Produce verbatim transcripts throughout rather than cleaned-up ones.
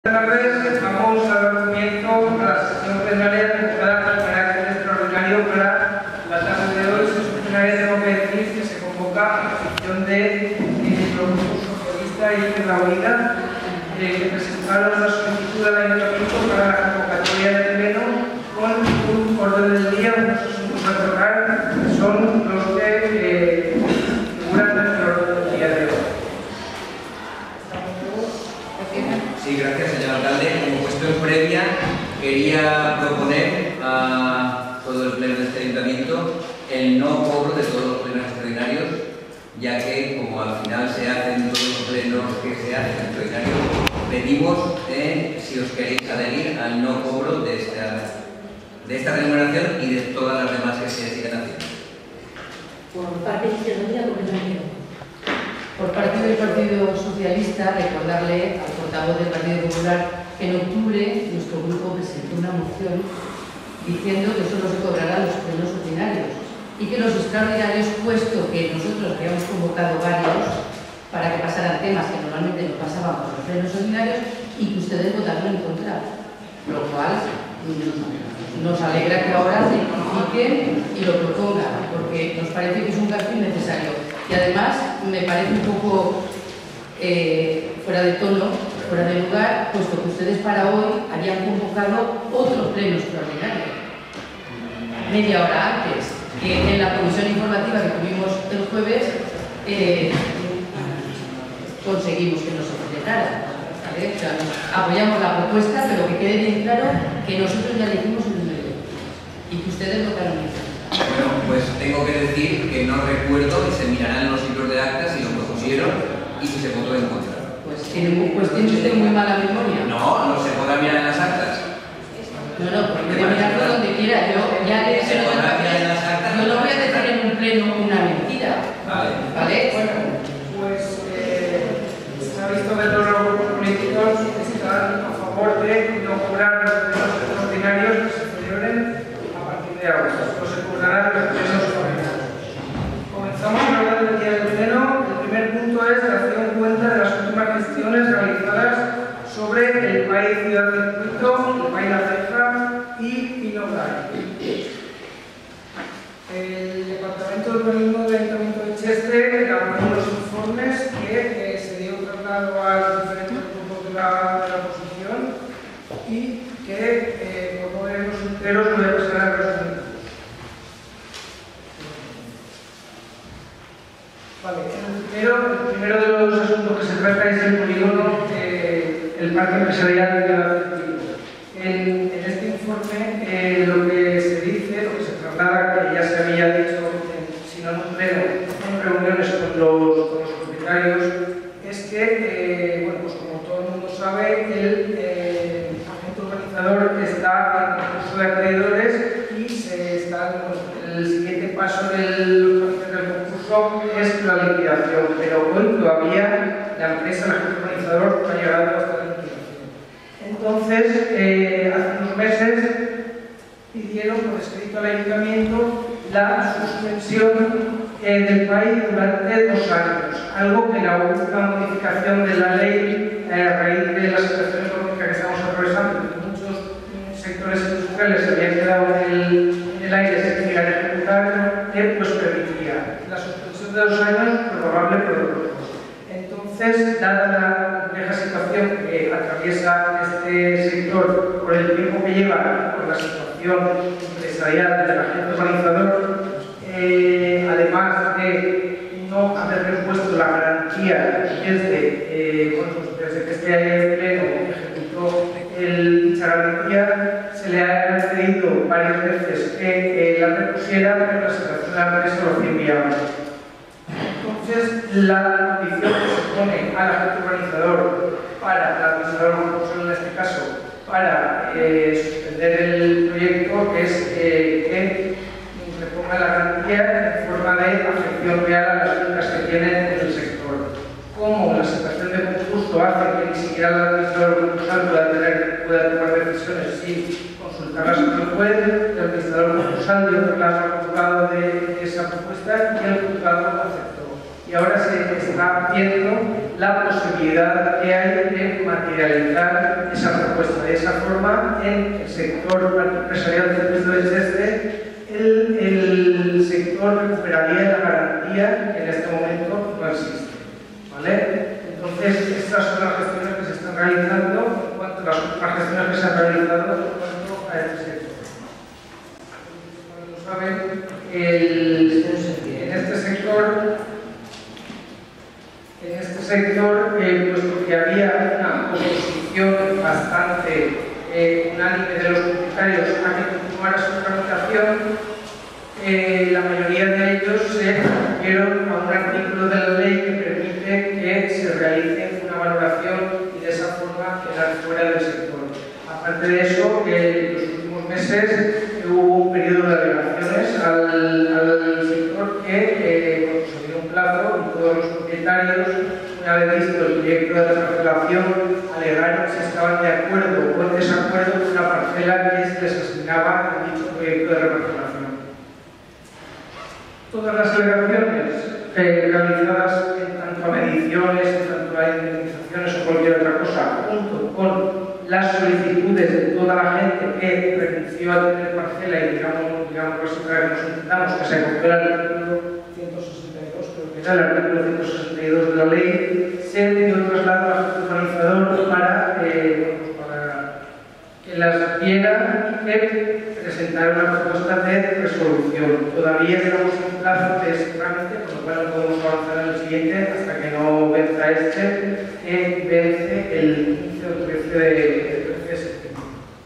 Buenas tardes, vamos a dar comienzo a la sesión plenaria convocada con carácter extraordinario para la tarde de hoy. Sesión plenaria, tengo que decir que se convoca a petición de los grupos socialista y Izquierda Unida, eh, que presentaron una solicitud al Ayuntamiento para la convocatoria del pleno con un orden del día, unos asuntos a tratar, que son los que eh, figuran en el orden del día de hoy. Sí, gracias, señor alcalde. Como cuestión previa, quería proponer a todo el pleno de este ayuntamiento el no cobro de todos los plenos extraordinarios, ya que, como al final se hacen todos los plenos que se hacen extraordinarios, pedimos eh, si os queréis adherir al no cobro de esta, de esta remuneración y de todas las demás que se sigan haciendo. Por parte de Izquierda Unida, compañero. Por parte del Partido Socialista, recordarle al portavoz del Partido Popular que en octubre nuestro grupo presentó una moción diciendo que solo se cobrarán los plenos ordinarios y que los extraordinarios, puesto que nosotros habíamos convocado varios para que pasaran temas que normalmente no pasaban por los plenos ordinarios y que ustedes votaron en contra, lo cual nos alegra que ahora se rectifiquen y lo propongan, porque nos parece que es un gasto innecesario. Y además me parece un poco eh, fuera de tono, fuera de lugar, puesto que ustedes para hoy habían convocado otro pleno extraordinario, media hora antes, que en la comisión informativa que tuvimos el jueves eh, conseguimos que no se celebrara. ¿Vale? O sea, apoyamos la propuesta, pero que quede bien claro que nosotros ya le hicimos el número y que ustedes votaron en contra. Bueno, pues tengo que decir que no recuerdo y se mirarán los libros de actas si lo propusieron y si se votó en contra. Pues tiene, pues tiene usted muy mala memoria. No, no se podrá mirar en las actas. No, no, porque puede mirarlo donde quiera. Yo ya le Se podrá mirar en las actas. Yo no voy a decir en un pleno una mentira. Vale. ¿Vale? Bueno, pues eh, se ha visto que todos los grupos políticos están a favor de no cobrar los plenos extraordinarios que se celebren a partir de ahora. No se cobrarán los plenos ordinarios. Comenzamos con el orden del día del pleno. El primer punto es la acción en cuenta de las últimas gestiones realizadas sobre el país Ciudad Circuito, el país La Ceja y Pinogay. El Departamento de Urbanismo del Ayuntamiento de Cheste elaboró unos informes que eh, se dio traslado a los diferentes grupos de la, de la oposición y que, eh, por no leerlos enteros, voy a pasar a los minutos. Vale, el primero, el primero de los asuntos que se trata es el polígono, eh, el parque empresarial de la Circuito. En, en este informe, eh, lo que se dice, lo que se traslada, que ya se había dicho, en, si no en un pleno, en reuniones con los, con los propietarios, es que, eh, bueno, pues como todo el mundo sabe, el eh, agente urbanizador está en concurso de acreedores y se está, pues, el siguiente paso del, del concurso es la liquidación, pero hoy todavía la empresa, el agente urbanizador, no ha llegado hasta la liquidación. Entonces, eh, hace unos meses pidieron por escrito al ayuntamiento la suspensión eh, del país durante dos años, algo que la última modificación de la ley eh, a raíz de la situación económica que estamos atravesando, que muchos sectores industriales se habían quedado en el, en el aire sin llegar a ejecutar, eh, pues permitía la suspensión de dos años prorrogable por otros. Entonces, dada la compleja situación que atraviesa este sector por el tiempo que lleva, por la situación empresarial del agente urbanizador, eh, además de no haberle puesto la garantía desde, eh, bueno, pues desde que este pleno ejecutó el, dicha garantía, se le ha pedido varias veces que eh, la repusiera, pero la situación de la empresa lo hacía inviable. Entonces, la condición que se pone al agente urbanizador para, el administrador concursal en este caso, para eh, suspender el proyecto es eh, que reponga la garantía en forma de afección real a las fincas que tienen en el sector. Como la situación de concurso hace que ni siquiera el administrador concursal pueda, tener, pueda tomar decisiones sin consultarlas con el juez, el administrador concursal dio traslado al juzgado de esa propuesta y el juzgado lo aceptó. Y ahora se está viendo la posibilidad que hay de materializar esa propuesta. De esa forma, en el sector empresarial del Circuito de Cheste, el, el sector recuperaría la garantía que en este momento no existe. ¿Vale? Entonces, estas son las gestiones que se están realizando en cuanto a las, las gestiones que se han realizado en cuanto a este sector. Como saben, el, en este sector, en este sector, eh, puesto que había una oposición bastante eh, unánime de los propietarios a que continuara su tramitación, eh, la mayoría de ellos se acogieron a un artículo de la ley que permite que se realice una valoración y de esa forma quedar fuera del sector. Aparte de eso, en los últimos meses hubo un periodo de alegaciones al, al sector que eh, se dio un plazo y todos los propietarios, una vez visto el proyecto de reparcelación, alegaron si estaban de acuerdo o en desacuerdo con la parcela que se les asignaba en dicho proyecto de reparcelación. Todas las alegaciones eh, realizadas en tanto a mediciones, en tanto a indemnizaciones o cualquier otra cosa, junto con las solicitudes de toda la gente que renunció a tener parcela y digamos, digamos que siempre nos intentamos que se acogiera al artículo ciento sesenta y dos, creo que era el artículo ciento sesenta y dos de la ley, se dio traslado al jefe organizador para, eh, para que las viera y que presentara una propuesta de resolución. Todavía estamos en plazo de ese trámite, con lo cual no podemos avanzar en el siguiente hasta que no venza este, que vence el quince o trece de septiembre.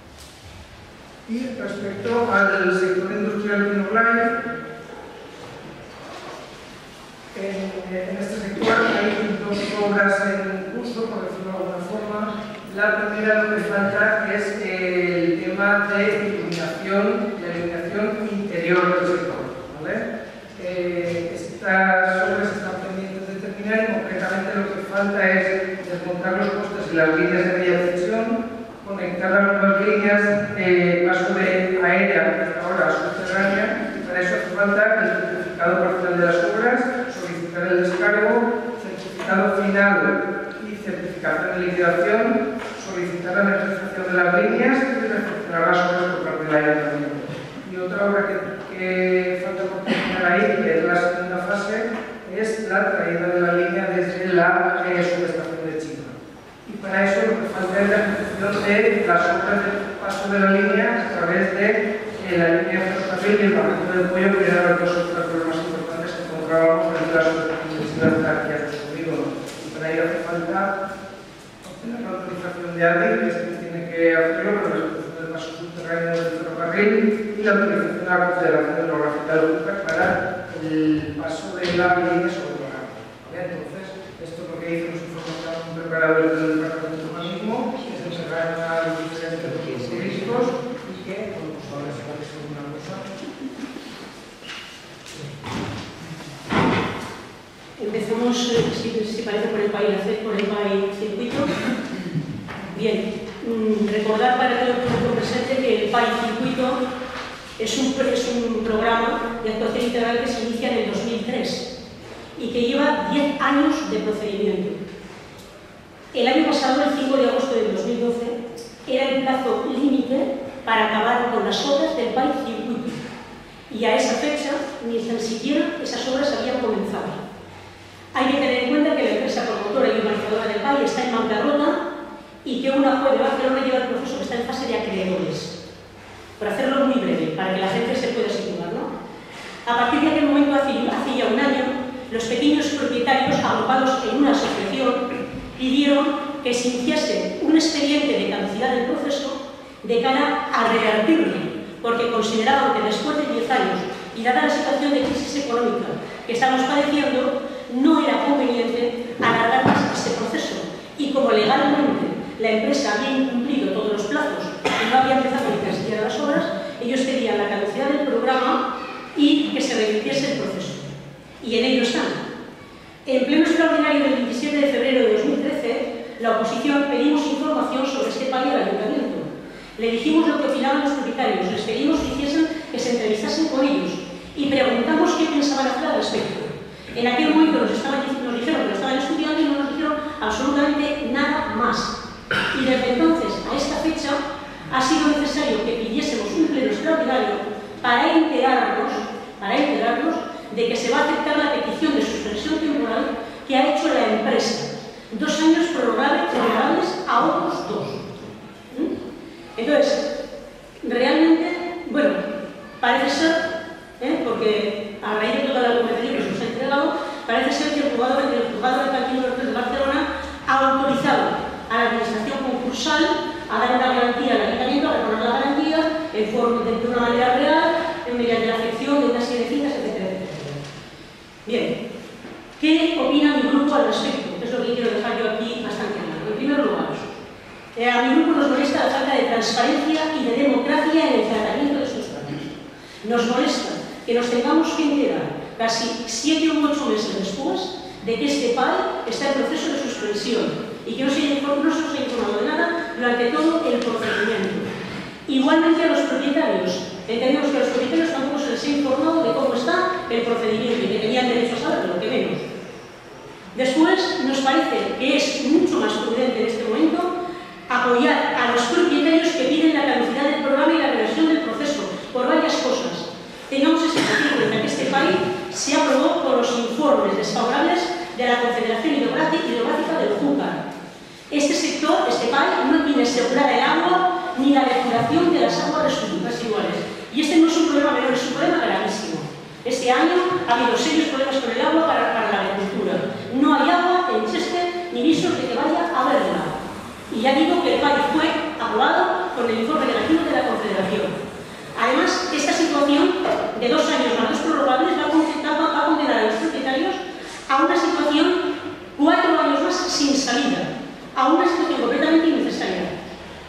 Y respecto al sector industrial Pinoblay, en, en este sector hay dos obras en curso, por decirlo de alguna forma. La primera, lo que falta es el tema de iluminación, la iluminación interior del sector. ¿Vale? Eh, estas obras están pendientes de terminar y concretamente lo que falta es desmontar los postes y las líneas de media tensión, conectar las nuevas líneas de paso de aérea, hasta ahora subterránea, y para eso hace falta el certificado parcial de las obras, solicitar el descargo, certificado final y certificación de liquidación, solicitar la energización de las líneas y recepcionar las obras por parte del ayuntamiento. Y otra obra que, que falta por terminar ahí, que es la segunda fase, es la traída de la línea desde la eh, subestación de China. Y para eso lo que falta es la ejecución de las obras de paso de la línea a través de eh, la línea de ferrocarril y el bajito del pollo, que eran los dos obstáculos más importantes que encontrábamos en la subestación de aquí a nuestro polígono. Y para ello hace falta obtener la autorización de A D I, que es quien tiene que hacerlo para la ejecución del paso subterráneo del ferrocarril, y la autorización de la Confederación Hidrográfica de Europa para el paso de la línea sobre la agua. ¿Vale? Entonces, esto es lo que hizo los informes preparadores del Departamento de Urbanismo, que se encerraron a los diferentes documentos turísticos y que, bueno, pues ahora se va a decir una cosa. Empezamos, si, si parece, por el país, por el país circuito. Bien, mmm, recordar para todo el público presente que el país circuito es un, es un programa de actuación integral que se inicia en el dos mil tres y que lleva diez años de procedimiento. El año pasado, el cinco de agosto del dos mil doce, era el plazo límite para acabar con las obras del país circuito y a esa fecha ni tan siquiera esas obras habían comenzado. Hay que tener en cuenta que la empresa promotora y urbanizadora del país está en bancarrota y que una juez de Barcelona lleva el proceso que está en fase de acreedores. Por hacerlo muy breve, para que la gente se pueda situar, ¿no? A partir de aquel momento, hace, hace ya un año, los pequeños propietarios agrupados en una asociación pidieron que se iniciase un expediente de caducidad del proceso de cara a revertirlo, porque consideraban que después de diez años y dada la situación de crisis económica que estamos padeciendo, no era conveniente alargar más este proceso. Y como legalmente la empresa había incumplido todos los plazos y no había empezado ni siquiera las obras, ellos pedían la caducidad del programa y que se revirtiese el proceso. Y en ello están. En pleno extraordinario del veintisiete de febrero de dos mil trece, la oposición pedimos información sobre este país al ayuntamiento. Le dijimos lo que opinaban los propietarios, les pedimos que hiciesen, que se entrevistasen con ellos y preguntamos qué pensaban hacer al respecto. En aquel momento nos, estaban, nos dijeron que lo estaban estudiando y no nos dijeron absolutamente nada más. Y desde entonces a esta fecha ha sido necesario que pidiésemos un pleno extraordinario para enterarnos, para enterarnos de que se va a aceptar la petición de suspensión temporal que ha hecho la empresa. Dos años prorrogables a otros dos. ¿Mm? Entonces, realmente, bueno, parece ser, ¿eh? porque a raíz de toda la documentación que se nos ha entregado, parece ser que el juzgado, el juzgado de Partido de Barcelona ha autorizado a la administración concursal a dar una garantía al ayuntamiento, a reponer la garantía en forma de, de una manera real, mediante la afección de una serie de citas, etcétera, etcétera. Bien, ¿qué opina mi grupo al respecto? Que es lo que quiero dejar yo aquí bastante claro. En primer lugar, eh, a mi grupo nos molesta la falta de transparencia y de democracia en el tratamiento de estos datos. Nos molesta que nos tengamos que enterar casi siete u ocho meses después de que este P A I está en proceso de suspensión y que no se, no se nos ha informado de nada durante todo el procedimiento. Igualmente a los propietarios. Entendemos que a los propietarios tampoco se les ha informado de cómo está el procedimiento y que tenían derecho a saberlo, lo que menos. Después, nos parece que es mucho más prudente en este momento apoyar a los propietarios que piden la caducidad del programa y la reversión del proceso, por varias cosas. Tengamos este motivo en el que este P A I se aprobó por los informes desfavorables de la Confederación Hidrográfica del Júcar. Este sector, este P A I, no tiene asegurada el agua ni la depuración de las aguas residuales. Y este no es un problema menor, es un problema gravísimo. Este año ha habido serios problemas con el agua para, para la agricultura. No hay agua en Cheste ni visos de que vaya a haberla. Y ya digo que el P A I fue aprobado con el informe negativo de la Confederación. Además, esta situación de dos años más dos prorrogables va a condenar, va a condenar a los propietarios a una situación cuatro años más sin salida, a una situación completamente innecesaria.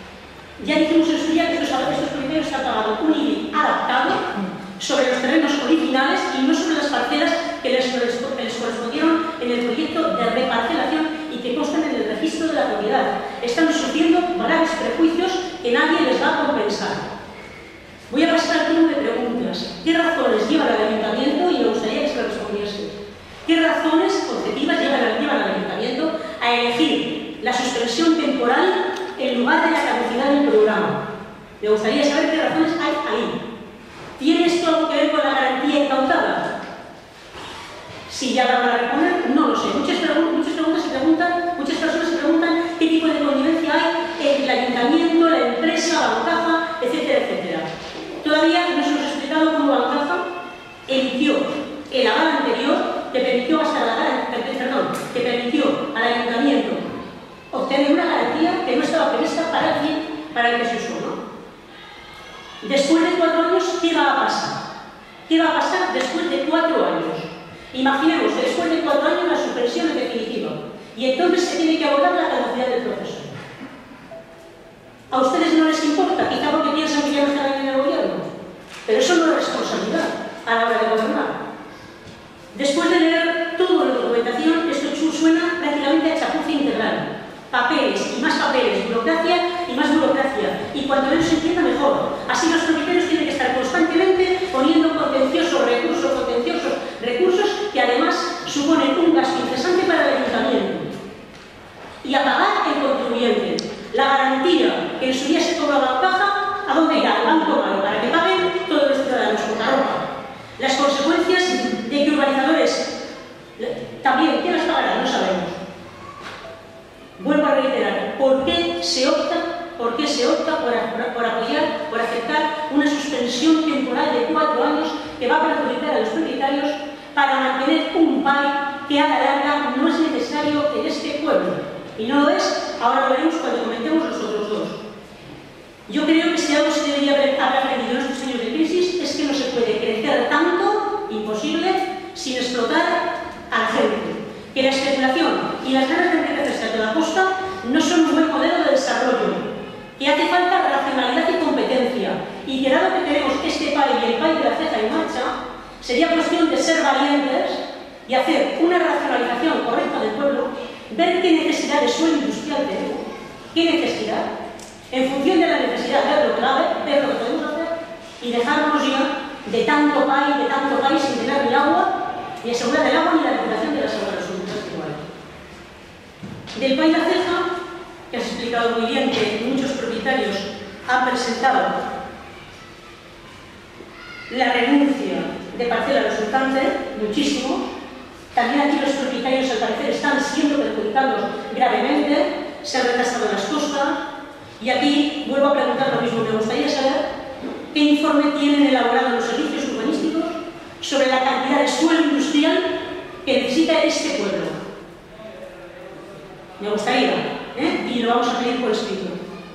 Ya dijimos en su día que estos, estos propietarios están pagando un I B I adaptado sobre los terrenos originales y no sobre las parcelas que les, les, les correspondieron en el proyecto de reparcelación y que constan en el registro de la propiedad. Están sufriendo graves prejuicios que nadie les va a compensar. Voy a pasar al turno de preguntas. ¿Qué razones llevan al ayuntamiento? Y me gustaría que se lo respondiese. ¿Qué razones conceptivas llevan, llevan al ayuntamiento a elegir la suspensión temporal en lugar de la caducidad del programa? Me gustaría saber qué razones hay ahí. ¿Tiene esto algo que ver con la garantía incautada? Si ya la van a reponer, no lo sé. Muchas, pregun muchas preguntas se preguntan, muchas personas se preguntan qué tipo de connivencia hay entre el ayuntamiento, la empresa, la bancaja, etcétera, etcétera. Todavía no se nos ha explicado cómo Bancaja emitió el aval anterior que permitió gastar la garantía, perdón, que permitió al ayuntamiento obtener una garantía que no estaba prevista para el fin para el que se usó, ¿no? Después de cuatro años, ¿qué va a pasar? ¿Qué va a pasar después de cuatro años? Imaginemos que después de cuatro años la suspensión es definitiva y entonces se tiene que abordar la caducidad del proceso. A ustedes no les importa, quizá porque piensan que ya no están en el gobierno, pero eso no es responsabilidad a la hora de gobernar. Después de leer toda la documentación, esto suena prácticamente a chapuza integral. Papeles y más papeles, burocracia y más burocracia. Y cuanto menos se entienda, mejor. Así los propietarios tienen que estar constantemente poniendo contenciosos recursos, contenciosos recursos que además suponen un gasto incesante para el ayuntamiento. Y a pagar el contribuyente. La garantía que en su día se cobraba Bancaja, ¿a dónde irá? Al Banco Malo, para que paguen todos los ciudadanos con la ropa. Las consecuencias de que urbanizadores también, ¿quién las pagará? No sabemos. Vuelvo a reiterar, ¿por qué se opta, por qué se opta por, por, por apoyar, por aceptar una suspensión temporal de cuatro años que va a perjudicar a los propietarios para mantener un P A I que a la larga no es necesario en este pueblo? Y no lo es, ahora lo veremos cuando comentemos los otros dos. Yo creo que si algo se debería haber aprendido en estos años de crisis es que no se puede crecer tanto, imposible, sin explotar a la gente. Que la especulación y las ganas de enriquecerse a toda costa no son un buen modelo de desarrollo. Que hace falta racionalidad y competencia. Y que dado que tenemos este P A I y el P A I de la ceja en marcha, sería cuestión de ser valientes y hacer una racionalización correcta del pueblo, ver qué necesidad de suelo industrial tenemos, qué necesidad, en función de la necesidad, ver lo que, va, ver lo que podemos hacer y dejarnos ya de tanto P A I, de tanto P A I sin tener ni agua, ni asegurar el agua ni la recuperación de las aguas residuales. Del Pay La Ceja, que has explicado muy bien que muchos propietarios han presentado la renuncia de parcela resultante, muchísimos. También aquí los propietarios al parecer están siendo perjudicados gravemente, se han retrasado las costas. Y aquí vuelvo a preguntar lo mismo, me gustaría saber qué informe tienen elaborado los servicios urbanísticos sobre la cantidad de suelo industrial que necesita este pueblo. Me gustaría, ¿eh? Y lo vamos a pedir por escrito.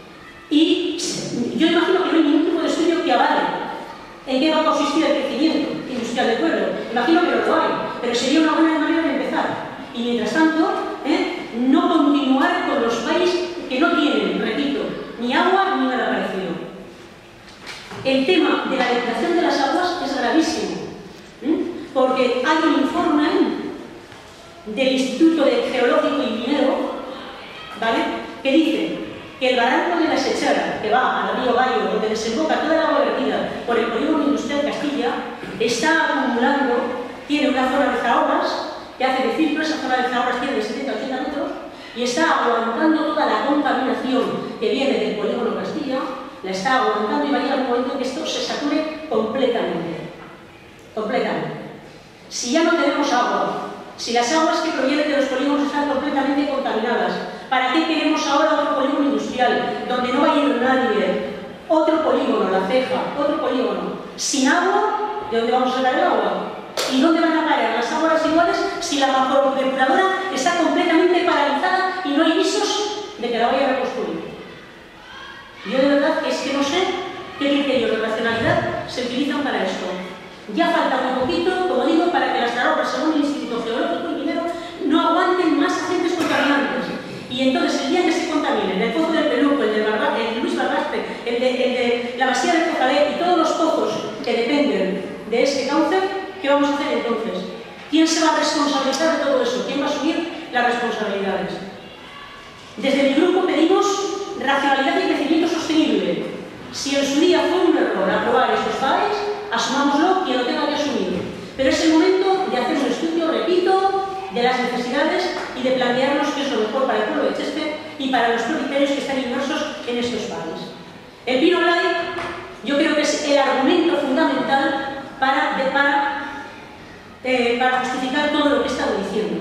Y yo imagino que no hay ningún tipo de estudio que avale en qué va a consistir el crecimiento industrial del pueblo. Imagino que no lo hay, pero sería una buena manera de empezar. Y mientras tanto, ¿eh? no continuar con los países que no tienen, repito, ni agua ni nada parecido. El tema de la depuración de las aguas es gravísimo, ¿eh? porque hay un informe del Instituto de Geológico y Minero, ¿vale?, que dice que el barranco de la Sechara, que va al río Gallo, donde desemboca toda el agua vertida por el polígono industrial Castilla, está acumulando, tiene una zona de zahoras, que hace decir que esa zona de zahoras tiene de setenta a ochenta metros, y está aguantando toda la contaminación que viene del polígono Castilla, la está aguantando y va a llegar un momento en que esto se sature completamente. Completamente. Si ya no tenemos agua, si las aguas que provienen de los polígonos están completamente contaminadas, ¿para qué queremos ahora otro polígono industrial donde no va a ir nadie? Otro polígono, La Ceja, otro polígono. Sin agua, ¿de dónde vamos a sacar el agua? ¿Y dónde van a parar las aguas residuales si la macrodepuradora está completamente paralizada y no hay visos de que la vaya a reconstruir? Yo de verdad es que no sé qué criterios de racionalidad se utilizan para esto. Ya falta muy poquito, como digo, para que las zarobras, según el Instituto Geológico y Minero, no aguanten más agentes contaminantes. Y entonces, el día que se contaminen el pozo del Peluco, el de, Barba, el de Luis Barbastre, el de, el de la Masía del Cozalé y todos los pozos que dependen de ese cauce, ¿qué vamos a hacer entonces? ¿Quién se va a responsabilizar de todo eso? ¿Quién va a asumir las responsabilidades? Desde mi grupo pedimos racionalidad y crecimiento sostenible. Si en su día fue un error aprobar estos P A Es, asumámoslo, quien lo tenga que asumir. Pero es el momento de hacer un estudio, repito, de las necesidades y de plantearnos qué es lo mejor para el pueblo de Cheste y para los propietarios que están inmersos en estos P A Es. El Pino Blay, yo creo que es el argumento fundamental para, de, para, eh, para justificar todo lo que he estado diciendo.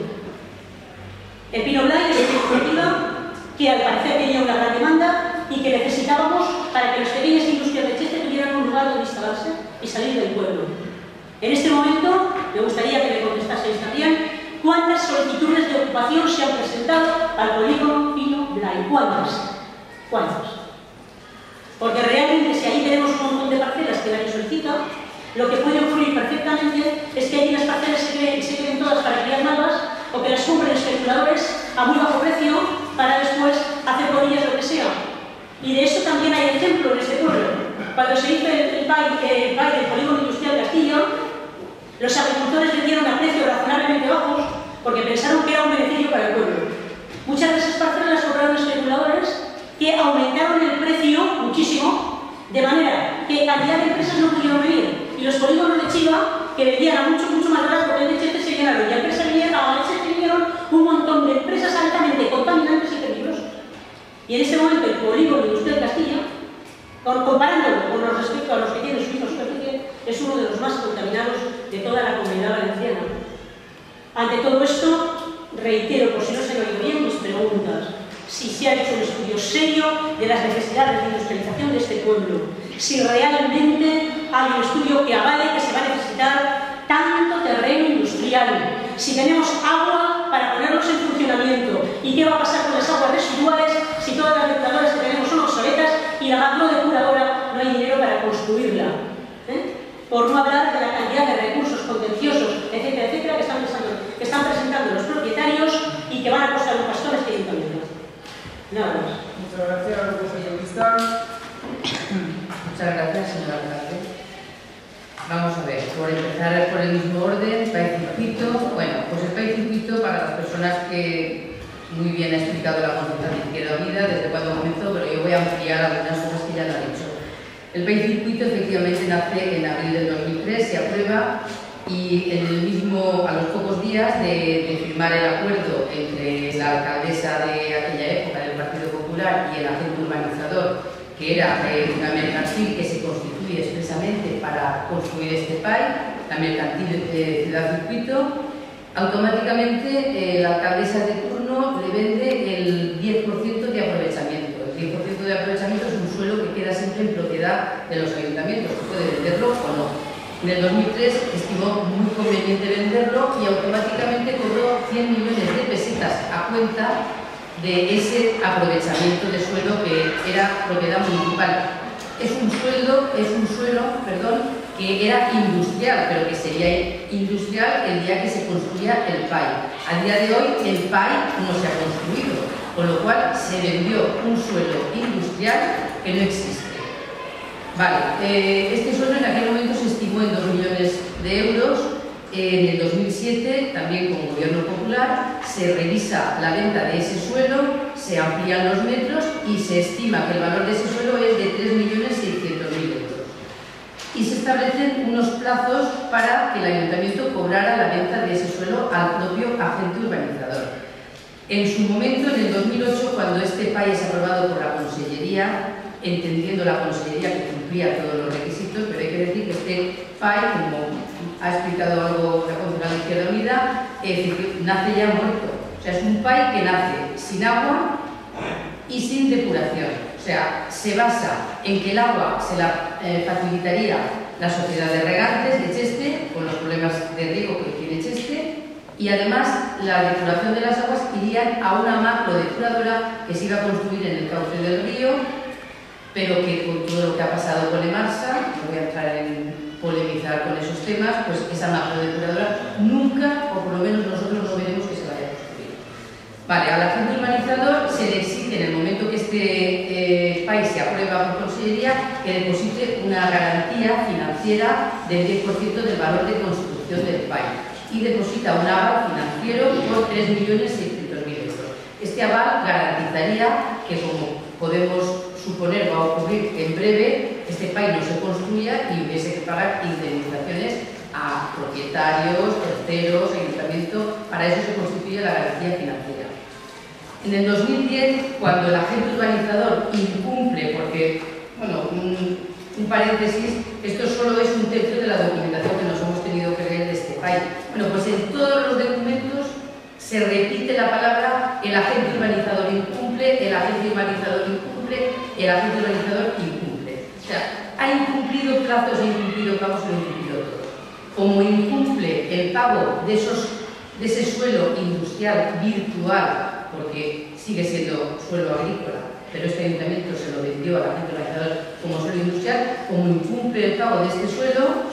El Pino Blay es una iniciativa que al parecer tenía una gran demanda y que necesitábamos para que las pequeñas industrias de Cheste tuvieran un lugar donde instalarse y salir del pueblo. En este momento, me gustaría que me contestaseis también cuántas solicitudes de ocupación se han presentado al polígono Pino Blay. ¿Cuántas? ¿Cuántas? Porque realmente, si ahí tenemos un montón de parcelas que nadie solicita, lo que puede ocurrir perfectamente es que ahí las parcelas se queden, se queden todas para criar nuevas o que las compren especuladores a muy bajo precio para después hacer con ellas lo que sea. Y de eso también hay ejemplo en este pueblo. Cuando se hizo el, el, P A I, el P A I del polígono industrial Castilla, los agricultores vendieron a precios razonablemente bajos porque pensaron que era un beneficio para el pueblo. Muchas de esas parcelas las compraron especuladores que aumentaron el precio muchísimo, de manera que cantidad de empresas no pudieron venir. Y los polígonos de Chiva, que vendían a mucho, mucho más barato que el de Cheste, se llenaron. Y a empresas vinieron, a Cheste vinieron un montón de empresas altamente contaminantes y peligrosas. Y en este momento el polígono industrial de Castilla, comparándolo con los respecto a los que tienen su misma superficie, es uno de los más contaminados de toda la comunidad valenciana. Ante todo esto, reitero, por si no se me oído bien, mis preguntas. Si se ha hecho un estudio serio de las necesidades de industrialización de este pueblo, si realmente hay un estudio que avale que se va a necesitar tanto terreno industrial, si tenemos agua para ponerlos en funcionamiento y qué va a pasar con las aguas residuales si todas las depuradoras que tenemos son obsoletas y la macrodepuradora no hay dinero para construirla. ¿Eh? Por no hablar de la cantidad de recursos contenciosos, etcétera, etcétera, que están, pensando, que están presentando los propietarios y que van a costar un pastón este ayuntamiento. Nada más. Muchas gracias, grupo socialista. Muchas gracias, señora alcalde. Vamos a ver, por empezar por el mismo orden, P A I Circuito. Bueno, pues el P A I Circuito, para las personas que muy bien ha explicado la concepción de Izquierda Unida, desde cuándo comenzó, pero yo voy a ampliar algunas cosas que ya lo han dicho. El P A I Circuito efectivamente nace en abril del dos mil tres, se aprueba Y en el mismo, a los pocos días de, de firmar el acuerdo entre la alcaldesa de aquella época del Partido Popular y el agente urbanizador, que era eh, una mercantil que se constituye expresamente para construir este P A I, la mercantil de Ciudad Circuito, automáticamente eh, la alcaldesa de turno le vende el diez por ciento de aprovechamiento. El diez por ciento de aprovechamiento es un suelo que queda siempre en propiedad de los ayuntamientos, que puede venderlo o no. En el dos mil tres estimó muy conveniente venderlo y automáticamente cobró cien millones de pesetas a cuenta de ese aprovechamiento de suelo que era propiedad municipal. Es un suelo, es un suelo, perdón, que era industrial, pero que sería industrial el día que se construía el P A I. A día de hoy el P A I no se ha construido, con lo cual se vendió un suelo industrial que no existe. Vale, eh, este suelo en aquel momento se estimó en dos millones de euros. En el dos mil siete, también con Gobierno Popular, se revisa la venta de ese suelo, se amplían los metros y se estima que el valor de ese suelo es de tres millones seiscientos mil euros. Y se establecen unos plazos para que el Ayuntamiento cobrara la venta de ese suelo al propio agente urbanizador. En su momento, en el dos mil ocho, cuando este P A I es aprobado por la Consellería, entendiendo la Consellería que cumplía todos los requisitos, pero hay que decir que este P A I, como ha explicado algo la concejal de Izquierda Unida, eh, nace ya muerto. O sea, es un P A I que nace sin agua y sin depuración. O sea, se basa en que el agua se la eh, facilitaría la Sociedad de Regantes de Cheste, con los problemas de riego que tiene Cheste, y además la depuración de las aguas irían a una macro depuradora que se iba a construir en el cauce del río, pero que con todo lo que ha pasado con Emarsa, no voy a entrar en polemizar con esos temas, pues esa macro depuradora nunca, o por lo menos nosotros no veremos que se vaya a construir. Vale, al agente urbanizador se le exige, en el momento que este eh, P A I se aprueba por Consellería, que deposite una garantía financiera del diez por ciento del valor de construcción del P A I y deposita un aval financiero por tres millones seiscientos mil euros. Este aval garantizaría que, como podemos suponer va a ocurrir en breve, este P A I no se construya y hubiese que pagar indemnizaciones a propietarios, terceros, ayuntamiento. Para eso se constituye la garantía financiera. En el dos mil diez, cuando el agente urbanizador incumple, porque, bueno, un, un paréntesis, esto solo es un tercio de la documentación que nos hemos tenido que leer de este P A I. Bueno, pues en todos los documentos se repite la palabra el agente urbanizador incumple, el agente urbanizador incumple, el agente urbanizador incumple. O sea, ha incumplido plazos, ha incumplido pagos, lo ha incumplido todo. Como incumple el pago de, esos, de ese suelo industrial virtual, porque sigue siendo suelo agrícola, pero este ayuntamiento se lo vendió al agente urbanizador como suelo industrial, como incumple el pago de este suelo,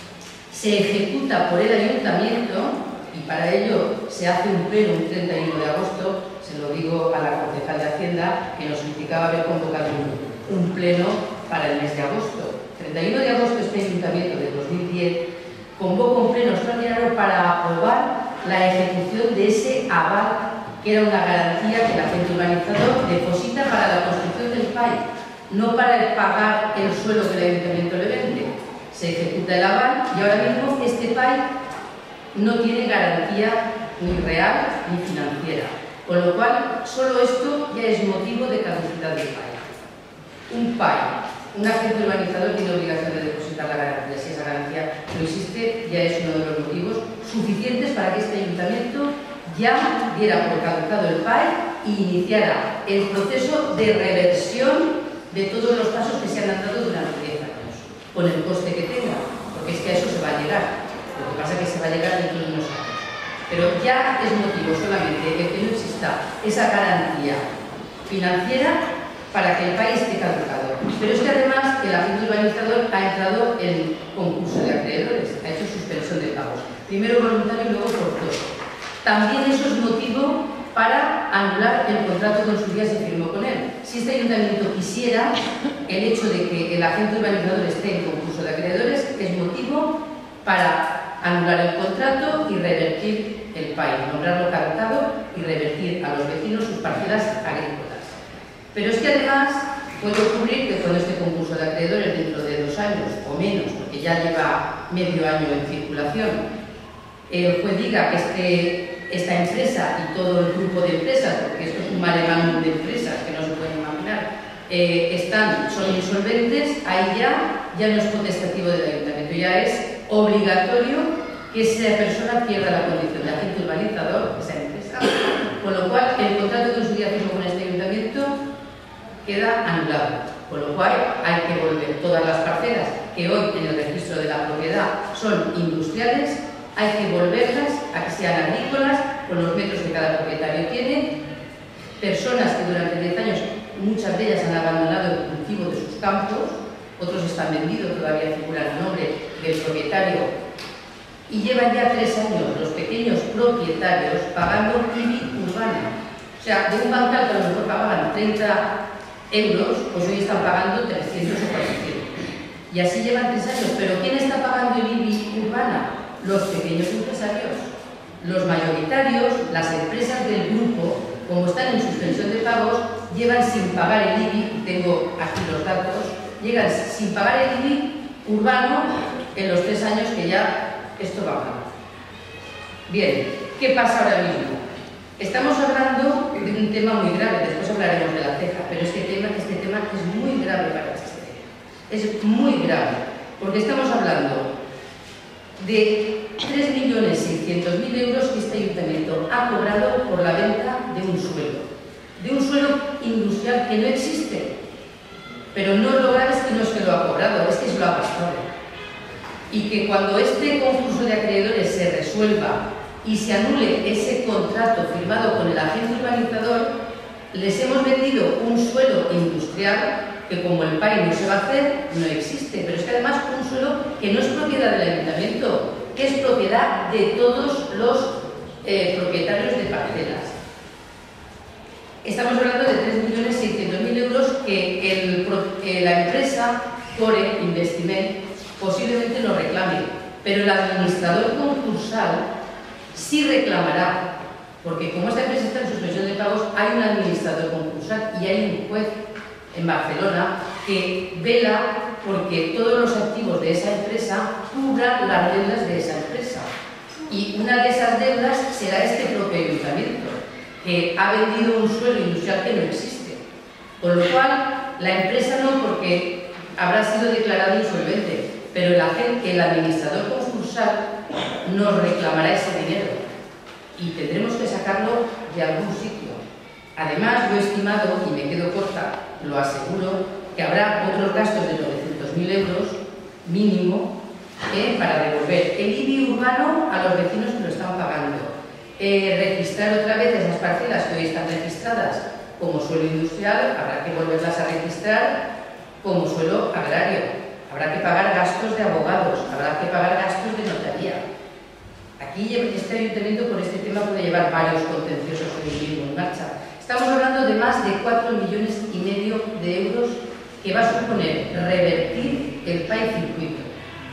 se ejecuta por el ayuntamiento. Y para ello se hace un pleno un treinta y uno de agosto, se lo digo a la concejal de Hacienda, que nos indicaba haber convocado un, un pleno para el mes de agosto. treinta y uno de agosto este ayuntamiento del dos mil diez convoca un pleno extraordinario para aprobar la ejecución de ese aval, que era una garantía que el agente urbanizador deposita para la construcción del P A I, no para pagar el suelo que el ayuntamiento le vende. Se ejecuta el aval y ahora mismo este P A I no tiene garantía ni real ni financiera, con lo cual solo esto ya es motivo de caducidad del P A I. Un P A I, un agente urbanizador tiene obligación de depositar la garantía. Si esa garantía no existe, ya es uno de los motivos suficientes para que este ayuntamiento ya diera por caducado el P A I y iniciara el proceso de reversión de todos los pasos que se han dado durante diez años, con el coste que tenga, porque es que a eso se va a llegar. Lo que pasa es que se va a llegar dentro de unos años. Pero ya es motivo solamente de que no exista esa garantía financiera para que el país esté caducado. Pero es que además el agente urbanizador ha entrado en concurso de acreedores, ha hecho suspensión de pagos. Primero voluntario y luego forzoso. También eso es motivo para anular el contrato que en su día se firmó con él. Si este ayuntamiento quisiera, el hecho de que el agente urbanizador esté en concurso de acreedores es motivo para anular el contrato y revertir el P A I, nombrarlo caducado y revertir a los vecinos sus parcelas agrícolas. Pero es que además puede ocurrir que con este concurso de acreedores dentro de dos años o menos, porque ya lleva medio año en circulación, el juez diga que este, esta empresa y todo el grupo de empresas, porque esto es un maremágnum de empresas que no se pueden imaginar, eh, están, son insolventes, ahí ya, ya no es potestativo del ayuntamiento, ya es obligatorio que esa persona pierda la condición de agente urbanizador, esa empresa, con lo cual el contrato que en su día firmó con este ayuntamiento queda anulado, con lo cual hay que volver todas las parcelas que hoy en el registro de la propiedad son industriales, hay que volverlas a que sean agrícolas, con los metros que cada propietario tiene, personas que durante diez años, muchas de ellas han abandonado el cultivo de sus campos, otros están vendidos, todavía circulan el nombre del propietario, y llevan ya tres años los pequeños propietarios pagando I B I urbana. O sea, de un bancal que a lo mejor pagaban treinta euros, pues hoy están pagando trescientos o cuatrocientos. Y así llevan tres años. ¿Pero quién está pagando el I B I urbana? Los pequeños empresarios. Los mayoritarios, las empresas del grupo, como están en suspensión de pagos, llevan sin pagar el I B I, tengo aquí los datos, llegan sin pagar el I B I urbano en los tres años que ya esto va mal. Bien, ¿qué pasa ahora mismo? Estamos hablando de un tema muy grave, después hablaremos de la ceja, pero este tema, este tema es muy grave para Chesteria. Es muy grave, porque estamos hablando de tres millones seiscientos mil euros que este ayuntamiento ha cobrado por la venta de un suelo, de un suelo industrial que no existe. Pero no lo grave es que no es que lo ha cobrado, es que se lo ha gastado. Y que cuando este concurso de acreedores se resuelva y se anule ese contrato firmado con el agente urbanizador, les hemos vendido un suelo industrial que, como el P A I no se va a hacer, no existe. Pero es que además un suelo que no es propiedad del ayuntamiento, que es propiedad de todos los eh, propietarios de parcelas. Estamos hablando de tres millones seiscientos mil euros que el, eh, la empresa Core Investiment posiblemente no reclame, pero el administrador concursal sí reclamará, porque como esta empresa está en suspensión de pagos, hay un administrador concursal y hay un juez en Barcelona que vela porque todos los activos de esa empresa cubran las deudas de esa empresa. Y una de esas deudas será este propio ayuntamiento, que ha vendido un suelo industrial que no existe. Con lo cual, la empresa no, porque habrá sido declarado insolvente, pero el, agente, el administrador concursal nos reclamará ese dinero y tendremos que sacarlo de algún sitio. Además, yo he estimado, y me quedo corta, lo aseguro, que habrá otros gastos de novecientos mil euros mínimo eh, para devolver el I B I urbano a los vecinos que lo están pagando. Eh, registrar otra vez esas parcelas que hoy están registradas como suelo industrial, habrá que volverlas a registrar como suelo agrario. Habrá que pagar gastos de abogados, habrá que pagar gastos de notaría. Aquí este ayuntamiento por este tema puede llevar varios contenciosos que en marcha. Estamos hablando de más de cuatro millones y medio de euros que va a suponer revertir el P A I circuito.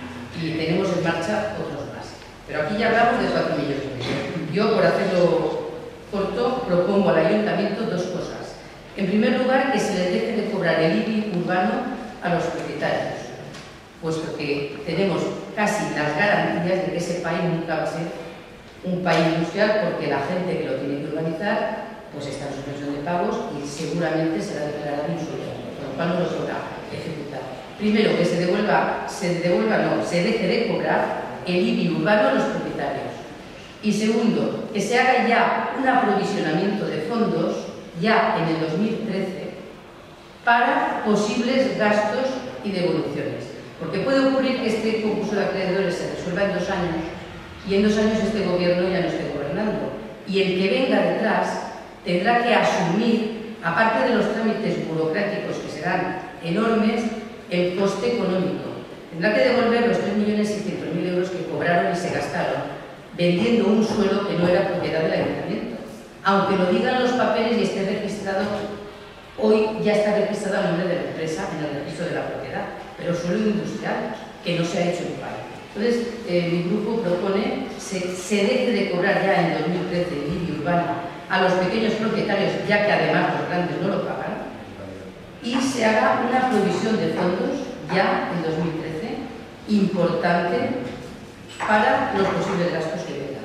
Y tenemos en marcha otros más. Pero aquí ya hablamos de cuatro millones y medio. Yo, por hacerlo corto, propongo al ayuntamiento dos cosas. En primer lugar, que se les deje de cobrar el I B I urbano a los propietarios, puesto que tenemos casi las garantías de que ese P A I nunca va a ser un P A I industrial, porque la gente que lo tiene que urbanizar pues está en suspensión de pagos y seguramente será declarado insolvente, con lo cual no lo podrá ejecutar. Primero, que se devuelva, se devuelva, no, se deje de cobrar el I B I urbano a los propietarios. Y segundo, que se haga ya un aprovisionamiento de fondos, ya en el dos mil trece, para posibles gastos y devoluciones. Porque puede ocurrir que este concurso de acreedores se resuelva en dos años y en dos años este gobierno ya no esté gobernando. Y el que venga detrás tendrá que asumir, aparte de los trámites burocráticos que serán enormes, el coste económico. Tendrá que devolver los tres millones seiscientos mil euros que cobraron y se gastaron vendiendo un suelo que no era propiedad del ayuntamiento. Aunque lo digan los papeles y esté registrado, hoy ya está registrado a nombre de la empresa en el registro de la propiedad, pero suelo industrial que no se ha hecho en España. Entonces, eh, mi grupo propone se, se deje de cobrar ya en dos mil trece el I B I urbano a los pequeños propietarios, ya que además los grandes no lo pagan, y se haga una provisión de fondos ya en dos mil trece importante para los posibles gastos que vengan.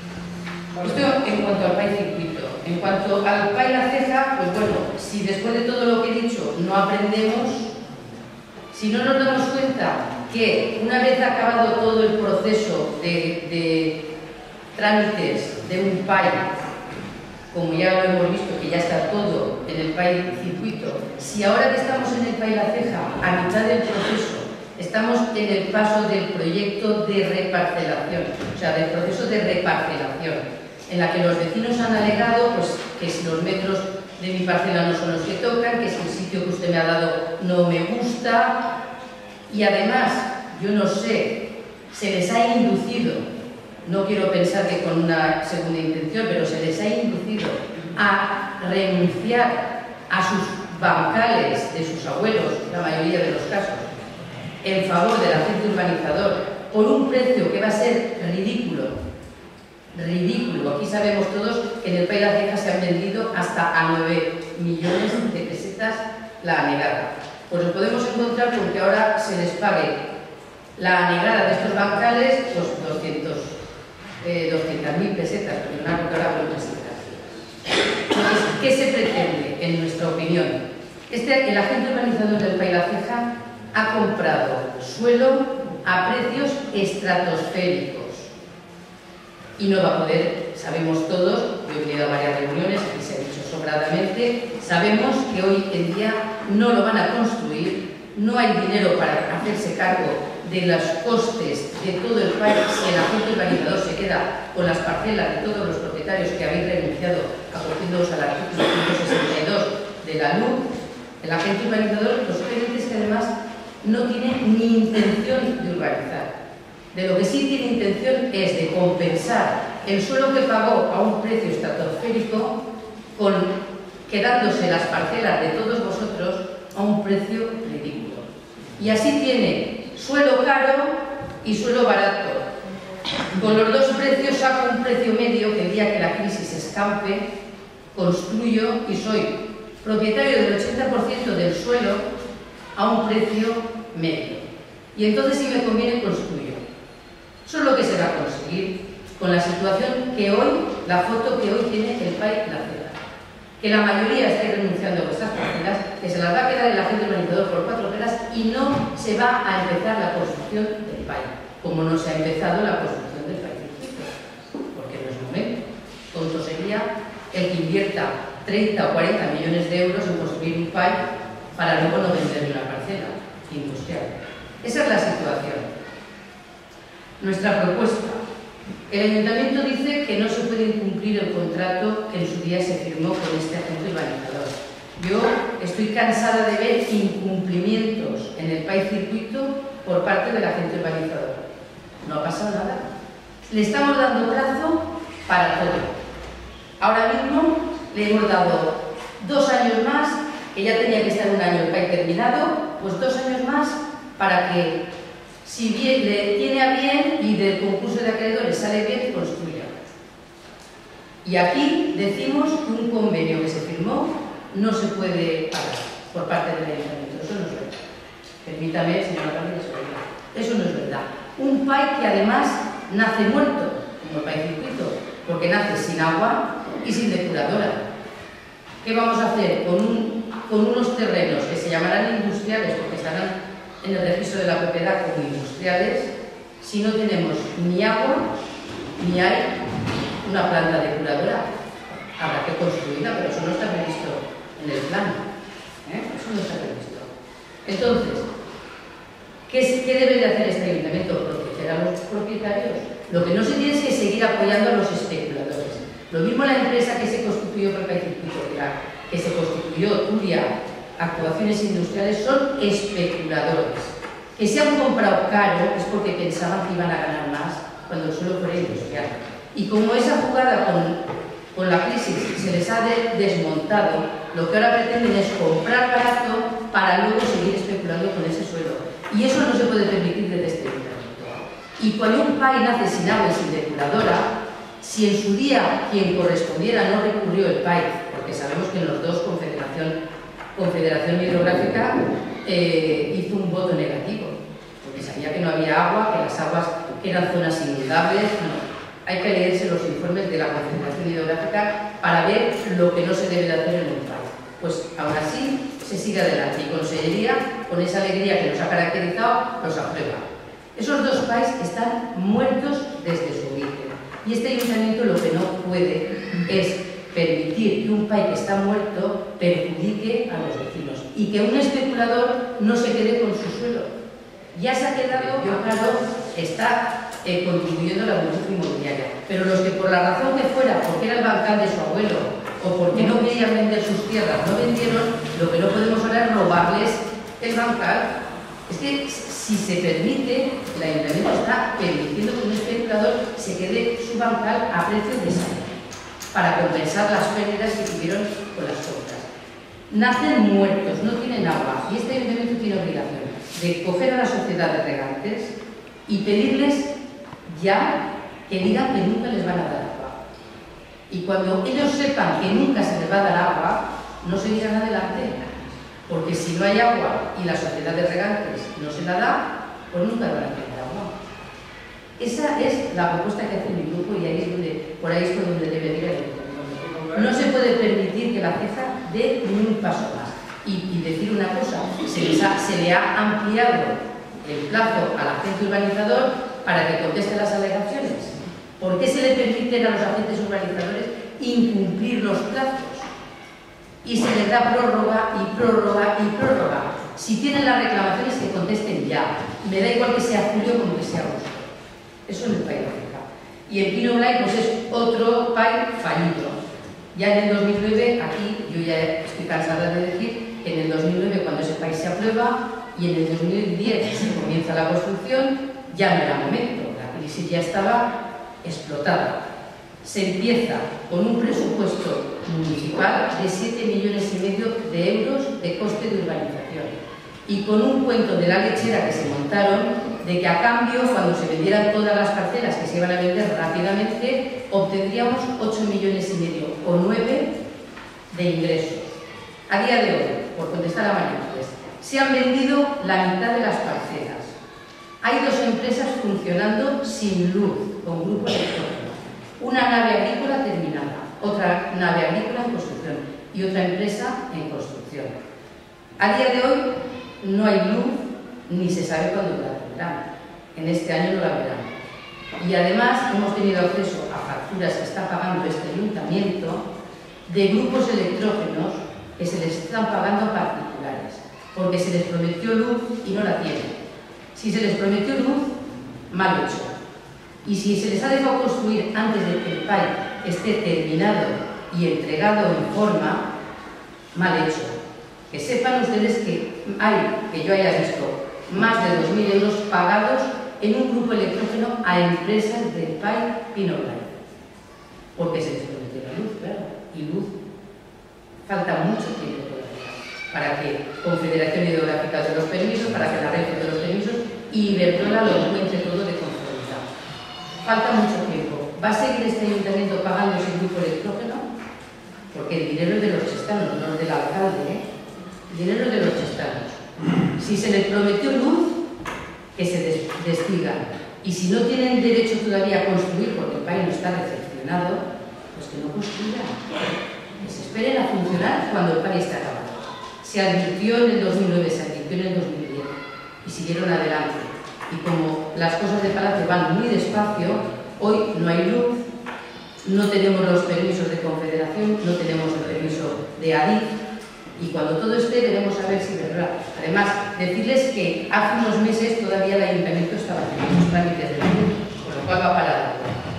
Esto en cuanto al P A I circuito. En cuanto al P A I La Ceja, pues bueno, si después de todo lo que he dicho no aprendemos, si no nos damos cuenta que una vez acabado todo el proceso de, de trámites de un P A I, como ya lo hemos visto, que ya está todo en el P A I circuito, si ahora que estamos en el P A I La Ceja, a mitad del proceso, estamos en el paso del proyecto de reparcelación, o sea, del proceso de reparcelación, en la que los vecinos han alegado pues, que si los metros de mi parcela no son los que tocan, que si el sitio que usted me ha dado no me gusta, y además, yo no sé, se les ha inducido, no quiero pensar que con una segunda intención, pero se les ha inducido a renunciar a sus bancales de sus abuelos, la mayoría de los casos, en favor del agente urbanizador, por un precio que va a ser ridículo. Ridículo. Aquí sabemos todos que en el P A I La Ceja se han vendido hasta a nueve millones de pesetas la anegada. Pues lo podemos encontrar porque ahora se les pague la anegada de estos bancales, pues doscientas mil pesetas, perdonad porque ahora hablo pesetas. Entonces, ¿qué se pretende, en nuestra opinión? Este, el agente urbanizador del P A I La Ceja ha comprado suelo a precios estratosféricos. Y no va a poder, sabemos todos, yo he venido a varias reuniones, aquí se ha dicho sobradamente, sabemos que hoy en día no lo van a construir, no hay dinero para hacerse cargo de los costes de todo el país si el agente urbanizador se queda con las parcelas de todos los propietarios que habéis renunciado acogiéndoos al artículo ciento sesenta y dos de la L U C. El agente urbanizador, los clientes que además no tiene ni intención de urbanizar. De lo que sí tiene intención es de compensar el suelo que pagó a un precio estratosférico con quedándose las parcelas de todos vosotros a un precio ridículo. Y así tiene suelo caro y suelo barato. Con los dos precios saco un precio medio que el día que la crisis escampe, construyo y soy propietario del ochenta por ciento del suelo a un precio medio. Y entonces si me conviene construyo. Eso es lo que se va a conseguir con la situación que hoy, la foto que hoy tiene el P A I La Ceja. Que la mayoría esté renunciando a vuestras parcelas, que se las va a quedar el agente urbanizador por cuatro horas y no se va a empezar la construcción del P A I, como no se ha empezado la construcción del P A I circuito, porque no es momento. Tonto sería el que invierta treinta o cuarenta millones de euros en construir un P A I para luego no vender una parcela industrial. Esa es la situación. Nuestra propuesta. El Ayuntamiento dice que no se puede incumplir el contrato que en su día se firmó con este agente urbanizador. Yo estoy cansada de ver incumplimientos en el P A I circuito por parte del agente urbanizador. No ha pasado nada. Le estamos dando plazo para todo. Ahora mismo le hemos dado dos años más, que ya tenía que estar un año el P A I terminado, pues dos años más para que si bien, le tiene a bien y del concurso de acreedores sale bien, construya. Y aquí decimos que un convenio que se firmó no se puede pagar por parte del Ayuntamiento. Eso no es verdad. Permítame, señora Carmen, eso no es verdad. Eso no es verdad. Un P A I que además nace muerto, como el P A I circuito, porque nace sin agua y sin depuradora. ¿Qué vamos a hacer con, un, con unos terrenos que se llamarán industriales porque estarán en el registro de la propiedad como industriales, si no tenemos ni agua ni hay una planta depuradora? Habrá que construirla, pero eso no está previsto en el plan. ¿Eh? Eso no está previsto. Entonces, ¿qué, es, ¿qué debe de hacer este ayuntamiento? Proteger a los propietarios. Lo que no se tiene es que seguir apoyando a los especuladores. Lo mismo la empresa que se constituyó por el P A I circuito, que se constituyó Turia Actuaciones Industriales, son especuladores que se han comprado caro es porque pensaban que iban a ganar más cuando el suelo fuera industrial. Y como esa jugada con, con la crisis se les ha de, desmontado, lo que ahora pretenden es comprar barato para luego seguir especulando con ese suelo. Y eso no se puede permitir desde este ayuntamiento. Y cuando un P A I nace sin agua y sin depuradora, si en su día quien correspondiera no recurrió el P A I, porque sabemos que en los dos Confederación Confederación Hidrográfica eh, hizo un voto negativo, porque sabía que no había agua, que las aguas que eran zonas inundables, no. Hay que leerse los informes de la Confederación Hidrográfica para ver lo que no se debe de hacer en un país. Pues ahora sí, se sigue adelante y Consellería, con esa alegría que nos ha caracterizado, los aprueba. Esos dos países están muertos desde su origen y este ayuntamiento lo que no puede es permitir que un país que está muerto perjudique a los vecinos y que un especulador no se quede con su suelo. Ya se ha quedado, yo claro, está eh, contribuyendo a la burbuja inmobiliaria, pero los que por la razón que fuera, porque era el bancal de su abuelo o porque no querían vender sus tierras, no vendieron, lo que no podemos ahora es robarles el bancal. Es que si se permite, el ayuntamiento está permitiendo que un especulador se quede su bancal a precio de salida para compensar las pérdidas que tuvieron con las compras. Nacen muertos, no tienen agua y este ayuntamiento tiene obligación de coger a la sociedad de regantes y pedirles ya que digan que nunca les van a dar agua. Y cuando ellos sepan que nunca se les va a dar agua, no seguirán adelante. Porque si no hay agua y la sociedad de regantes no se la da, pues nunca van a tener agua. Esa es la propuesta que hace mi grupo y ahí es donde, por ahí es por donde debe ir el grupo. No se puede permitir que la ceja dé ni un paso más. Y, y decir una cosa, se, les ha, se le ha ampliado el plazo al agente urbanizador para que conteste las alegaciones. ¿Por qué se le permiten a los agentes urbanizadores incumplir los plazos? Y se les da prórroga y prórroga y prórroga. Si tienen las reclamaciones, que contesten ya. Me da igual que sea julio como que sea agosto. Eso es el país África. Y el Pino Blai pues es otro país fallido. Ya en el dos mil nueve, aquí yo ya estoy cansada de decir que en el dos mil nueve, cuando ese país se aprueba, y en el dos mil diez se comienza la construcción, ya no era momento. La crisis ya estaba explotada. Se empieza con un presupuesto municipal de siete millones y medio de euros de coste de urbanización y con un cuento de la lechera que se montaron de que a cambio, cuando se vendieran todas las parcelas que se iban a vender rápidamente, obtendríamos ocho millones y medio o nueve de ingresos. A día de hoy, por contestar a María Ángeles, se han vendido la mitad de las parcelas. Hay dos empresas funcionando sin luz, con grupo electrónico. Una nave agrícola terminada, otra nave agrícola en construcción y otra empresa en construcción. A día de hoy no hay luz ni se sabe cuándo la tendrán. En este año no la verán. Y además hemos tenido acceso a facturas que está pagando este ayuntamiento de grupos electrógenos que se les están pagando a particulares, porque se les prometió luz y no la tienen. Si se les prometió luz, mal hecho. Y si se les ha dejado construir antes de que el P A I esté terminado y entregado en forma, mal hecho. Que sepan ustedes que hay, que yo haya visto, más de dos mil euros pagados en un grupo electrógeno a empresas del P A I Pino Blai. Porque se les prometió la luz, claro. Y luz, falta mucho tiempo todavía para que Confederación Hidrográfica de los permisos, para que la red de los permisos y Iberdrola lo encuentre todo de conformidad. Falta mucho tiempo. ¿Va a seguir este ayuntamiento pagando ese grupo electrógeno? Porque el dinero es de los chestanos, no es del alcalde, ¿eh? El dinero es de los chestanos. Si se les prometió luz, que se des desdigan. Y si no tienen derecho todavía a construir, porque el país no está recepcionado, pues que no construyan. Que se esperen a funcionar cuando el país está acabado. Se advirtió en el dos mil nueve, se advirtió en el dos mil diez y siguieron adelante. Y como las cosas de Palacio van muy despacio, hoy no hay luz, no tenemos los permisos de Confederación, no tenemos el permiso de ADIF, y cuando todo esté veremos a ver si es verdad. Además, decirles que hace unos meses todavía el ayuntamiento estaba haciendo sus trámites de luz, con lo cual va parado.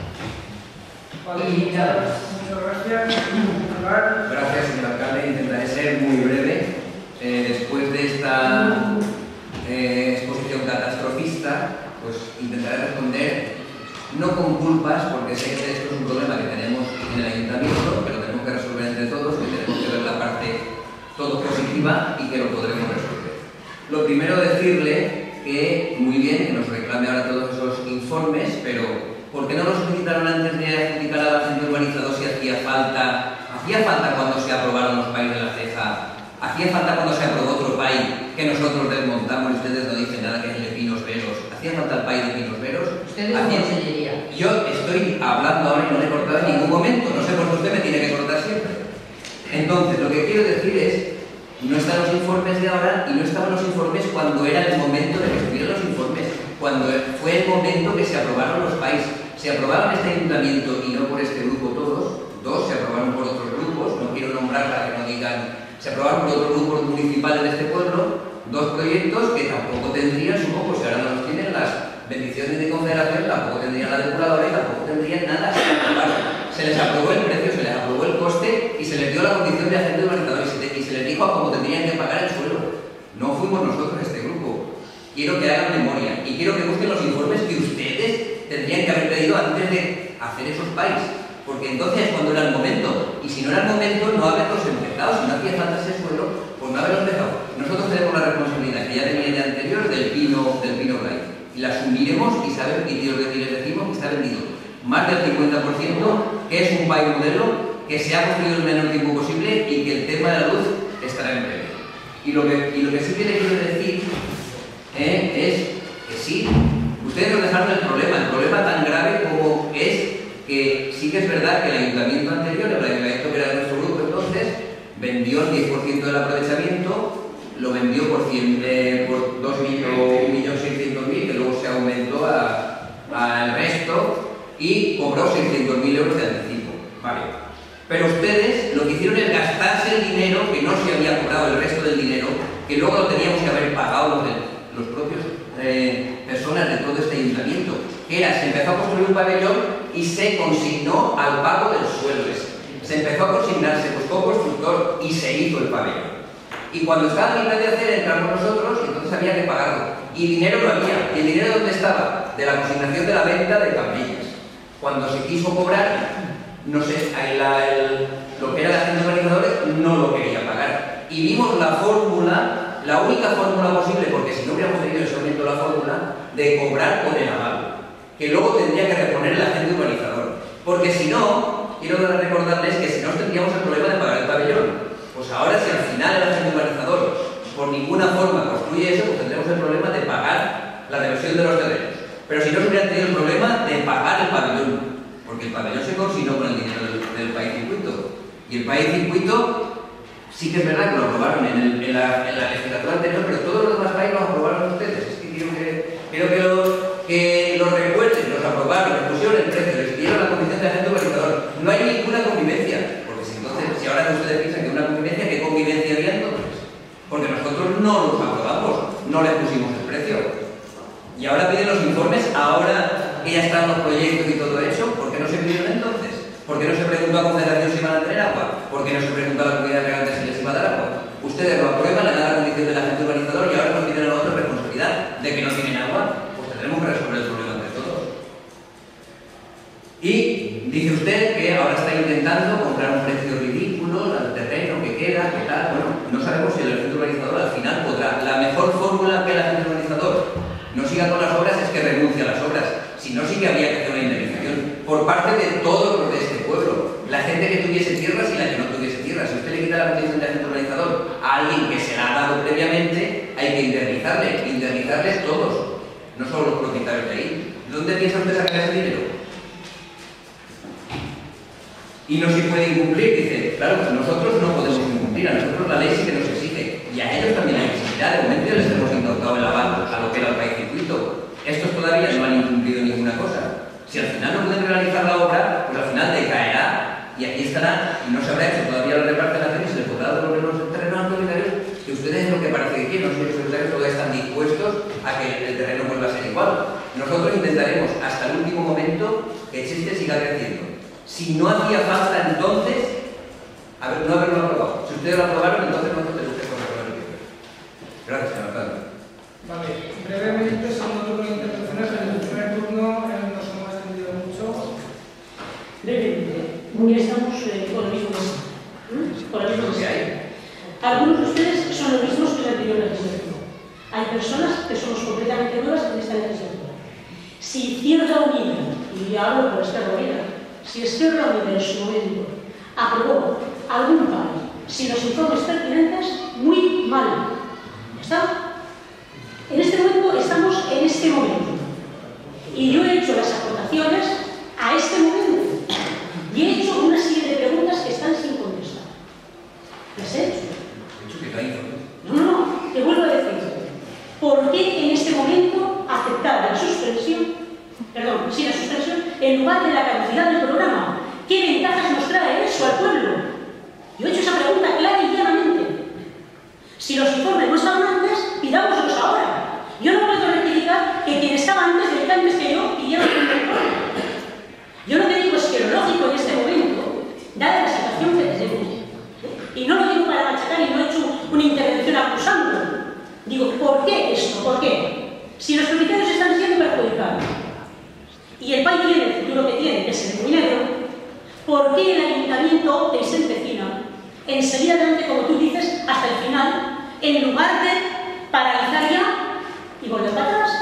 Vale, Y nada más. Muchas gracias. Gracias, señor alcalde. Intentaré ser muy breve. Eh, después de esta eh, exposición catastrofista, pues intentaré responder no con culpas, porque sé que esto es un problema que tenemos en el ayuntamiento, que lo tenemos que resolver entre todos, que tenemos que ver la parte todo positiva y que lo podremos resolver. Lo primero, decirle que muy bien que nos reclame ahora todos esos informes, pero ¿por qué no los solicitaron antes de adjudicar al agente urbanizador si hacía falta? ¿Hacía falta cuando se aprobaron los P A I de la ceja? ¿Hacía falta cuando se aprobó otro P A I que nosotros desmontamos y ustedes no dicen nada, que es de Pinos Veros. ¿Hacía falta el país de Pinos Veros? Ustedes de consellería. Yo estoy hablando ahora y no le he cortado en ningún momento. No sé por qué usted me tiene que cortar siempre. Entonces, lo que quiero decir es, no están los informes de ahora y no estaban los informes cuando era el momento de que estuvieran los informes, cuando fue el momento que se aprobaron los países. Se aprobaron este ayuntamiento y no por este grupo todos, dos se aprobaron por otros grupos, no quiero nombrar para que no digan, se aprobaron por otros grupos municipales de este pueblo, dos proyectos que tampoco tendrían, supongo, si ahora no los tienen las bendiciones de confederación, tampoco tendrían la depuradora y tampoco tendrían nada, se aprobaron. Se les aprobó el precio, se les aprobó el coste y se les dio la condición de agente urbanizador y se, y se les dijo a cómo tendrían que pagar el suelo. No fuimos nosotros este grupo. Quiero que hagan memoria y quiero que busquen los informes que ustedes tendrían que haber pedido antes de hacer esos países, porque entonces es cuando era el momento, y si no era el momento, no haberlos empezado, si no hacía falta ese suelo, pues no haberlos empezado. Nosotros tenemos la responsabilidad, que ya venía de anterior, del Pino, del Pino Blight, y la asumiremos y, saber, y, y les decimos que está vendido más del cincuenta por ciento, que es un país modelo, que se ha construido en el menor tiempo posible y que el tema de la luz estará en breve. Y lo que, y lo que sí que le quiero decir eh, es que sí, ustedes nos dejaron el problema, el problema tan grave como es que sí que es verdad que el ayuntamiento anterior, el ayuntamiento que era de nuestro grupo entonces, vendió el diez por ciento del aprovechamiento, lo vendió por, cien, eh, por dos millones seiscientos mil, que luego se aumentó al resto y cobró seiscientos mil euros de anticipo. Vale. Pero ustedes lo que hicieron es gastarse el dinero que no se había cobrado, el resto del dinero, que luego lo teníamos que haber pagado los, de, los propios eh, personas de todo este ayuntamiento. Que era, se empezó a construir un pabellón y se consignó al pago del suelo ese. Se empezó a consignar, se buscó constructor y se hizo el pabellón. Y cuando estaba a mitad de hacer, entramos nosotros y entonces había que pagarlo. Y dinero no había. ¿Y el dinero dónde estaba? De la consignación de la venta de camellas. Cuando se quiso cobrar, no sé, la, el, lo que era la agente organizadora no lo quería pagar. Y vimos la fórmula, la única fórmula posible, porque si no hubiéramos tenido en ese momento la fórmula, de cobrar con el aval, que luego tendría que reponer el agente urbanizador. Porque si no, quiero recordarles que si no tendríamos el problema de pagar el pabellón. Pues ahora, si al final el agente urbanizador por ninguna forma construye eso, pues tendremos el problema de pagar la reversión de los terrenos. Pero si no se hubiera tenido el problema de pagar el pabellón, porque el pabellón se consignó con el dinero del, del país circuito. Y el país circuito sí que es verdad que lo aprobaron en, el, en, la, en la legislatura anterior, pero todos los demás países lo aprobaron ustedes. Es que quiero que, quiero que, lo, que los recuerden, los aprobaron, les pusieron el precio, les dieron la condición de agente urbanizador. No hay ninguna convivencia, porque si entonces, si ahora ustedes piensan que una convivencia, ¿qué convivencia había entonces? Porque nosotros no los aprobamos, no les pusimos el precio. Y ahora piden los informes, ahora que ya están los proyectos y todo hecho, ¿por qué no se pidieron entonces? ¿Por qué no se preguntó a Confederación si iban a tener agua? ¿Por qué no se preguntó a la comunidad regante si les iba a dar agua? Ustedes lo aprueban, le dan la condición del agente urbanizador y ahora nos piden a nosotros responsabilidad de que no tienen agua. Pues tendremos que resolver el problema entre todos. Y dice usted que ahora está intentando comprar un precio ridículo, al terreno que queda, que tal. Bueno, no sabemos si el agente urbanizador al final podrá. La mejor fórmula que el agente urbanizador no siga con las obras es que renuncie a las obras. Si no, sí que habría que hacer una indemnización por parte de todos los de este pueblo. La gente que tuviese tierras y la que no tuviese tierras. Si usted le quita la condición de agente urbanizador a alguien que se la ha dado previamente, hay que indemnizarle. Indemnizarles todos, no solo los propietarios de ahí. ¿De dónde piensa usted sacar ese dinero? Y no se puede incumplir, dice, claro, pues nosotros no podemos incumplir, a nosotros la ley sí que nos exige, y a ellos también hay que exigir. De momento les hemos incautado el aval a lo que era el país circuito. Estos todavía no han incumplido ninguna cosa. Si al final no pueden realizar la obra, pues al final decaerá, y aquí estará, y no se habrá hecho todavía la reparcelación y se les podrá devolver los terrenos a los propietarios, que ustedes es lo que parece que quieren, no sé si los propietarios todavía están dispuestos a que el terreno vuelva a ser igual. Nosotros intentaremos hasta el último momento que Cheste siga creciendo. Si no hacía falta entonces, a ver, no haberlo aprobado. Si ustedes lo aprobaron, entonces nosotros tenemos que correr el tiempo. Gracias, señor alcalde. Vale, brevemente, segundo turno de intervenciones. En el primer turno eh, nos hemos extendido mucho. Brevemente, ya estamos eh, con el mismo ¿Mm? con el mismo ¿Qué hay? Algunos de ustedes son los mismos que la anterior legislatura. Hay personas que somos completamente nuevas en esta legislatura. Si Izquierda Unida, y ya hablo por Izquierda Unida, si Izquierda Unida en su momento aprobó algún país sin los informes pertinentes, muy mal. ¿Está? En este momento estamos en este momento. Y yo he hecho las aportaciones a este momento. Y he hecho una serie de preguntas que están sin contestar. ¿Las he hecho? No, no, no. Te vuelvo a decir. ¿Por qué en este momento aceptar la suspensión, perdón, sí, la suspensión, en lugar de la caducidad del programa? ¿Qué ventajas nos trae eso al pueblo? Yo he hecho esa pregunta clara y llanamente. Si los informes no estaban antes, pidámoslos ahora. Yo no puedo rectificar que quien estaba antes del antes que yo pidiera un informe. Yo lo que digo es que lo lógico en este momento, dada la situación que tenemos, y no lo digo para machacar y no he hecho una intervención acusando, digo, ¿por qué esto? ¿Por qué? Si los propietarios están siendo perjudicados y el país tiene el futuro que tiene, que es el dinero, ¿por qué el ayuntamiento se empecina en seguir adelante, como tú dices, hasta el final, en lugar de paralizar ya y volver para atrás?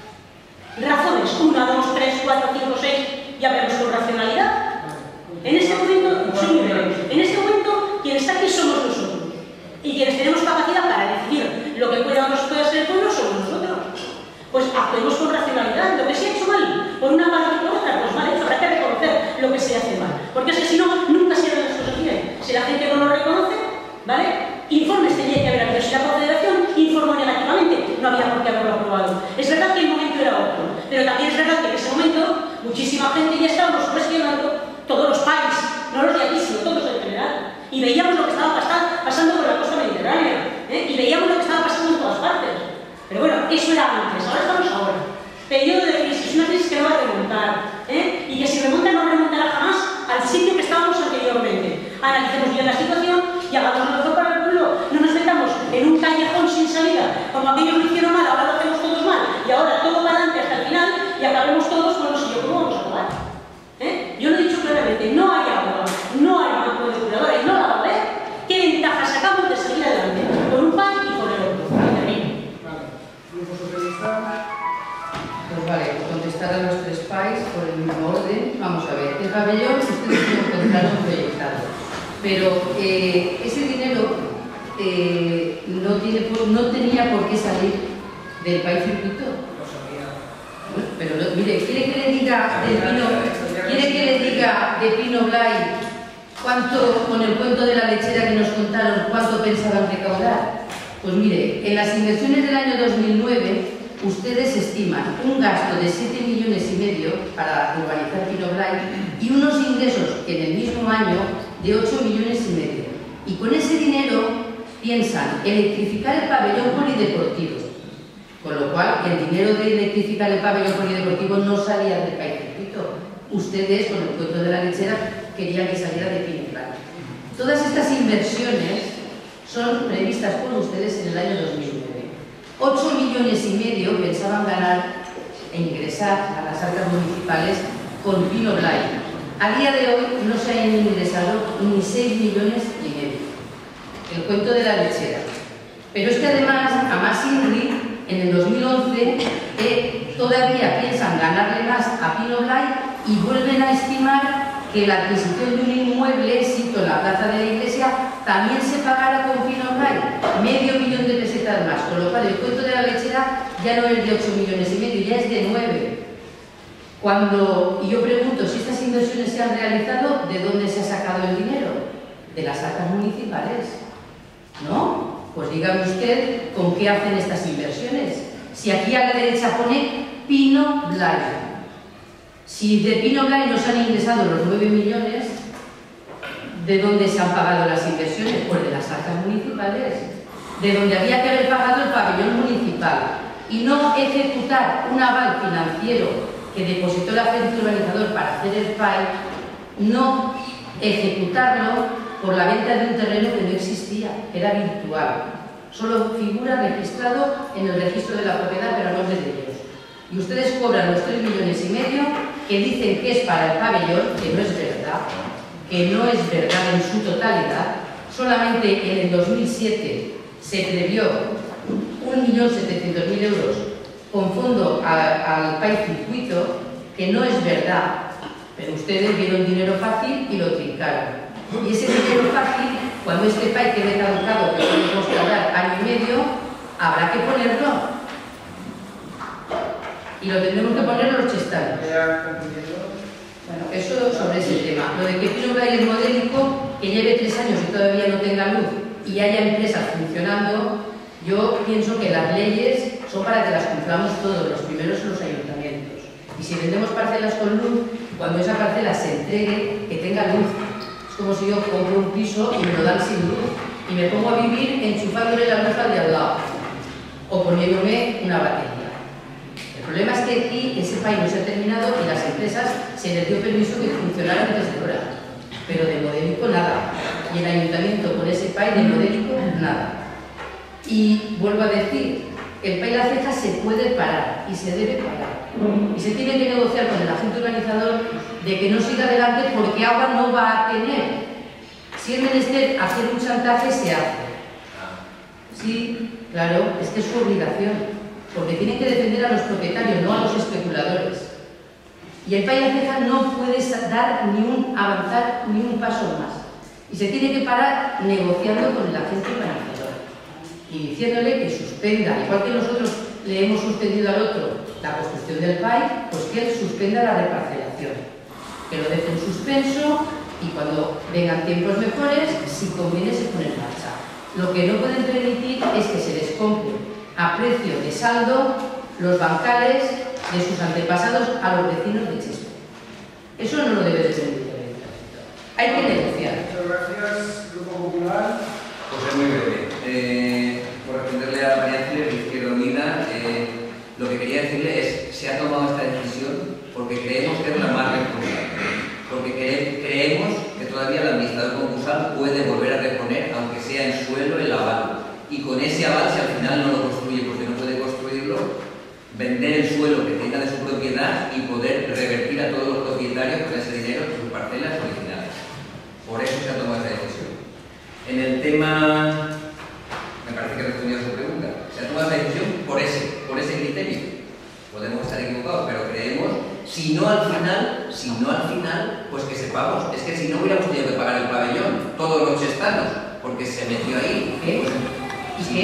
Razones, una, dos, tres, cuatro, cinco, seis, ya veremos con racionalidad. En este momento, soy muy breve, en este momento, quien está aquí somos nosotros. Y quienes tenemos capacidad para decidir lo que pueda o no pueda ser el pueblo somos nosotros. Pues actuemos con racionalidad. Lo que se ha hecho mal, por una parte y por otra, pues mal hecho. Habrá que reconocer lo que se hace mal. Porque es que si no, nunca se harán las cosas bien. Si la gente no lo reconoce, ¿vale? Informes tenía que haber habido. Si la Confederación informó negativamente, no había por qué haberlo aprobado. Es verdad que el momento era otro, pero también es verdad que en ese momento muchísima gente ya estábamos cuestionando, todos los países, no los de aquí, sino todos en general. Y veíamos lo que estaba pasando con la costa mediterránea, ¿eh? Y veíamos lo que estaba pasando en todas partes. Pero bueno, eso era antes, ahora estamos ahora. Periodo de crisis, una crisis que no va a remontar, ¿eh? Y que si remonta no remontará jamás al sitio que estábamos anteriormente. Analicemos bien la situación y hagamos lo mejor para el pueblo. No nos metamos en un callejón sin salida, como aquellos lo hicieron mal, ahora lo hacemos todos mal, y ahora todo para adelante hasta el final, y acabemos todos con los sitios. ¿Cómo vamos a acabar? ¿Eh? Yo lo he dicho claramente, no hay agua, no hay banco de depuradora y no la va a haber. ¿Qué ventaja sacamos de seguir adelante? Con un pan y con el otro. Pues vale, contestar a los tres países por el mismo orden. Vamos a ver, el pabellón ustedes lo encontraron proyectado, pero eh, ese dinero eh, no, tiene, no tenía por qué salir del país circuito. Bueno, pero no, mire, ¿quiere que le diga de Pino, ¿quiere que le diga de Pino Blay cuánto, con el cuento de la lechera que nos contaron, cuánto pensaban recaudar? Pues mire, en las inversiones del año dos mil nueve ustedes estiman un gasto de siete millones y medio para urbanizar Pino Blay y unos ingresos en el mismo año de ocho millones y medio. Y con ese dinero piensan electrificar el pabellón polideportivo, con lo cual el dinero de electrificar el pabellón polideportivo no salía del país circuito. Ustedes, con el cuento de la lechera, querían que saliera de Pino Blay. Todas estas inversiones son previstas por ustedes en el año dos mil nueve. ocho millones y medio pensaban ganar e ingresar a las arcas municipales con Pino Blay. A día de hoy no se han ingresado ni seis millones y medio. El cuento de la lechera. Pero es que además, a más Inri, en el dos mil once, eh, todavía piensan ganarle más a Pino Blay y vuelven a estimar que la adquisición de un inmueble sito en la plaza de la iglesia también se pagará con Pino Blay, medio millón de pesetas más, con lo cual el cuento de la lechera ya no es de ocho millones y medio, ya es de nueve. Cuando yo pregunto si estas inversiones se han realizado, ¿de dónde se ha sacado el dinero? De las arcas municipales, ¿no? Pues dígame usted con qué hacen estas inversiones. Si aquí a la derecha pone Pino Blay. Si de Pino Blay no se han ingresado los nueve millones, ¿de dónde se han pagado las inversiones? Pues de las arcas municipales, de donde había que haber pagado el pabellón municipal y no ejecutar un aval financiero que depositó el agente urbanizador para hacer el P A I, no ejecutarlo por la venta de un terreno que no existía, era virtual. Solo figura registrado en el registro de la propiedad, pero a nombre de ellos. Y ustedes cobran los tres millones y medio que dicen que es para el pabellón, que no es verdad, que no es verdad en su totalidad. Solamente en el dos mil siete se previó un millón setecientos mil euros con fondo al país circuito, que no es verdad, pero ustedes vieron dinero fácil y lo trincaron. Y ese dinero fácil, cuando este país quede caducado, que podemos tardar año y medio, habrá que ponerlo. Y lo tendremos que poner los chestanos. Bueno, eso sobre ese tema. Lo de que Pino Blay es modélico, que lleve tres años y todavía no tenga luz y haya empresas funcionando, yo pienso que las leyes son para que las cumplamos todos, los primeros son los ayuntamientos. Y si vendemos parcelas con luz, cuando esa parcela se entregue, que tenga luz. Es como si yo compro un piso y me lo dan sin luz y me pongo a vivir enchufándole la luz al de al lado o poniéndome una batería. El problema es que aquí ese país no se ha terminado y las empresas se les dio permiso de funcionar antes de hora, pero de modélico nada. Y el ayuntamiento con ese país de modélico nada. Y vuelvo a decir, el país La Ceja se puede parar y se debe parar. Y se tiene que negociar con el agente organizador de que no siga adelante porque agua no va a tener. Si es menester hacer un chantaje, se hace. Sí, claro, es que es su obligación. Porque tienen que defender a los propietarios, no a los especuladores. Y el país La Ceja no puede dar ni un avanzar ni un paso más. Y se tiene que parar negociando con el agente organizador y diciéndole que suspenda, igual que nosotros le hemos suspendido al otro la construcción del país, pues que él suspenda la reparcelación, que lo deje en suspenso y cuando vengan tiempos mejores, si conviene, se pone en marcha. Lo que no pueden permitir es que se les compre a precio de saldo los bancales de sus antepasados a los vecinos de Chespo. Eso no lo debe de permitir el Ayuntamiento. Hay que negociar. Muchas gracias, Grupo Popular. Pues es muy breve. Eh, por responderle a María Ángeles de Izquierda Unida, eh, lo que quería decirle es se ha tomado esta decisión porque creemos que es la más responsable. Porque cre creemos que todavía el administrador concursal puede volver a reponer, aunque sea en suelo, el aval. Y con ese aval, si al final no lo construye porque no puede construirlo, vender el suelo que tenga de su propiedad y poder revertir a todos los propietarios con ese dinero sus parcelas originales. Por eso se ha tomado esa decisión. En el tema, me parece que he respondido a su pregunta, se ha tomado esa decisión por ese, por ese criterio. Podemos estar equivocados, pero creemos, si no al final, si no al final, pues que sepamos, es que si no hubiéramos tenido que pagar el pabellón, todos los chestanos, porque se metió ahí. ¿Qué? Pues, ¿Y qué?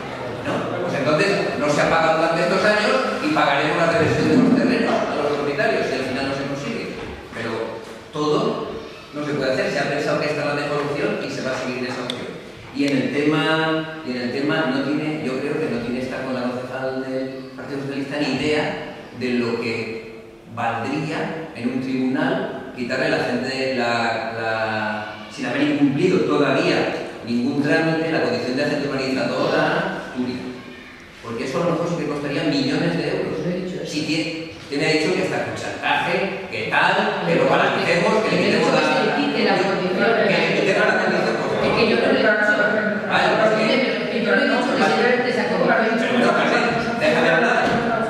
¿no? Pues entonces no se ha pagado durante estos años y pagaremos la reversión de los terrenos a los propietarios y al final no se consigue. Pero todo no se puede hacer, se ha pensado que esta es la mejor opción y se va a seguir en esa opción. Y en el tema, y en el tema no tiene, yo creo que no tiene esta con la concejal del Partido Socialista ni idea de lo que valdría en un tribunal quitarle a la gente la, la, sin haber incumplido todavía ningún trámite, la condición de agente organizadora, porque eso a lo mejor sí que costaría millones de euros. Si tiene, tiene dicho que está con chantaje, que tal, que lo paralicemos, que le quitemos la condición. Que le quitemos la condición. Es que yo no le he dicho. Vale, pues sí. Que yo no he dicho que se se acabó. Pero no, Carmen, déjame hablar.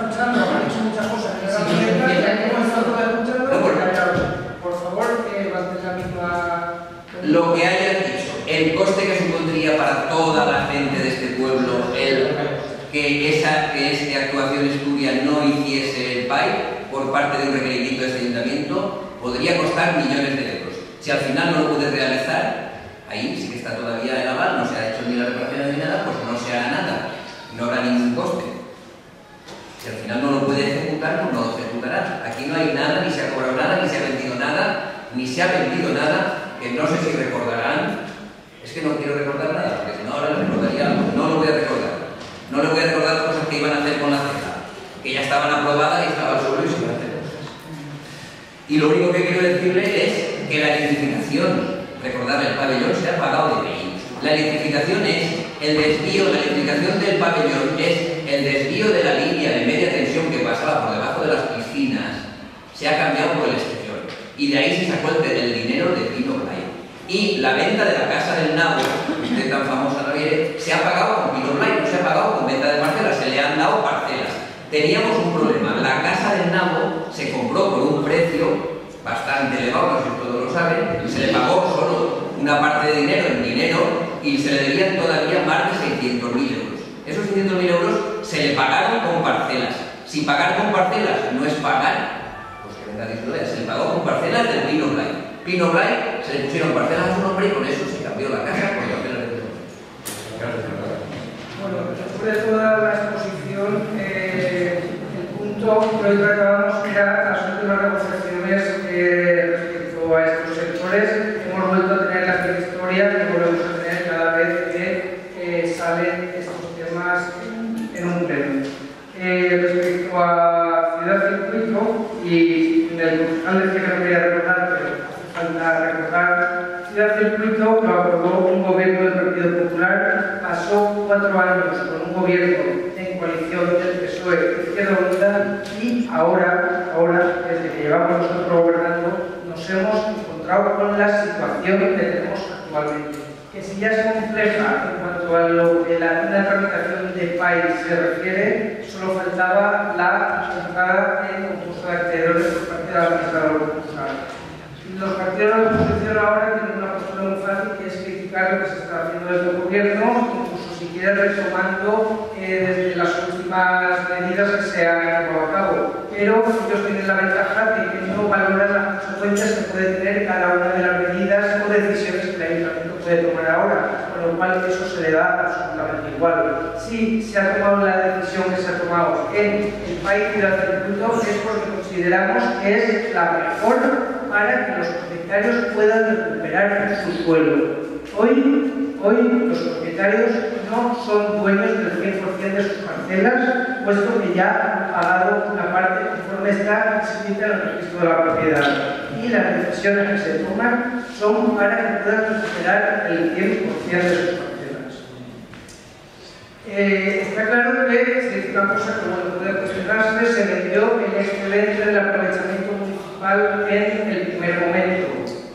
Por favor, que mantenga la misma. Lo que hayas dicho, el coste que supondría para toda la gente de este pueblo el que esa que esta actuación estudia no hiciese el P A I por parte de un requerimiento de este ayuntamiento podría costar millones de euros. Si al final no lo puedes realizar, ahí sí que está todavía el aval, no se ha hecho ni la reparación ni nada, pues no se haga nada, no habrá ningún coste. Si al final no lo puede ejecutar, pues no lo ejecutará. Aquí no hay nada, ni se ha cobrado nada, ni se ha vendido nada, ni se ha vendido nada, que no sé si recordarán. Es que no quiero recordar nada, porque si no ahora les recordaría algo. No lo voy a recordar. No les voy a recordar las cosas que iban a hacer con la ceja, que ya estaban aprobadas y estaban solo y se iban a hacer cosas. Y lo único que quiero decirle es que la electrificación, recordad, el pabellón se ha pagado de ahí. La electrificación es el desvío, la electrificación del pabellón es el desvío de la línea de media tensión que pasaba por debajo de las piscinas, se ha cambiado por el exterior. Y de ahí se sacó el, el dinero de Pino Blay. Y la venta de la casa del Nabo, usted tan famosa no viene, se ha pagado con Pino Blay, no se ha pagado con venta de parcelas, se le han dado parcelas. Teníamos un problema, la casa del Nabo se compró por un precio bastante elevado, no sé si todos lo saben, y se le pagó solo una parte de dinero en dinero y se le debían todavía más de seiscientos mil euros. Esos seiscientos mil euros se le pagaron con parcelas. Si pagar con parcelas no es pagar, pues que venga a se le pagó con parcelas del Pino Blay. Pino Blay se le pusieron parcelas a su nombre y con eso se cambió la casa por parcelas de Pino Blay. Bueno, después de toda la exposición, eh, el punto que hoy tratábamos era las últimas negociaciones eh, respecto a estos sectores. Hemos vuelto a tener la misma historia que volvemos a tener cada vez que eh, salen estos temas en, en un pleno. Eh, respecto a Ciudad Circuito, y en el concejal decía que no quería recordar, pero hace falta recordar, Ciudad Circuito lo aprobó un gobierno del Partido Popular, pasó cuatro años con un gobierno en coalición del P S O E y Izquierda Unida, y ahora, ahora, desde que llevamos nosotros gobernando, nos hemos encontrado con la situación que tenemos actualmente, que si ya es compleja en cuanto a lo que la, la tramitación de país se refiere, solo faltaba la entrada en concurso de acreedores por parte del administrador concursal. Los partidos de la oposición ahora tienen una postura muy fácil, que es criticar lo que se está haciendo desde el gobierno, incluso si quiere retomando eh, desde las últimas medidas que se han llevado a cabo. Pero ellos tienen la ventaja de que no valoran las consecuencias que puede tener cada una de las medidas o decisiones que el ayuntamiento puede tomar ahora, con lo cual eso se le da absolutamente igual. Si se ha tomado la decisión que se ha tomado en el país Ciudad Circuito, es porque consideramos que es la mejor para que los propietarios puedan recuperar su suelo. Hoy, hoy los propietarios no son dueños del cien por cien de sus parcelas, puesto que ya han pagado una parte conforme está inscrita en el registro de la propiedad. Y las decisiones que se toman son para que puedan recuperar el cien por cien de sus parcelas. Eh, está claro que se dice una cosa que bueno, puede cuestionarse, se vendió el excedente del aprovechamiento municipal en el primer momento.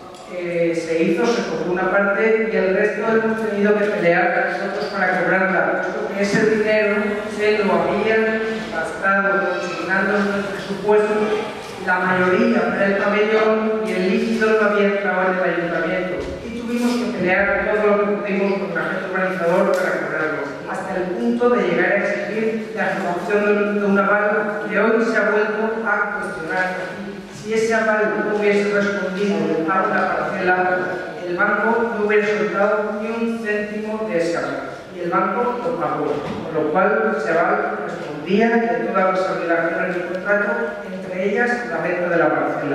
Eh, se hizo, se cobró una parte y el resto hemos tenido que pelear nosotros para cobrarla, puesto que ese dinero se lo habían gastado consignando en el presupuesto, la mayoría para el pabellón, y el líquido lo había entrado en el ayuntamiento. Y tuvimos que pelear todo lo que pudimos con el agente urbanizador para cobrarlo, hasta el punto de llegar a exigir la ejecución de un aval que hoy se ha vuelto a cuestionar. Si ese aval no hubiese respondido a una parcela, el banco no hubiera soltado ni un céntimo de ese aval. Y el banco lo pagó, con lo cual ese aval respondía de todas las obligaciones del contrato, entre ellas la venta de la parcela.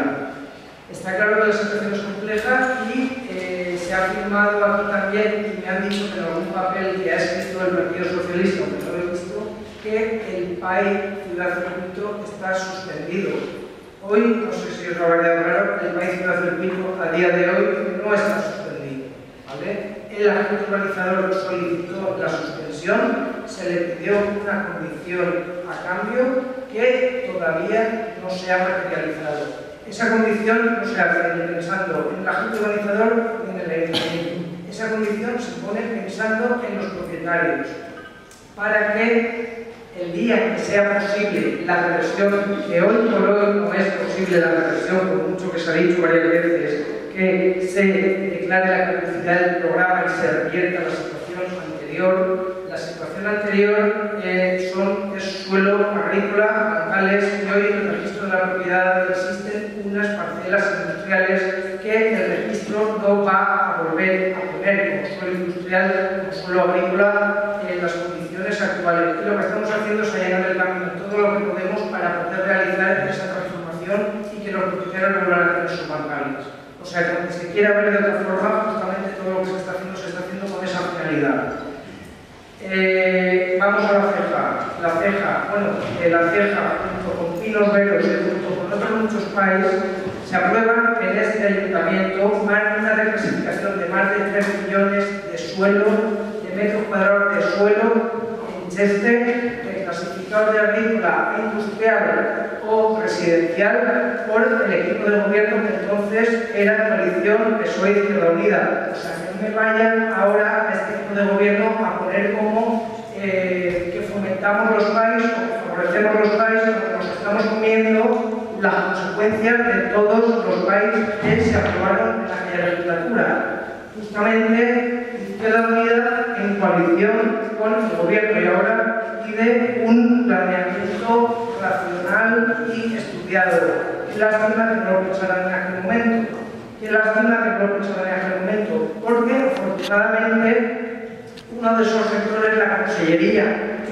Está claro que la situación es compleja y eh, se ha firmado aquí también, y me han dicho que en algún papel que ha escrito el Partido Socialista, que no lo he visto, que el P A I Ciudad Circuito está suspendido. Hoy, no sé si os habrá quedado claro, el país Ciudad Circuito a día de hoy no está suspendido, ¿vale? El agente urbanizador solicitó la suspensión, se le pidió una condición a cambio que todavía no se ha materializado. Esa condición no se hace ni pensando en el agente urbanizador ni en el ayuntamiento. Esa condición se pone pensando en los propietarios, para que el día que sea posible la reversión, que hoy por hoy no es posible la reversión, por mucho que se ha dicho varias veces, que se declare la caducidad del programa y se revierta la situación anterior. La situación anterior eh, son, es suelo agrícola, bancales, y hoy en el registro de la propiedad existen unas parcelas industriales que el registro no va a volver a poner como suelo industrial, como suelo agrícola, en las condiciones actuales. Y lo que estamos haciendo es allanar el camino todo lo que podemos para poder realizar esa transformación y que los propietarios no vuelvan a tener sus bancales. O sea, que aunque se quiera ver de otra forma, justamente todo lo que se está haciendo se está haciendo con esa finalidad. Eh, vamos a la ceja. La ceja, bueno, eh, la ceja junto con Pinos Veros y junto con otros muchos países se aprueban en este ayuntamiento una reclasificación de más de tres millones de suelo, de metros cuadrados de suelo en Cheste, reclasificado de agrícola, industrial o residencial por el equipo de gobierno que entonces era coalición P S O E Izquierda Unida. O sea, que no me vayan ahora a este equipo de gobierno a poner como eh, que fomentamos los países o que favorecemos los países, porque nos estamos comiendo las consecuencias de todos los países que se aprobaron en aquella legislatura. Justamente Izquierda Unida en coalición con el gobierno, y ahora pide un planeamiento racional y estudiado. Qué lástima que no lo pensaran en aquel momento. Qué lástima que no lo pensaran en aquel momento, porque afortunadamente uno de esos sectores, la consellería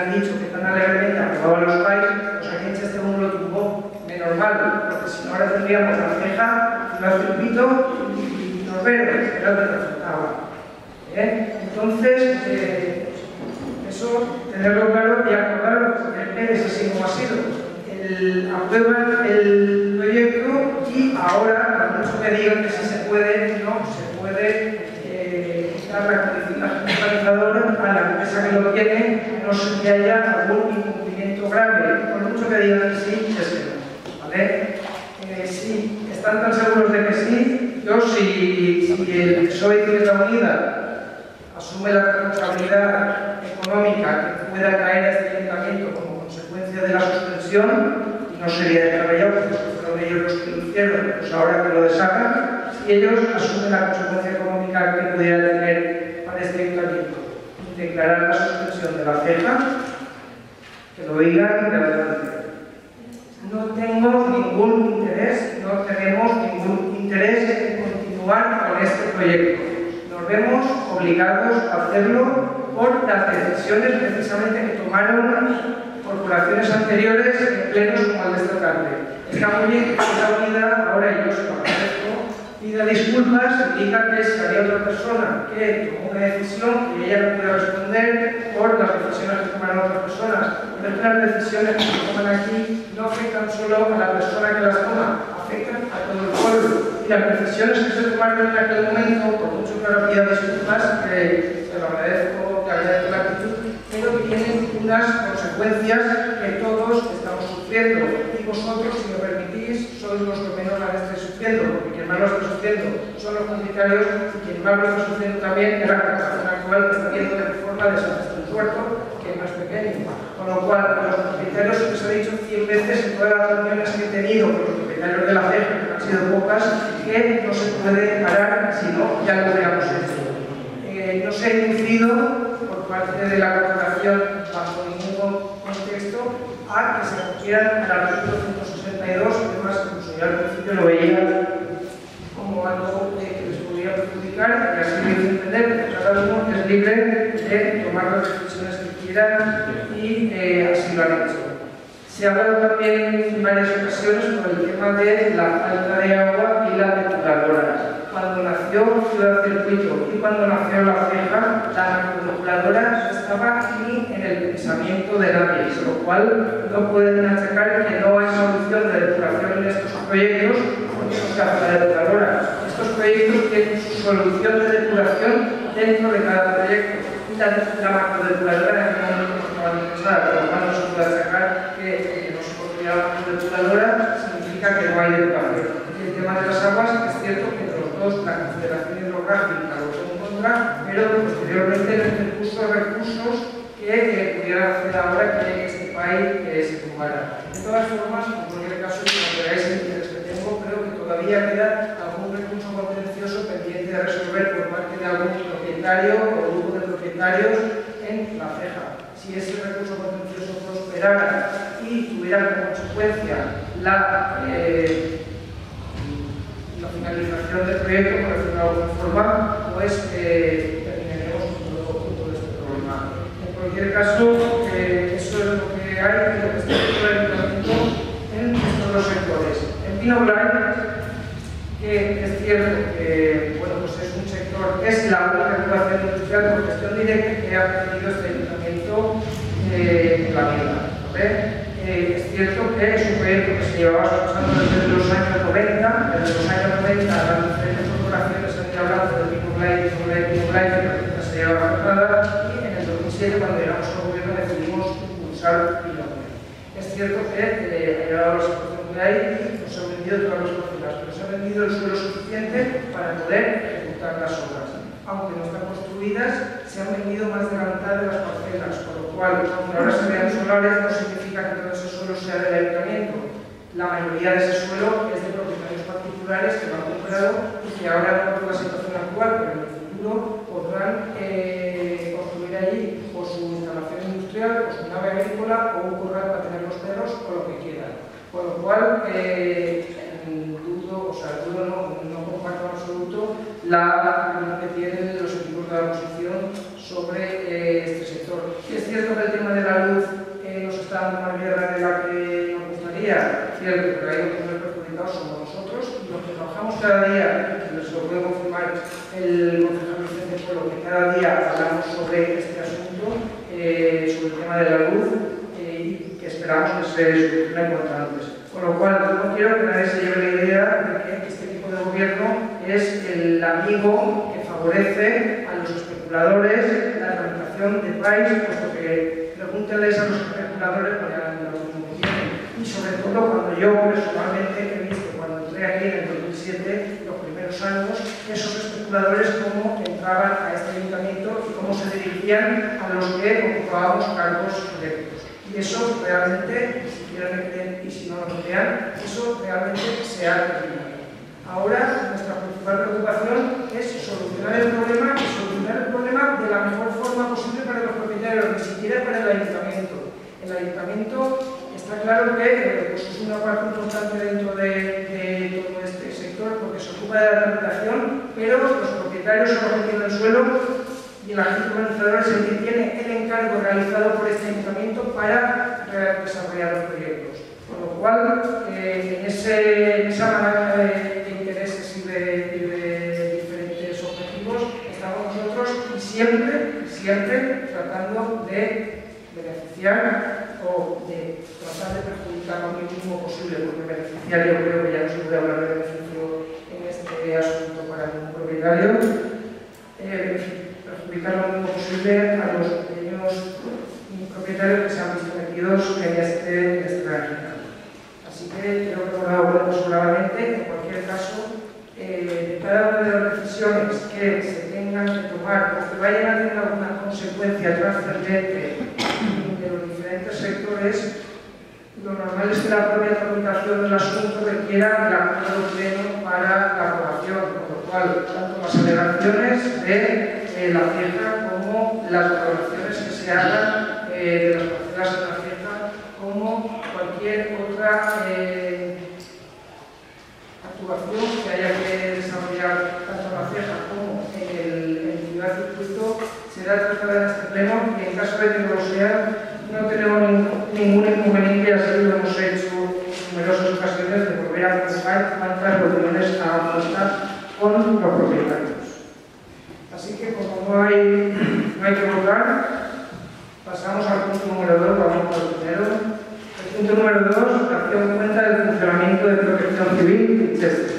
han dicho que tan alegremente aprobaban los países, pues aquí en Chesteún lo tumbó, menos mal, porque si no ahora tendríamos la ceja, el circuito y los verdes, que era lo que resultaba. ¿Eh? Entonces, eh, eso, tenerlo claro y acordarlo, porque es así como ha sido. El, aprueban el proyecto y ahora, por mucho que digan que sí se puede, no se puede eh, quitar la codificación a la empresa que lo tiene, no sé que haya algún incumplimiento grave. Por mucho que digan que sí, es que no. ¿Vale? Eh, sí, están tan seguros de que sí. Yo, si, si el P S O E y Izquierda Unida asume la responsabilidad económica que pueda caer a este ayuntamiento como consecuencia de la suspensión, y no sería descabellado porque fueron ellos los que lo hicieron, pues ahora que lo deshagan, si ellos asumen la consecuencia económica que pudiera tener para este ayuntamiento, declarar la suspensión de la ceja, que lo digan y adelante. No tengo ningún interés, no tenemos ningún interés en continuar con este proyecto. Nos vemos obligados a hacerlo por las decisiones precisamente que tomaron corporaciones anteriores en plenos como el de esta tarde. Está muy bien que esta unidad, ahora yo se lo agradezco, pida disculpas y diga que si había otra persona que tomó una decisión que ella no puede responder por las decisiones que tomaron otras personas. Pero las decisiones que se toman aquí no afectan solo a la persona que las toma, afectan a todo el pueblo. Y las decisiones que se tomaron en aquel momento, por mucho que ahora pida disculpas, que se lo agradezco, que agradezco la actitud, pero que tienen unas consecuencias que todos estamos sufriendo. Y vosotros, si me permitís, sois los que menos la estáis sufriendo, porque quien más lo está sufriendo son los comunitarios y quien más lo está sufriendo también es la corporación actual que está viendo de forma de San Tuerto, que es más pequeño. Con lo cual, a los propietarios, que os he dicho cien veces en todas las reuniones que he tenido con los propietarios de la ceja, que han sido pocas, que no se puede parar, si no, ya lo hubiéramos hecho. Eh, no se ha inducido por parte de la corporación, bajo ningún contexto, a que se acogieran al artículo ciento sesenta y dos, que además, incluso yo al principio lo veía como algo eh, que les podría perjudicar, y así lo hice entender, que cada uno es libre de tomar las decisiones que quieran y eh, así lo han hecho. Se ha hablado también en varias ocasiones por el tema de la falta de agua y la depuradora. Cuando nació Ciudad Circuito y cuando nació La Ceja, la depuradora estaba aquí en el pensamiento de nadie, con lo cual no pueden achacar que no hay solución de depuración en estos proyectos porque no se hace la depuradora. Estos proyectos tienen su solución de depuración dentro de cada proyecto. Y la, la macrodepuradora en el momento no va a pensar, por lo cual no se puede achacar que, que no se construya la macrodepuradora significa que no hay depuración. Y el tema de las aguas, es cierto que los dos, la Confederación Hidrográfica lo votó en contra, pero posteriormente les puso recursos que eh, pudieran hacer ahora que este país eh, se tumbara. De todas formas, en cualquier caso, como veáis el interés que tengo, creo que todavía queda algún recurso contencioso pendiente de resolver por parte de algún propietario o grupo de propietarios en La Ceja. Si ese recurso contencioso prosperara y tuviera como consecuencia la, eh, la finalización del proyecto, por decirlo de alguna forma, pues eh, terminaremos con todo este problema. En cualquier caso, eh, eso es lo que hay y lo que está dentro del ayuntamiento en estos dos sectores. En Pino Blanc, que es cierto que bueno, pues es un sector, es la única actuación industrial por gestión directa que ha tenido este ayuntamiento eh, en la vida. ¿Vale? Eh, es cierto que es un proyecto que se llevaba trabajando desde los años noventa, desde los años noventa las diferentes corporaciones han ido hablando de Pino Blanc, Pino Blanc, Pino Blanc, que se llevaba cerrada, y en el dos mil siete, cuando llegamos al gobierno, decidimos impulsar Pino Blanc. Es cierto que eh, ha llegado la situación que hay y nos ha vendido todas las cosas, pero se ha vendido el suelo suficiente para poder ejecutar las obras. Aunque no están construidas, se han vendido más de la mitad de las parcelas, con lo cual, aunque ahora se vean solares, no significa que todo ese suelo sea del ayuntamiento. La mayoría de ese suelo es de propietarios particulares que lo han comprado y que ahora, no por la situación actual, pero en el futuro podrán eh, construir allí o su instalación industrial, o su nave agrícola, o un corral para tener los perros, o lo que quieran. Con lo cual, eh, dudo, o sea, dudo no, no comparto en absoluto la opinión que tienen los equipos de la oposición sobre eh, este sector. Y es cierto que el tema de la luz más guerra de la que nos gustaría, cierto, pero hay los primeros perjudicados somos nosotros, y los que trabajamos cada día, y se lo puede confirmar el concejal Vicente Pueblo, que cada día hablamos sobre este asunto, eh, sobre el tema de la luz, eh, y que esperamos que se solucione cuanto antes. Con lo cual, no quiero que nadie se lleve la idea de que este tipo de gobierno es el amigo que favorece a los especuladores la tramitación de país, puesto que pregúntenles a los especuladores para lo que tienen. Y sobre todo cuando yo personalmente he visto, cuando entré aquí en el dos mil siete, los primeros años, esos especuladores cómo entraban a este ayuntamiento y cómo se dirigían a los que ocupábamos cargos electos. Y eso realmente, si quieren que creen y si no lo crean, eso realmente se ha terminado. Ahora, nuestra principal preocupación es solucionar el problema y solucionar el problema de la mejor forma posible para los propietarios, ni siquiera para el ayuntamiento. El ayuntamiento está claro que pues, es una parte importante dentro de, de todo este sector porque se ocupa de la tramitación, pero los propietarios son los que tienen el suelo y el agente organizador es el que tiene el encargo realizado por este ayuntamiento para desarrollar los proyectos. Con lo cual, eh, en, ese, en esa manera de, de intereses y de, y de diferentes objetivos estamos nosotros y siempre, siempre tratando de beneficiar o de tratar de perjudicar lo mínimo posible, porque beneficiar yo creo que ya no se puede hablar de beneficio en este asunto para ningún propietario. Eh, perjudicar lo mínimo posible a los pequeños propietarios que se han visto metidos en este, en este régimen. Así que creo que hemos dado cuenta solamente, en cualquier caso, eh, de cada una de las decisiones que se tengan que tomar o que vayan a tener alguna consecuencia trascendente de los diferentes sectores, lo normal es que la propia tramitación del asunto requiera el acuerdo pleno para la aprobación, con lo cual, tanto las alegaciones de eh, la Fieja como las valoraciones que se hagan eh, de las parcelas de la Fieja, como cualquier otra eh, actuación que haya que desarrollar tanto en la Fieja como en el, en el ciudad circuito, será tratada en este pleno y en caso de que no lo sea, no tenemos ningún, ningún inconveniente, así lo hemos hecho en numerosas ocasiones, de volver a convocar cuantas reuniones hagan falta con los propietarios. Así que como no hay, no hay que votar, pasamos al punto número dos, vamos por el primero. El punto número dos, acción cuenta del funcionamiento de protección civil y Cheste.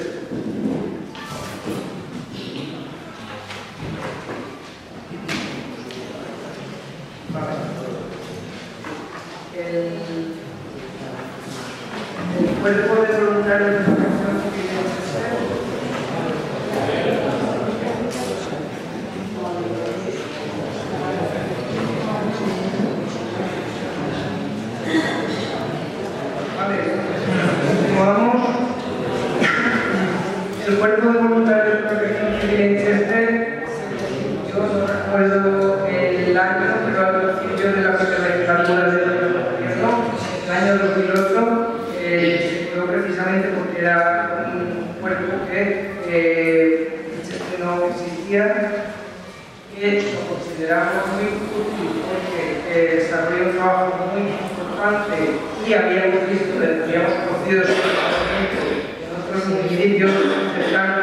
El cuerpo de voluntarios de protección civil y Cheste el cuerpo de voluntarios de protección civil en Cheste, yo no recuerdo el año, pero al principio de la primera legislatura del gobierno, el año dos mil ocho, eh, se creó precisamente porque era un cuerpo que eh, en Cheste no existía, que lo consideramos muy útil porque eh, desarrolló un trabajo muy importante y habíamos visto, habíamos conocido su tratamiento en otros municipios cercanos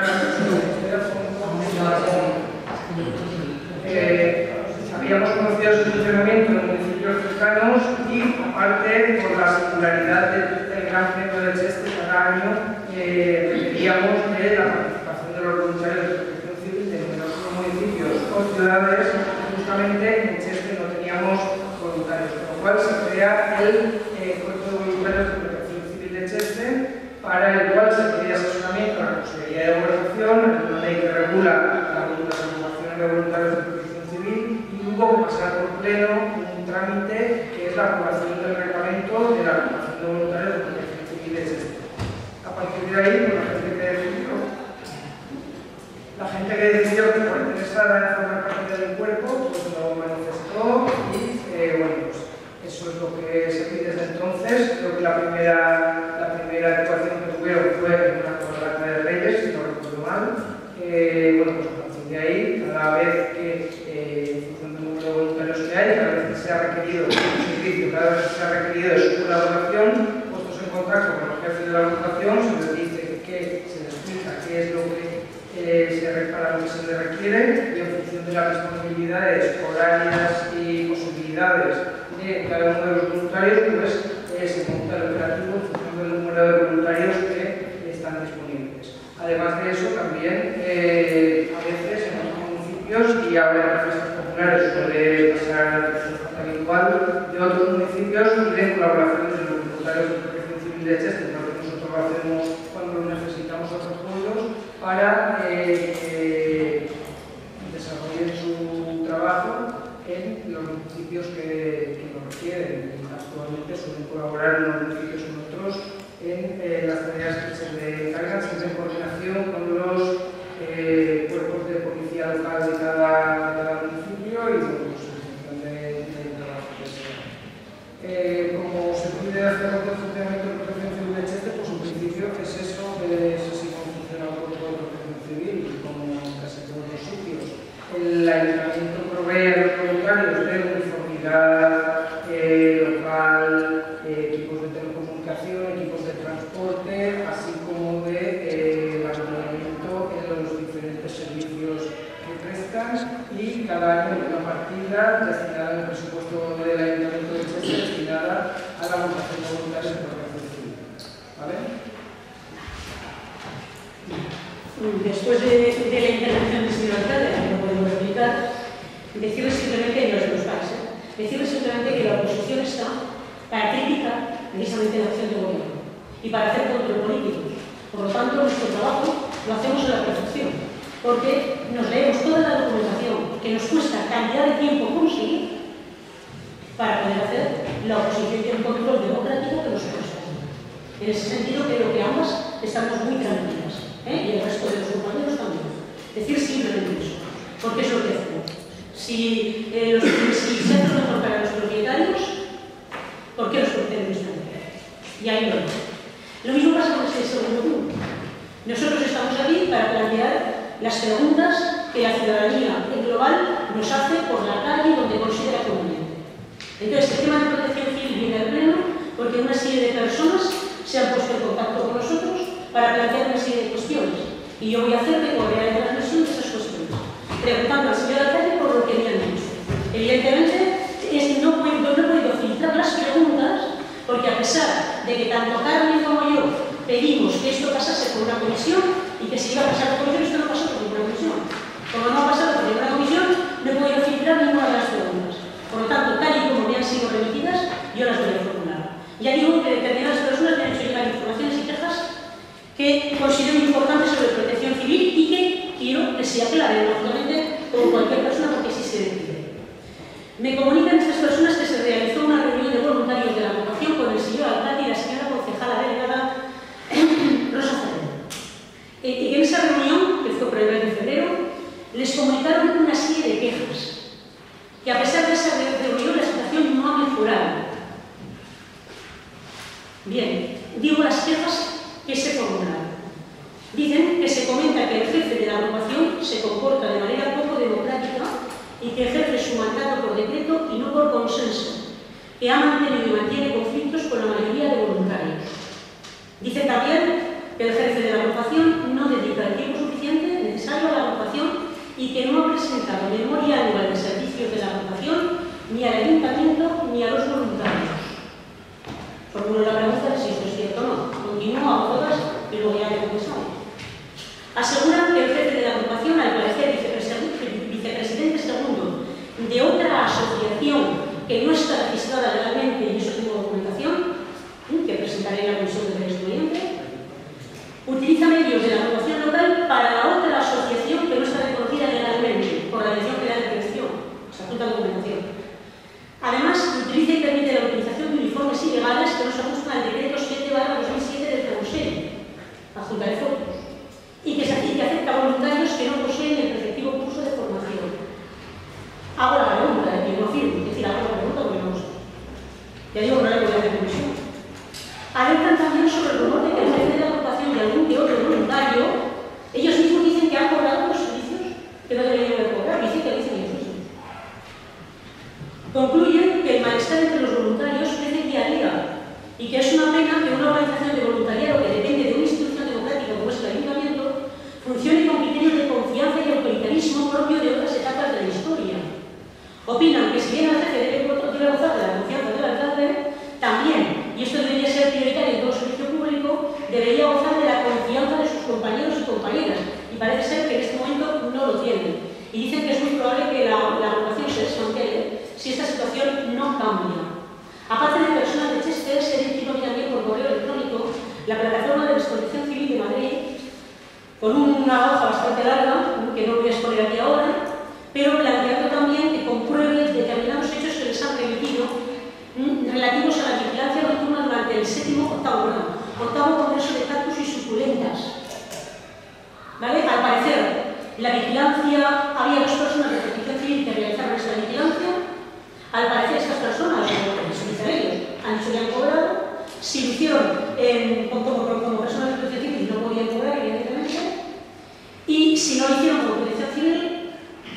eh, habíamos conocido su funcionamiento en municipios cercanos y aparte por la singularidad del, del gran pleno de Cheste cada año eh, requeríamos de la participación de los voluntarios de protección civil de numerosos municipios o ciudades. Justamente en Cheste no teníamos voluntarios, con lo cual se crea el eh, cuerpo de voluntarios de protección civil de Cheste, para el cual se pide asesoramiento a la Consejería de Gobernación, una ley que regula las agrupaciones de voluntarios de protección civil, y hubo que pasar por pleno un trámite que es la aprobación del reglamento de la agrupación de voluntarios de protección civil de Cheste. A partir de ahí, pues, la gente que decidió, la gente que decidió que por interesada en formar parte del cuerpo, pues lo manifestó y, eh, bueno, pues eso es lo que se pide desde entonces. Creo que la primera, la primera actuación que tuvieron fue en una corbata de Reyes, si no recuerdo mal. Eh, bueno, pues a partir de ahí, cada vez que, eh, en función del número de voluntarios que hay, cada vez que se ha requerido un servicio, cada vez que se ha requerido escuela, de la agrupación, puestos en contacto con los jefes de la agrupación, se les dice que se les explica qué es lo que, eh, se, para lo que se les requiere y en función de las disponibilidades horarias y posibilidades de cada uno de los voluntarios, pues eh, se monta el operativo en función del número de voluntarios que están disponibles. Además de eso, también eh, a veces en otros municipios y ahora en las fiestas populares suele pasar bastante habitual de otros municipios y de colaboraciones de los voluntarios de Protección Civil de Cheste, lo que nosotros lo hacemos cuando necesitamos otros fondos para eh, que desarrollen su trabajo en los municipios que, que lo requieren. Actualmente suelen colaborar en los municipios con otros en eh, las tareas que se le encargan, siempre en coordinación con los eh, cuerpos de policía local de cada, de cada municipio y bueno, pues, en función de, de trabajo que sea. Eh, como se puede hacer otro funcionamiento de Protección Civil de Cheste, pues en principio es eso, es así como funciona el cuerpo de Protección Civil y como en casi todos los sitios. El ayuntamiento provee a los voluntarios de uniformidad eh, local, eh, equipos de telecomunicación, equipos de transporte, así como de eh, acompañamiento en los diferentes servicios que prestan y cada año una partida destinada en el presupuesto del ayuntamiento de Cheste destinada a la agrupación de voluntarios de Protección Civil. ¿Vale? Después de, de la intervención del señor alcalde, que no podemos replicar, decirles simplemente, y no se nos pase, decirles simplemente que la oposición está para criticar precisamente la acción de gobierno y para hacer control político. Por lo tanto, nuestro trabajo lo hacemos a la perfección, porque nos leemos toda la documentación que nos cuesta cantidad de tiempo conseguir para poder hacer la oposición y el control democrático que nos cuesta. En ese sentido, creo que ambas estamos muy tranquilas. ¿Eh? Y el resto de los compañeros también. Decir simplemente eso, porque es lo que hacemos. Si, eh, los, si se hace mejor para los propietarios, ¿por qué los propietarios están? Y ahí lo es. Lo mismo pasa con este segundo punto. Nosotros estamos aquí para plantear las preguntas que la ciudadanía en global nos hace por la calle donde considera conveniente. Entonces, el tema de protección civil viene al pleno porque una serie de personas se han puesto en contacto con nosotros para plantear una serie de cuestiones. Y yo voy a hacer de correa de transmisión de esas cuestiones, preguntando al señor alcalde por lo que me han dicho. Evidentemente, es, no, puedo, no he podido filtrar las preguntas, porque a pesar de que tanto Carmen como yo pedimos que esto pasase por una comisión y que se iba a pasar por comisión, esto no pasó por ninguna comisión. Como no ha pasado por ninguna comisión, no he podido filtrar ninguna de las preguntas. Por lo tanto, tal y como me han sido remitidas, yo las voy a formular. Ya digo que determinadas personas me han hecho llegar informaciones y quejas que considero importantes sobre protección civil y que quiero que se aclare, lógicamente, con cualquier persona, porque sí se decide. Me comunican estas personas que se realizó una reunión de voluntarios de la agrupación con el señor alcalde y la señora concejala delegada Rosa Ferrer. Y en esa reunión, que fue por el mes de febrero, les comunicaron una serie de quejas, que a pesar de esa reunión la situación no ha mejorado. Bien, digo las quejas que se formularon. Dicen que se comenta que el jefe de la agrupación se comporta de manera poco democrática y que ejerce su mandato por decreto y no por consenso, que ha mantenido y mantiene conflictos con la mayoría de voluntarios. Dice también que el jefe de la agrupación no dedica el tiempo suficiente necesario a la agrupación y que no ha presentado memoria anual de servicios de la agrupación ni al ayuntamiento ni a los voluntarios. Formulo la pregunta de si esto es cierto o no. Continúo a todas y luego ya me contestamos. Aseguran que el jefe de la agrupación, al parecer vicepresidente, vicepresidente segundo de otra asociación que no está registrada legalmente y eso tengo documentación, que presentaré en la comisión del expediente, utiliza medios de la agrupación local para la otra asociación que no está reconocida legalmente por la Dirección General de Prevención. Estatuto de documentación. Además, utiliza y permite la utilización de uniformes ilegales que no se ajustan al decreto siete barra dos mil siete del Consejo, adjuntaré fotos, y que, se, y que afecta a voluntarios que no poseen el respectivo curso de formación. Hago la pregunta, de que no firmo, es decir, hago la pregunta porque no lo sé. Ya digo que no le voy a hacer comisión. Alertan también sobre el rumor de que el jefe de la agrupación y algún que otro voluntario, ellos mismos dicen que han cobrado los servicios que no deberían de cobrar, dicen que dicen ellos mismos. Concluyen que el malestar entre los voluntarios crece día a día con una hoja bastante larga, que no voy a exponer aquí ahora, pero planteando también que compruebe determinados hechos que les han remitido relativos a la vigilancia nocturna durante el séptimo, octavo, perdón, octavo Congreso de Cactus y Suculentas. ¿Vale? Al parecer, la vigilancia, había dos personas de protección civil que realizaron esta vigilancia. Al parecer, estas personas, los dicen ellos, han dicho que han cobrado. Si lo hicieron en, como, como, como personas de protección civil, no podían cobrar, evidentemente. Y si no lo hicieron como protección civil,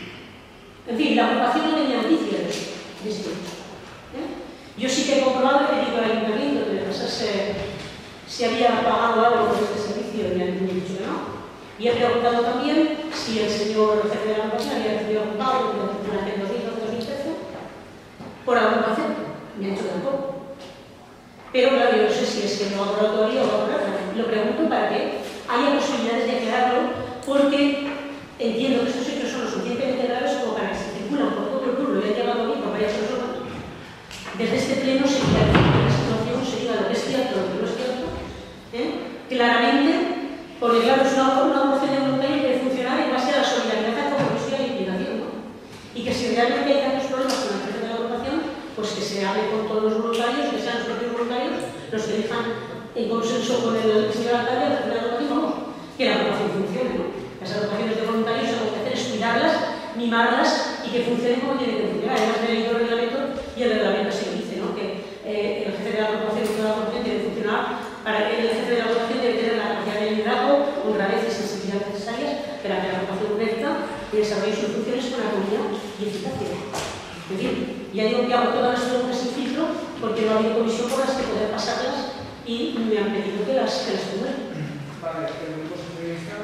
en fin, la ocupación no tenía noticias de esto. ¿Eh? Yo sí que he comprobado que he dicho al ayuntamiento que me pasase si había pagado algo por este servicio y me han dicho que no. Y he preguntado también si el señor jefe de la ocupación había recibido un pago durante el dos mil doce dos mil trece por la ocupación. Me han dicho que tampoco. Pero claro, yo no sé si es que no ha cobrado todavía o va a cobrar. Lo pregunto para que haya posibilidades de aclararlo, porque entiendo que estos hechos son lo suficientemente graves como para que se circulan por todo el pueblo y han llegado a mí por varias personas. Desde este pleno se clarifica que la situación se diga lo que es cierto, lo que no es cierto, ¿eh? Claramente, porque claro, es una, una moción de voluntarios que debe funcionar en base a la solidaridad, al compromiso y a la implicación, ¿no? Y que si realmente hay tantos problemas con la gestión de la agrupación, pues que se hable con todos los voluntarios, que sean los propios voluntarios los que dejan en consenso con el señor alcalde, el jefe de la agrupación, vamos, que la agrupación funcione, ¿no? Las agrupaciones de voluntarios lo que hay que hacer es cuidarlas, mimarlas y que funcionen como tienen que funcionar. Además del el reglamento y el reglamento se dice, ¿no? Que eh, el jefe de la agrupación y toda la agrupación debe funcionar, para que el jefe de la agrupación debe tener la capacidad de liderazgo, honradez y sensibilidad necesarias para que la agrupación crezca y desarrolle sus funciones con habilidad y eficacia. En fin, ya digo que hago todas las preguntas sin filtro porque no ha habido comisión por las que poder pasarlas y me han pedido que las, que las pongan. Vale, ¿tenemos posibilidad?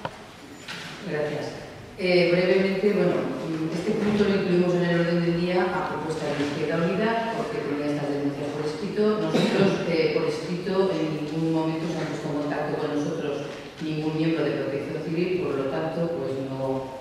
Gracias. Eh, brevemente, bueno, este punto lo incluimos en el orden del día a propuesta de Izquierda Unida porque tenía estas denuncias por escrito. Nosotros, eh, por escrito, en ningún momento se han puesto en contacto con nosotros ningún miembro de Protección Civil, por lo tanto, pues no,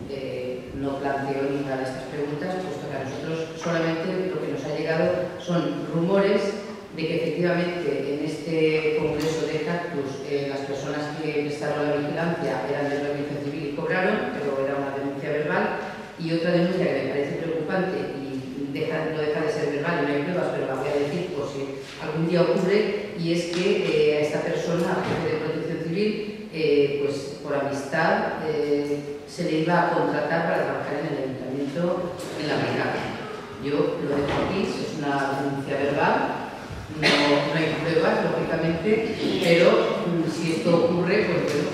eh, no planteo ninguna de estas preguntas, puesto que a nosotros solamente lo que nos ha llegado son rumores de que efectivamente en este Congreso de Cactus eh, las personas que prestaron la vigilancia eran de la Protección Civil y cobraron, pero era una denuncia verbal. Y otra denuncia que me parece preocupante y deja, no deja de ser verbal y no hay pruebas, pero la voy a decir por si algún día ocurre, y es que eh, a esta persona, jefe de Protección Civil, eh, pues por amistad eh, se le iba a contratar para trabajar en el ayuntamiento en la brigada. Yo lo dejo aquí, es una denuncia verbal. No, no hay pruebas, lógicamente, pero mm, si esto ocurre, pues bueno,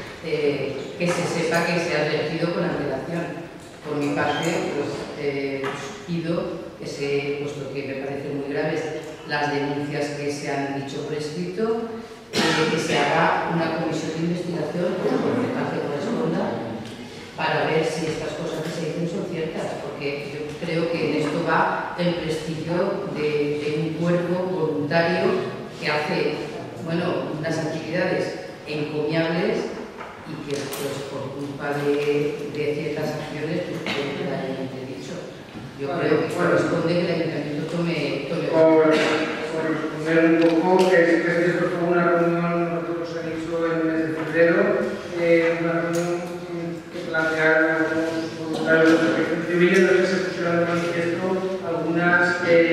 eh, que se sepa que se ha advertido con antelación. Por mi parte, pues eh, pido que se, puesto que me parecen muy graves las denuncias que se han dicho por escrito, eh, que se haga una comisión de investigación, pues por el que corresponda, para ver si estas cosas que se dicen son ciertas, porque yo creo que en esto va el prestigio de, de un cuerpo voluntario que hace, bueno, unas actividades encomiables y que pues, por culpa de, de ciertas acciones pues, puede quedar en entredicho. Yo vale, creo que bueno, corresponde que el ayuntamiento tome... tome por, por responder un poco, que es que es cierto que hubo una reunión, nosotros hemos dicho en el mes de febrero, eh, una reunión que plantearon algunos voluntarios de Protección Civil en los que se pusieron de manifiesto algunas,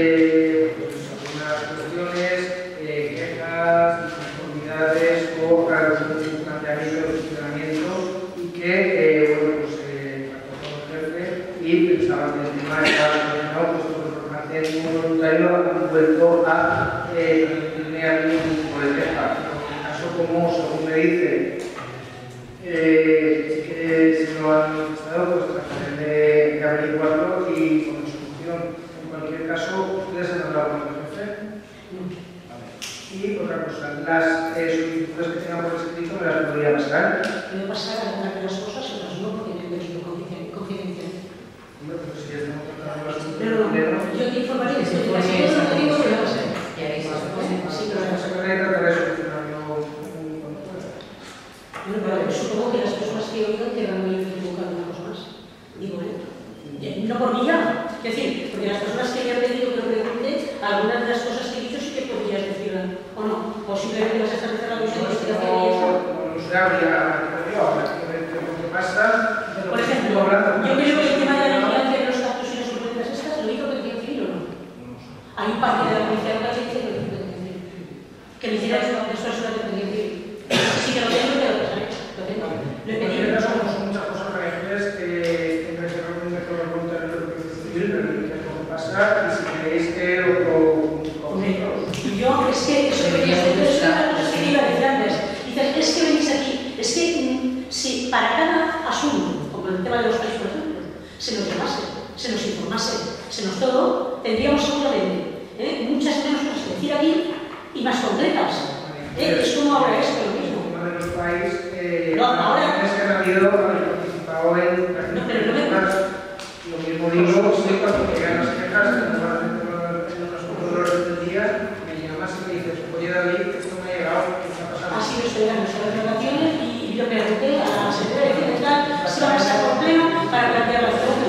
eh, pues, algunas cuestiones, eh, quejas, inconformidades o algún planteamiento de funcionamiento y que, eh, bueno, pues, eh, trató con el jefe y pensaban que el tema estaba relacionado, pues, por parte de ningún voluntario han vuelto a eh, tener ningún tipo de queja. En el caso, como según me dice, eh, que se lo han manifestado, pues trataré de, de averiguarlo y con solución. En cualquier caso, ¿ustedes han hablado con el jefe? Vale. Y otra cosa, las eh, solicitudes que tengan por escrito me las podría pasar. Puede pasar algunas de las cosas, otras no, porque me han pedido confidencial. Hombre, pero si ya estamos tratando las Pero no, yo te informaré que si pone te esa lo digo, comisión, voy a pasar. y ahí se supone. Sí, pero la secretaria tratará de solucionarlo cuando pueda. bueno, pero supongo que las personas que oigan quedan muy equivocadas una cosa más. Digo, bueno, no por mí ya. Es decir, porque las personas que me han pedido que lo pregunte, algunas de las cosas que he dicho sí que podrías decirlas, o no, o simplemente vas a establecer la comisión de investigación y eso. No, no sé, habría es que eso es una cosa que iba a decir antes. Dices, es que venís aquí, es que mm, si para cada asunto, como el tema de los países, por ejemplo, se nos llamase, se nos informase, se nos todo, tendríamos seguramente ¿eh? muchas menos cosas que decir aquí y más concretas. ¿eh? Es como ahora esto, lo mismo. Como en los países, eh, no, ahora... es que han habido, han participado en... No, pero no me... Lo mismo digo, sí, cuando llegan las quejas, normalmente en unos pocos horas del día, me llamas y me dices, oye David, esto me ha llegado, ¿qué está pasando? Así lo estoy dando las relaciones y yo pregunté a la secretaria de tal si va a pasar por pleno para plantear las preguntas.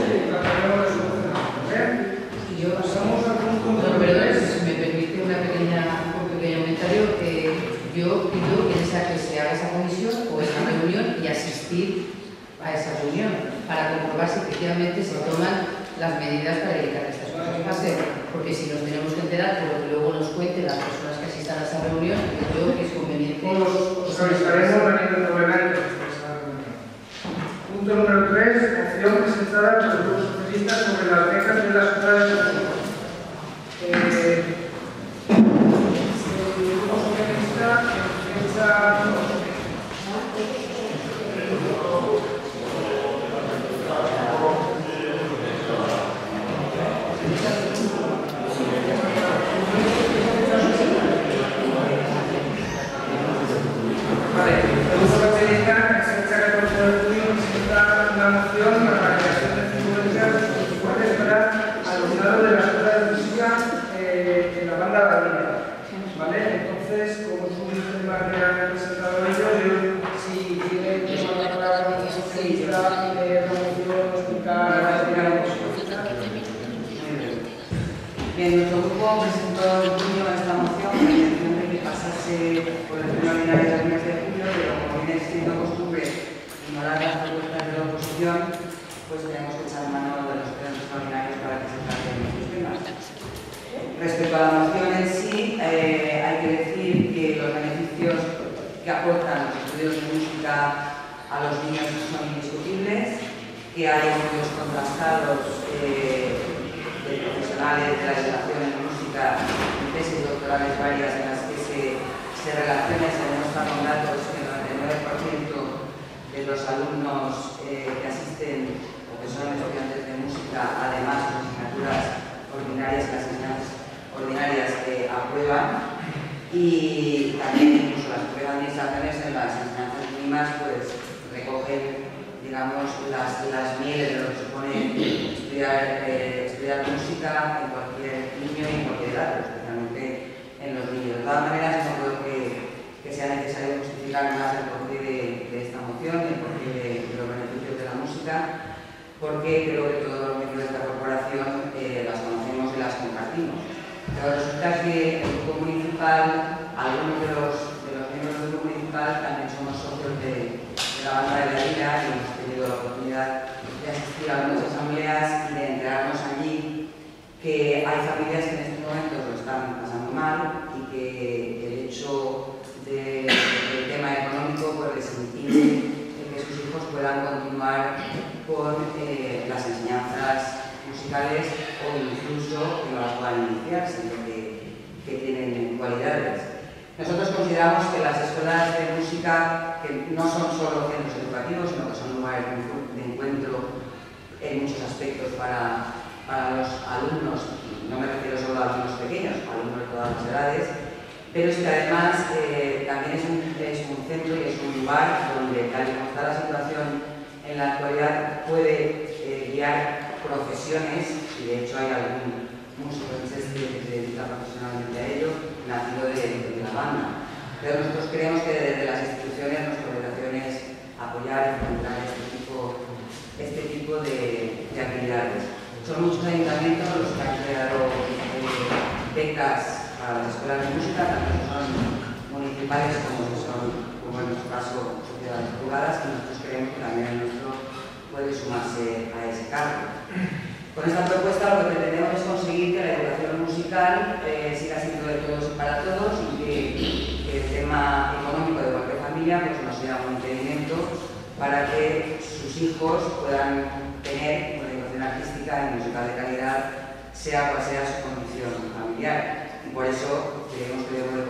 Y yo pasamos a punto número tres, si me permite una pequeña, un pequeño comentario, eh, yo pido que, esa, que se haga esa comisión o esa reunión y asistir a esa reunión para comprobar si efectivamente se toman las medidas para evitar que estas cosas pasen, porque si nos tenemos que enterar por lo que luego nos cuenten las personas que asistan a esa reunión, yo creo que es conveniente. Os avisaremos la ningún problema. Punto número tres, moción presentada por el Grupo Socialista sobre las becas de las escuelas de música. Eh, el Grupo Socialista piensa... Vale, el Grupo Socialista presenta catorce de julio presenta una moción para la creación de cinco becas municipales para alumnado de la escuela de música eh, en la banda Badina. ¿Vale? Entonces, como es un tema que han presentado ellos, yo si tiene que mandar a la socialista de promoción, explicar, digamos. Bien, nuestro grupo presentó en junio esta moción con la intención de que pasase por el pleno ordinario del mes de julio, pero como viene siendo costumbre ignorar las propuestas de la oposición, pues tenemos que echar mano de los plenos extraordinarios para que se traten estos temas. Respecto a la moción en sí, eh, hay que decir que los beneficios que aportan los estudios de música a los niños son indiscutibles, que hay estudios contrastados eh, de profesionales de la educación en música y tesis doctorales varias en las que se, se relaciona y se demuestra con datos que el noventa y nueve por ciento de los alumnos eh, que asisten o que son estudiantes de música, además de asignaturas ordinarias, las asignaturas ordinarias que aprueban, y también incluso las propias administraciones en las enseñanzas mínimas pues recogen, digamos, las, las mieles de lo que supone estudiar, eh, estudiar música en cualquier niño y en cualquier edad, especialmente en los niños. De todas maneras, no creo que, que sea necesario justificar más el porqué de, de esta moción, el porqué de, de los beneficios de la música, porque creo que todos los miembros de esta corporación eh, las conocemos y las compartimos. Pero resulta que el grupo municipal, algunos de los, de los miembros del grupo municipal también somos socios de, de la banda de la Liga y hemos tenido la oportunidad de asistir a algunas asambleas y de enterarnos allí que hay familias que en estos momentos lo están pasando mal y que el hecho de, del tema económico pues, les impide que sus hijos puedan continuar con eh, las enseñanzas musicales o incluso que no las puedan iniciar, sino que, que tienen cualidades. Nosotros consideramos que las escuelas de música, que no son solo centros educativos, sino que son lugares de encuentro en muchos aspectos para, para los alumnos, no me refiero solo a alumnos pequeños, alumnos de todas las edades, pero es que además eh, también es un, es un centro y es un lugar donde, tal y como está la situación en la actualidad, puede eh, guiar profesiones, y de hecho hay algún músico en Cheste que se dedica profesionalmente a ello, nacido de, de la banda. Pero nosotros creemos que desde las instituciones nuestra obligación es apoyar y fomentar este tipo, este tipo de, de actividades. Son muchos ayuntamientos los que han creado eh, becas para las escuelas de música, tanto son municipales como son, como en nuestro caso, sociedades privadas, y nosotros creemos que también el nuestro puede sumarse a ese cargo. Con esta propuesta lo que pretendemos es conseguir que la educación musical eh, siga siendo de todos y para todos y que, que el tema económico de cualquier familia pues, no sea un impedimento para que sus hijos puedan tener una educación artística y musical de calidad, sea cual sea su condición familiar. Y por eso creemos que debemos de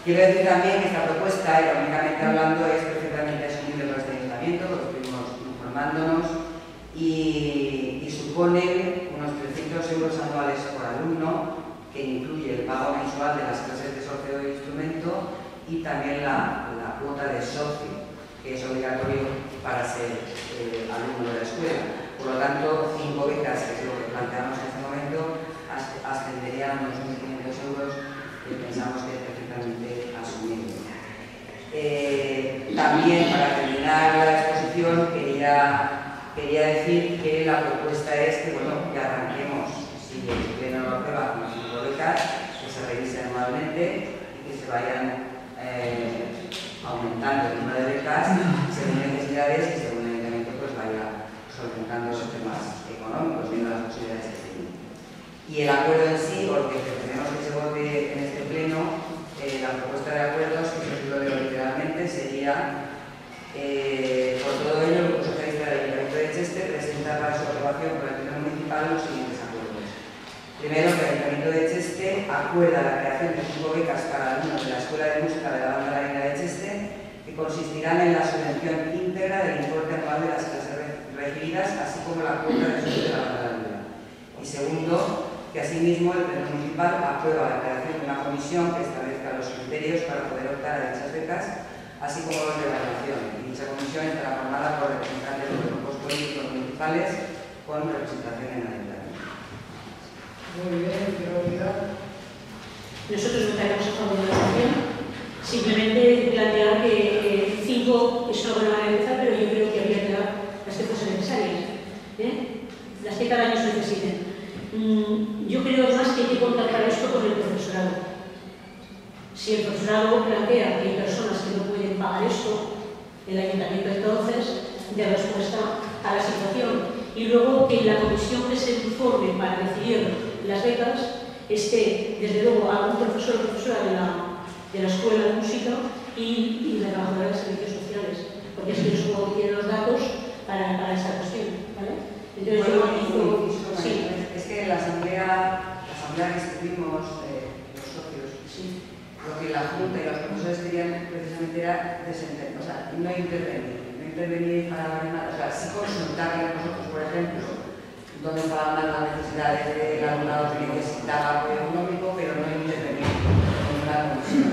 Quiero decir también que esta propuesta, económicamente hablando, es perfectamente asumible por este ayuntamiento, lo estuvimos informándonos, y, y supone unos trescientos euros anuales por alumno, que incluye el pago mensual de las clases de solfeo e instrumento y también la, la cuota de socio, que es obligatorio para ser eh, alumno de la escuela. Por lo tanto, cinco becas, que es lo que planteamos en este momento, ascenderían a unos mil quinientos euros, que pensamos que es perfectamente asumible. Eh, también, para terminar la exposición, quería, quería decir que la propuesta es que, bueno, que arranquemos, si el pleno lo aprueba, con cinco becas, que se revise anualmente y que se vayan eh, aumentando el número de becas según necesidades y según el ayuntamiento pues vaya solventando los temas económicos, viendo las posibilidades que tiene. Y el acuerdo en sí, o lo que pretendemos que se vote en este pleno, eh, la propuesta de acuerdos, que si lo leo literalmente, sería eh, por todo ello el Grupo Socialista del Ayuntamiento de Cheste presenta para su aprobación por el pleno municipal los siguientes acuerdos. Primero, que el Ayuntamiento de Cheste acuerda la creación de cinco becas para alumnos de la Escuela de Música de la Banda de la Línea de Cheste, que consistirán en la subvención íntegra del importe anual de las clases recibidas, así como la cuota de sueldo de la Banda de la Línea. Y segundo, que asimismo el Pleno Municipal aprueba la creación de una comisión que establezca los criterios para poder optar a dichas becas, así como los de evaluación. Y dicha comisión estará formada por representantes de los grupos políticos municipales con representación en el Ayuntamiento. Muy bien, quiero olvidar. Nosotros votaremos a favor de la moción. Simplemente plantear que eh, cinco es una buena manera de empezar, pero yo creo que habría que dar las que fuesen necesarias, ¿eh? Las que cada año se necesiten. Mm, yo creo además que hay que contactar esto con el profesorado. Si el profesorado plantea que hay personas que no pueden pagar esto, el ayuntamiento entonces da respuesta a la situación. Y luego que la comisión que se informe para decidir las becas esté, desde luego, algún profesor o profesora de la, de la escuela de música y, y la trabajadora de servicios sociales, porque es que yo supongo que tienen los datos para, para esta cuestión, ¿vale? Entonces, bueno, yo, y, sí. Es que la asamblea, la asamblea que estuvimos, eh, los socios, Sí. lo que la Junta y los profesores querían precisamente era desentender, o sea, no intervenir, no intervenir para nada, o sea, sí consultar a nosotros, por ejemplo, dónde estaban las necesidades del alumnado que necesitaba apoyo económico, pero no intervenir en una comisión.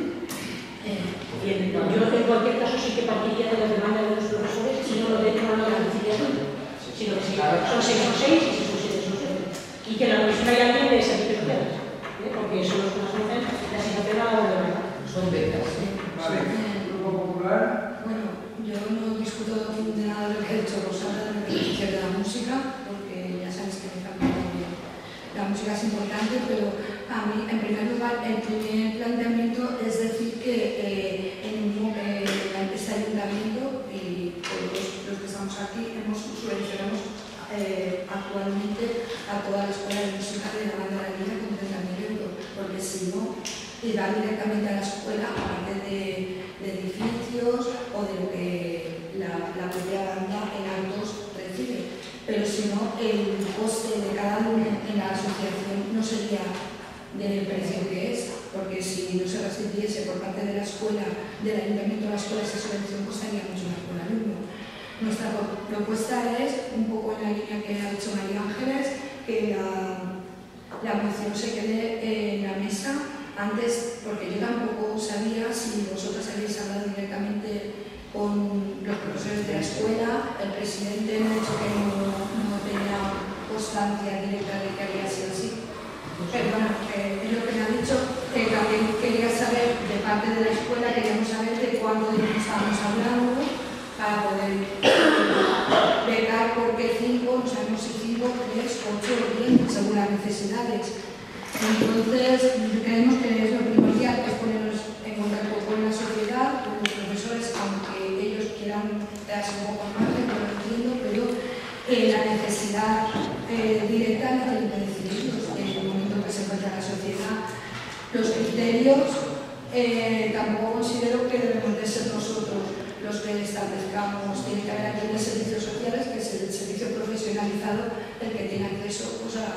Bien, yo en cualquier caso sí que partiría de la demanda de los profesores y no lo de no lo decidir, sino que si son seis son seis y si son siete son siete. Y que la comisión haya alguien de servicios sociales, ¿eh? Porque son los que nos conocen la situación a la hora de verdad. Son becas, ¿sí? Vale, Grupo Popular. Bueno, yo no discuto de nada de lo que ha dicho Rosana de la beneficio de la música, porque ya sabéis que la música es importante, pero a mí, en primer lugar, el primer planteamiento es decir que eh, en eh, este ayuntamiento y todos los que estamos aquí hemos subvencionamos eh, actualmente a toda la escuela de música de la Banda de la Línea con treinta mil euros, porque si no, irá directamente a la escuela, aparte de, de edificios o de lo que la, la propia banda en altos recibe. Pero si no, el coste de cada alumno en la asociación no sería del precio que es, porque si no se restituyese por parte de la escuela, del ayuntamiento a la escuela, esa subvención costaría mucho más por alumno. Nuestra propuesta es, un poco en la línea que ha dicho María Ángeles, que la, la moción se quede en la mesa antes, porque yo tampoco sabía si vosotros habéis hablado directamente con los profesores de la escuela. El presidente me ha dicho que no, no tenía constancia directa de que había sido así. Pero bueno, eh, es lo que me ha dicho. Eh, también quería saber, de parte de la escuela, queríamos saber de cuánto dinero estamos hablando para poder becar, porque cinco, no sabemos si cinco, tres, ocho o diez, según las necesidades. Entonces, creemos que es lo primordial, es ponernos en contacto con la sociedad, con los profesores, aunque ellos quieran darse un poco más, yo lo entiendo, pero eh, la necesidad eh, directa la tienen que decidir en el momento que se encuentra la sociedad. Los criterios eh, tampoco considero que debemos de ser nosotros los que establezcamos. Tiene que haber aquí de servicios sociales, que es el servicio profesionalizado, el que tiene acceso pues, a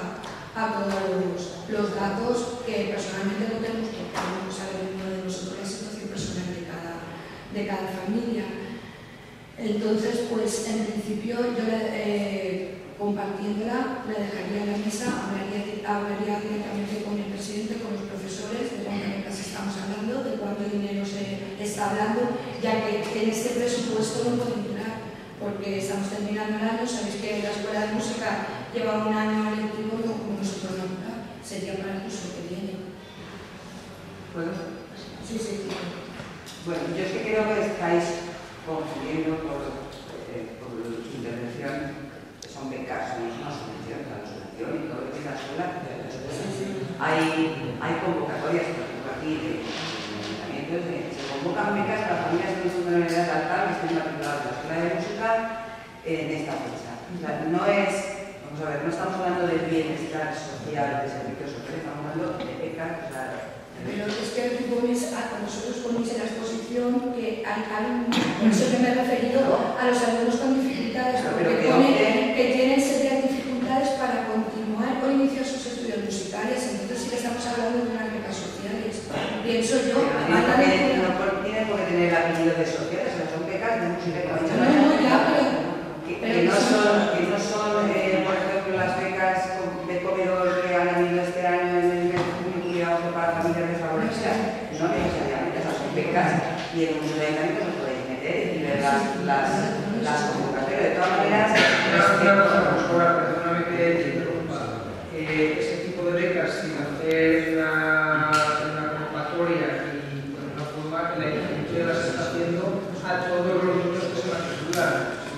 a todos los datos que personalmente no tenemos, porque no sabe ninguno de nosotros la situación personal de cada, de cada familia. Entonces, pues en principio yo eh, compartiéndola la dejaría en la mesa, hablaría, hablaría directamente con el presidente, con los profesores, de cuántas becas estamos hablando, de cuánto dinero se está hablando, ya que en este presupuesto no puede entrar, porque estamos terminando el año. Sabéis que la Escuela de Música lleva un año lectivo, no como nosotros no entrar, sería para el curso que viene. ¿Puedo? Sí, sí, sí. Bueno, yo es que creo que estáis confundiendo por, eh, por su intervención. Son becas, no es una subvención, la subvención y todo lo que es la escuela. Hay, hay convocatorias, por ejemplo, aquí de ayuntamientos, se convocan becas para familias de segunda unidad alta que estén matriculadas en la escuela de música en esta fecha. O sea, no es, vamos a ver, no estamos hablando de bienestar social, de servicios sociales, estamos hablando de becas, o sea, pero es que tú pones, a nosotros ponéis en la exposición que hay, hay un, por eso que me he referido a los alumnos con dificultades, porque pone que tienen serias dificultades para continuar o iniciar sus estudios musicales. Entonces sí que estamos hablando de unas becas sociales. Pienso yo, no, no tiene por qué tener el apellido de sociales, son becas de música que han hecho. No, no, ya, pero que, que no son, que no son eh, por ejemplo, las becas de comedor que han habido este año en el mes de junio para familias desfavorecidas, no necesariamente, esas son becas y en muchos ayuntamientos os podéis meter y ver las, las, las convocatorias. De todas maneras, una cosa, profesora, perdóname que te interrumpa. Eh, ese tipo de becas, sin hacer una, una convocatoria y con una forma, el ayuntamiento ya las está haciendo a todos los niños que se matriculan.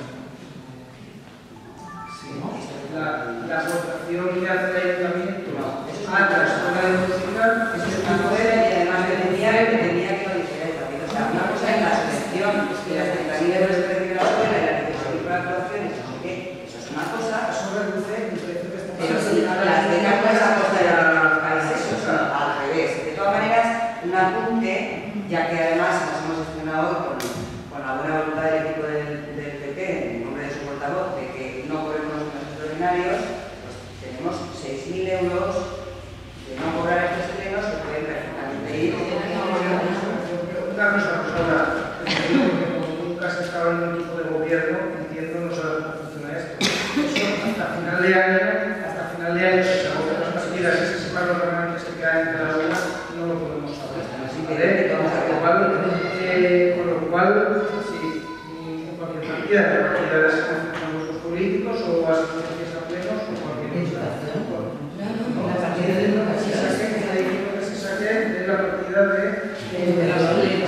Sí, la, la aportación que hace el ayuntamiento a la escuela de música es el tipo de... y además me tenía que tenía que lo dijera también. O sea, una cosa es la selección y las treinta mil euros que recibe la escuela y la necesidad para actuaciones, no sé qué, eso es una cosa. Eso reduce el precio que está Pero si las becas no es a costa de los países, o sea, al revés. De todas maneras, un apunte, ya que además nos hemos gestionado con, con la buena voluntad del equipo del, del P P, en nombre de su portavoz, de que no cobremos los extraordinarios, pues tenemos seis mil euros de no cobrar estos plenos que pueden perfectamente ir. Una cosa, profesora, porque como nunca has estado en un equipo de gobierno, entiendo, no sabes cómo funciona esto. Eso hasta final de año, hasta final de año, si se agotan las partidas y se separan los remanentes que quedan entre las unas, no lo podemos saber. ¿Vale? Con lo cual, eh, con lo cual, si en cualquier partida, la partida de las los políticos o asistencias a plenos o cualquier cosa. La partida de la Se saque, que está diciendo que se saque de la partida de, de las políticas.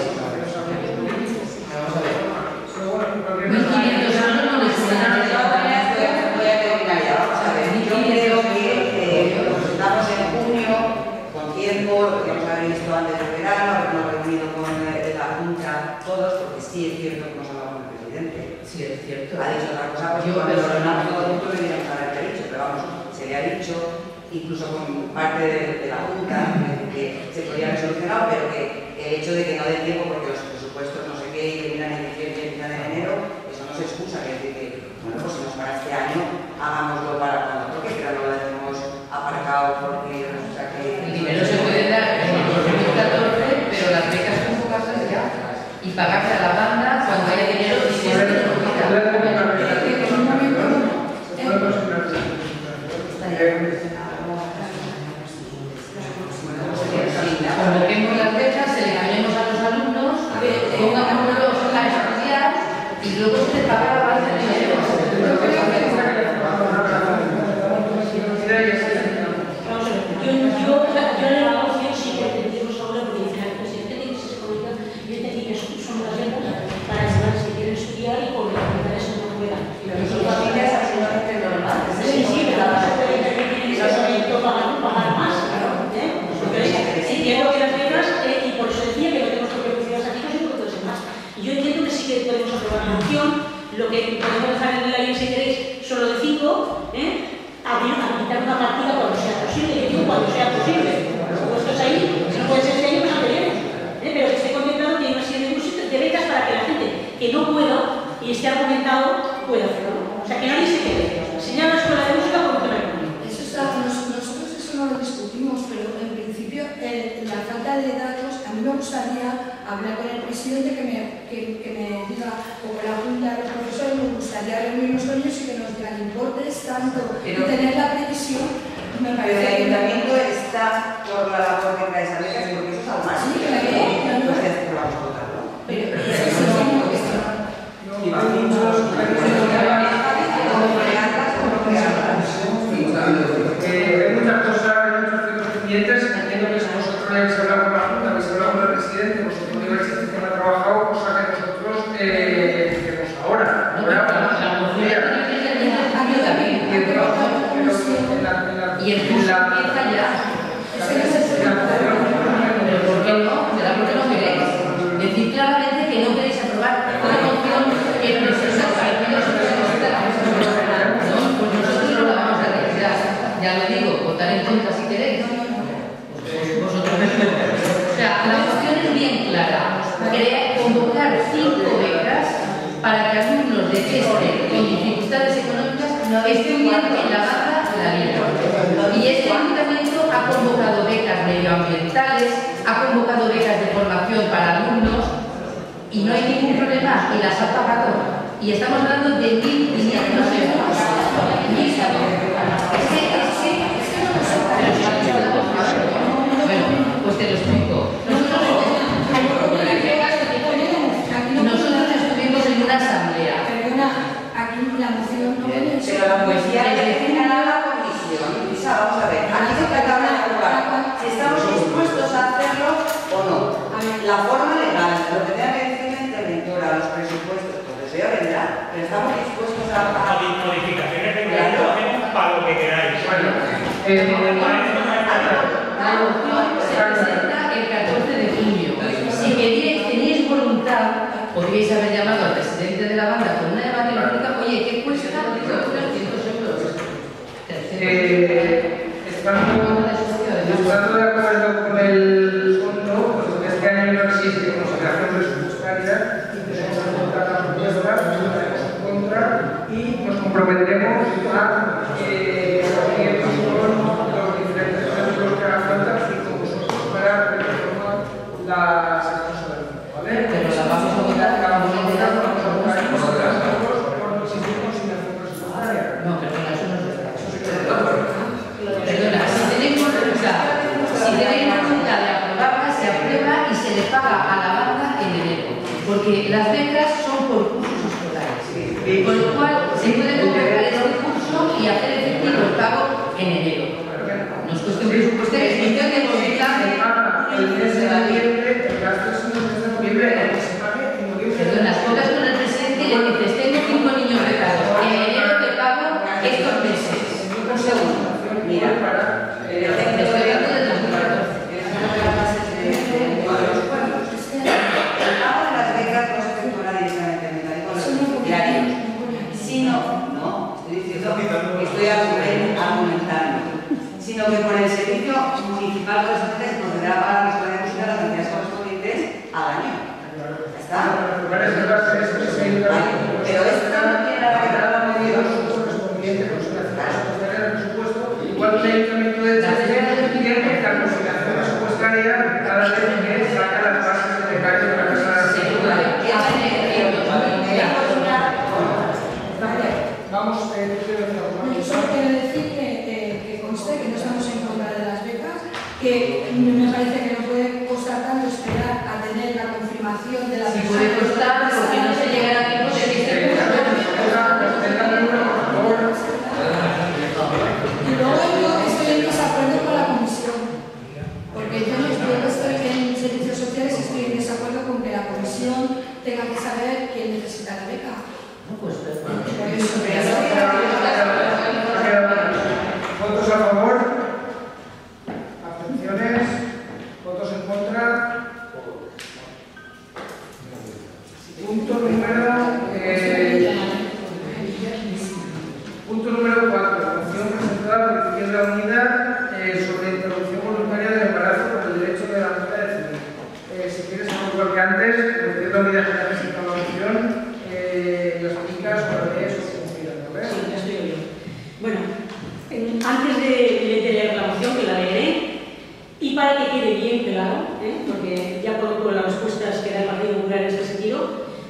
Pero bueno, en cualquier mil quinientos euros no les Voy a terminar ya, vamos a ver. Yo creo que eh, nos estamos en junio, con tiempo, lo podríamos haber visto antes del verano, habernos reunido con eh, la Junta todos, porque sí es cierto que hemos hablado con el presidente. Sí, es cierto. Ha dicho otra cosa, porque Yo, cuando lo pero- ordenamos todo junto le diríamos haberle dicho, pero vamos, se le ha dicho, incluso con parte de, de la Junta, que se podría haber solucionado, pero que el hecho de que no dé tiempo porque los presupuestos no sé qué y terminan en diciembre y terminan en enero, eso no se excusa, que es decir que, bueno, pues si no es para este año, hagámoslo para cuando toque, pero no lo dejemos aparcado porque resulta que... El dinero se puede dar en el dos mil catorce, pero las becas convocadas ya. Y pagarle a la banda cuando haya dinero y si es que no lo quita. Convoquemos las becas, seleccionemos a los alumnos, pongámoslos a estudiar y luego se les paga la base de dinero. Vamos a ver, yo, yo, yo en la negocio sí que entendimos ahora porque dice el presidente tiene que se comunica y entendí que son las becas para chavales que quieren estudiar y por la eso no puedan. Pero eso también es absolutamente normal. Sí, sí, pero vamos a ver que tienen que ser pagar, pagar más. Entonces, entiendo que las becas, eh, y por eso decía que no tenemos que producir las activas y por todo más. Y yo entiendo que sí que podemos aprobar la moción, lo que podemos dejar en el aire si queréis solo de cinco, ¿eh? Abrir, habilitar una partida cuando sea posible, yo digo cuando sea posible. Por supuesto es ahí, si no puede ser este año, pues no queremos. ¿Eh? Pero que esté contemplado que hay una serie de, de becas para que la gente que no pueda y esté argumentado pueda hacerlo. O sea, que nadie se quede. Enseñar la escuela de música como que no hay. Eso está, nos- nosotros hablar con el presidente que me, que, que me diga, o con la junta de los profesores, me gustaría reunirnos con ellos y que nos digan importes tanto y tener la previsión. Me Pero parece el que ayuntamiento está por la labor que trae esa beca, porque eso es algo más. Sí, claro, claro. Entonces, ¿qué vamos a votar, no? Pero eso es lo que está. Y hay muchos hay muchas cosas, hay muchos proyectos pendientes. Entiendo que vosotros ya habéis hablado con la Junta, habéis hablado con el presidente, vosotros lleváis este tema trabajado, cosa que nosotros eh, hacemos ahora. Y el curso empieza ya. Pero ¿por qué no? ¿Será porque no queréis? Decir claramente que no queréis aprobar una moción que presenta el partido socialista. No, pues nosotros no la vamos a retirar. Ya lo digo, votar en contra si queréis. Pues vosotros o sea, la moción es bien clara. Crea, convocar cinco becas para que alumnos de Chester con dificultades económicas estudien en la banda La Liga. Y este ayuntamiento ha convocado becas medioambientales, ha convocado becas de formación para alumnos y no hay ningún problema y las ha pagado. Y estamos hablando de mil quinientos euros. Bueno, pues te lo explico. Nosotros estuvimos en una asamblea. Perdona, aquí la moción no viene. Pero la poesía le a la comisión. Isa, vamos a ver, aquí se trata de aprobar si estamos dispuestos a hacerlo o no. La forma legal, lo que tenga que decir la interventora, los presupuestos, pues eso ya vendrá, pero estamos dispuestos a... A modificaciones de reglamento hacemos para lo que queráis. Bueno, la moción se presenta el catorce de junio. Si queríais, teníais voluntad, podríais haber llamado al presidente de la banda con una llamada telefónica, oye, ¿qué cuesta? trescientos euros. Eh, estando, estando de acuerdo con el fondo, pues que este año no existe consideración presupuestaria, tenemos que votar la propuesta, votaremos en contra y nos comprometemos a eh, seguir con los diferentes ejemplos que haga falta y con vosotros para reformar las responsabilidades, ¿vale? Pero la vamos a votar, la vamos a votar, vamos a votar en contra por no existir consideración presupuestaria. No, perdona, eso no es verdad. Perdona, si tenéis voluntad, si tenéis voluntad de aprobarla, se aprueba y se le paga a la banda en enero. Porque las becas son por cursos escolares. Con lo cual, se puede convocar este curso y hacer efectivo el pago en enero. No es cuestión presupuestaria, es cuestión de voluntad. El mes de noviembre, el gasto es el mes de noviembre, el que se pague en noviembre. Perdona, pongas con el presidente y le dices, tengo cinco niños becados, en enero te pago estos meses. Un segundo, mira, el ejemplo Estoy hablando del dos mil catorce. El pago de las becas no se efectuará directamente en el con los diarios. Sino, no, estoy diciendo, estoy argumentando, sino que por el servicio municipal correspondiente se procederá a pagar la escuela de música las cantidades correspondientes al año. ¿Ya está? Pero esto no tiene nada que ver con la medida. Igual que el ayuntamiento de Chester tiene que la consideración presupuestaria cada vez que saca las bases de becarios de la Casa de la Cultura. Vamos, eh, Yo solo quiero decir que, eh, que conste que no estamos en contra de las becas, que me parece que no puede costar tanto esperar a tener la confirmación de la Si persona. puede costar, porque no se llegará a tiempo de que esté Y luego yo estoy en desacuerdo con la comisión, porque yo no estoy, estoy en servicios sociales y estoy en desacuerdo con que la comisión tenga que saber quién necesita la beca. No, pues, Por eso, ¿votos a favor? ¿Abstenciones? ¿Votos en contra? Punto número... Eh, punto número cuatro. Moción presentada por Izquierda Unida eh, sobre interrupción voluntaria del embarazo por el derecho de la mujer a decidir. Eh, si quieres, igual que antes, por Izquierda Unida que ha presentado la moción, eh, las chicas para ver eso funcionan, ¿no ves? Sí, ya estoy yo. Bueno, en- antes de, de leer la moción, que la leeré, y para que quede bien claro, ¿eh? Porque ya conozco las respuestas que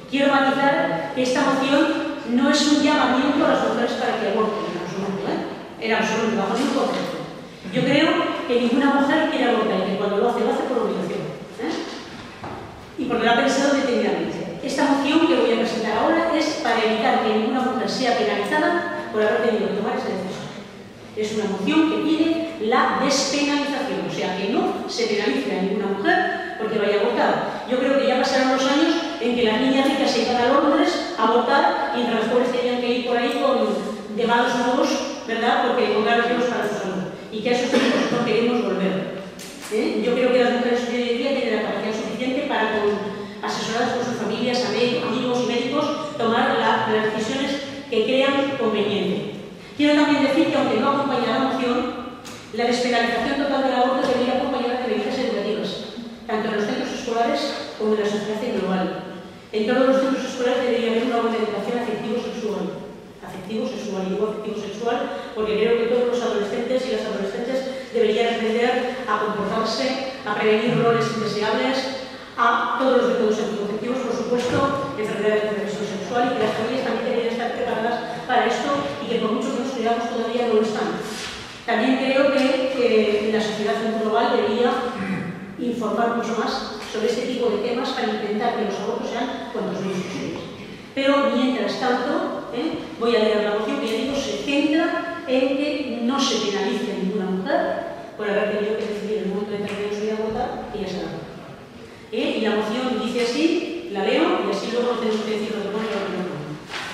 Quiero matizar que esta moción no es un llamamiento a las mujeres para que aborten, en absoluto, ¿eh? En absoluto, bajo ningún concepto. Yo creo que ninguna mujer quiere abortar y que cuando lo hace, lo hace por obligación, ¿eh? Y porque lo ha pensado detenidamente. Esta moción que voy a presentar ahora es para evitar que ninguna mujer sea penalizada por haber tenido que tomar esa decisión. Es una moción que pide la despenalización, o sea, que no se penalice a ninguna mujer porque vaya a abortar. Yo creo que ya pasaron los años en que las niñas ricas se iban a Londres a abortar y entre las pobres tenían que ir por ahí con de malos modos, ¿verdad? Porque con graves riesgos para su salud. Y que a esos tiempos no queremos volver. ¿Eh? Yo creo que las mujeres de hoy en día tienen la capacidad suficiente para, con, asesoradas por sus familias, amigos y médicos, tomar la, las decisiones que crean conveniente. Quiero también decir que, aunque no acompaña la moción, la despenalización total del aborto debería acompañar de medidas educativas, tanto en los centros escolares como en la sociedad en global. En todos los centros escolares debería haber una buena educación afectivo-sexual. Afectivo-sexual, y digo afectivo-sexual porque creo que todos los adolescentes y las adolescentes deberían aprender a comportarse, a prevenir roles indeseables, a todos los métodos anticonceptivos, por supuesto, enfermedades de transmisión sexual, y que las familias también deberían estar preparadas para esto y que por mucho que nos creamos todavía no lo están. También creo que eh, la sociedad global debería informar mucho más sobre este tipo de temas para intentar que los abortos sean cuantos menos posibles. Pero mientras tanto, ¿eh? voy a leer la moción que ya digo se centra en que no se penalice a ninguna mujer por haber tenido que decidir en el momento determinado de su vida abortar y ya se la aborta. ¿Eh? Y la moción dice así, la leo y así luego no tenemos que decir lo que pone y lo que no pone.